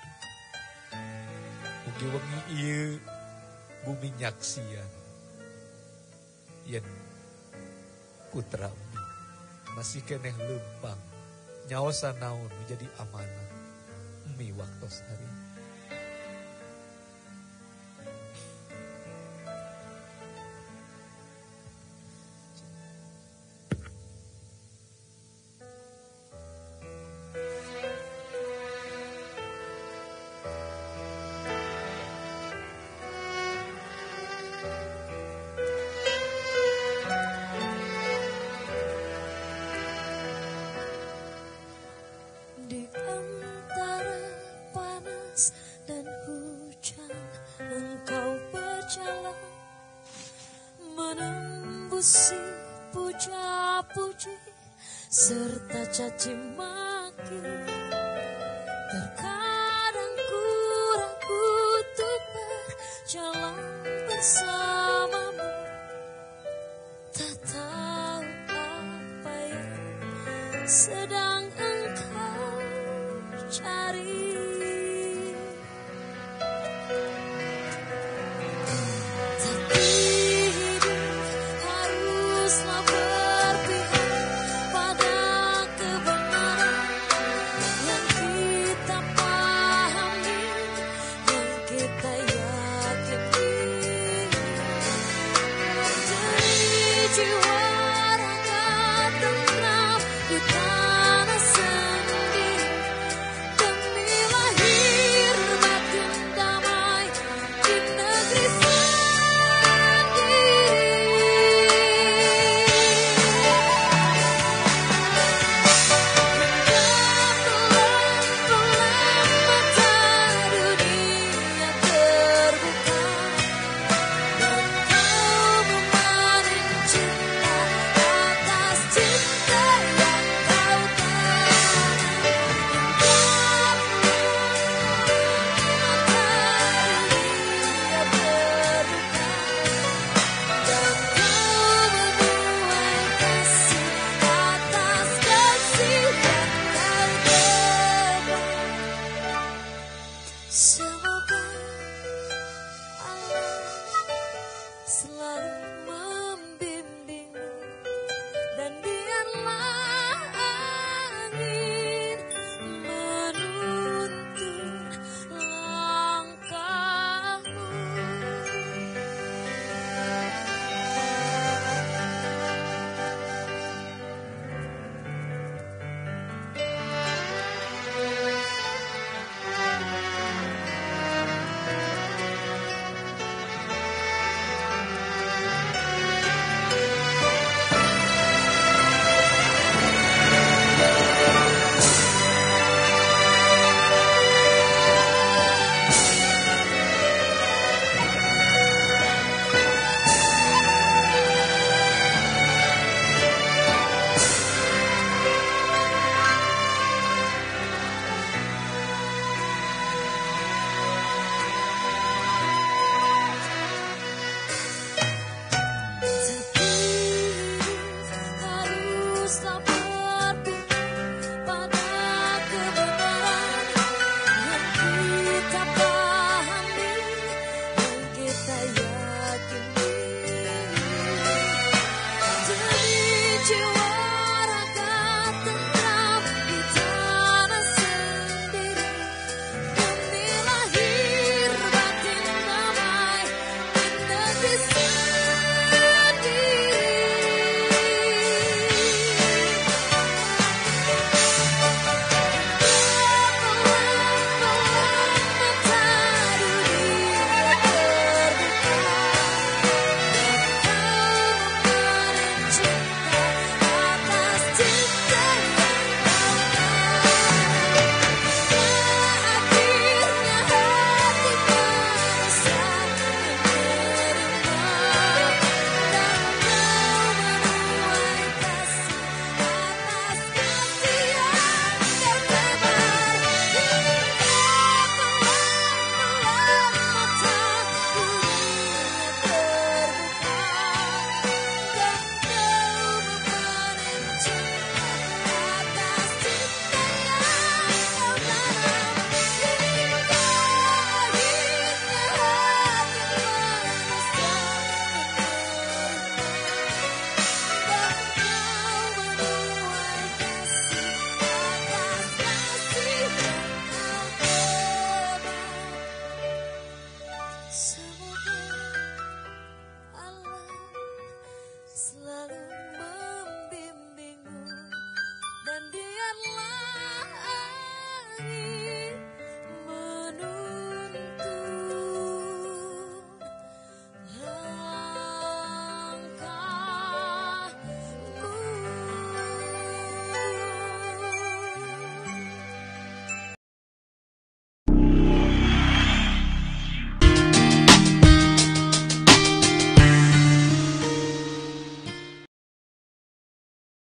mugi wengi ieu bumi nyaksian yen putra umi masih keneh lempang nyaosa naon menjadi amanah umi waktos hari Di antara panas dan hujan, engkau berjalan menembusi puja-puji serta caci maki.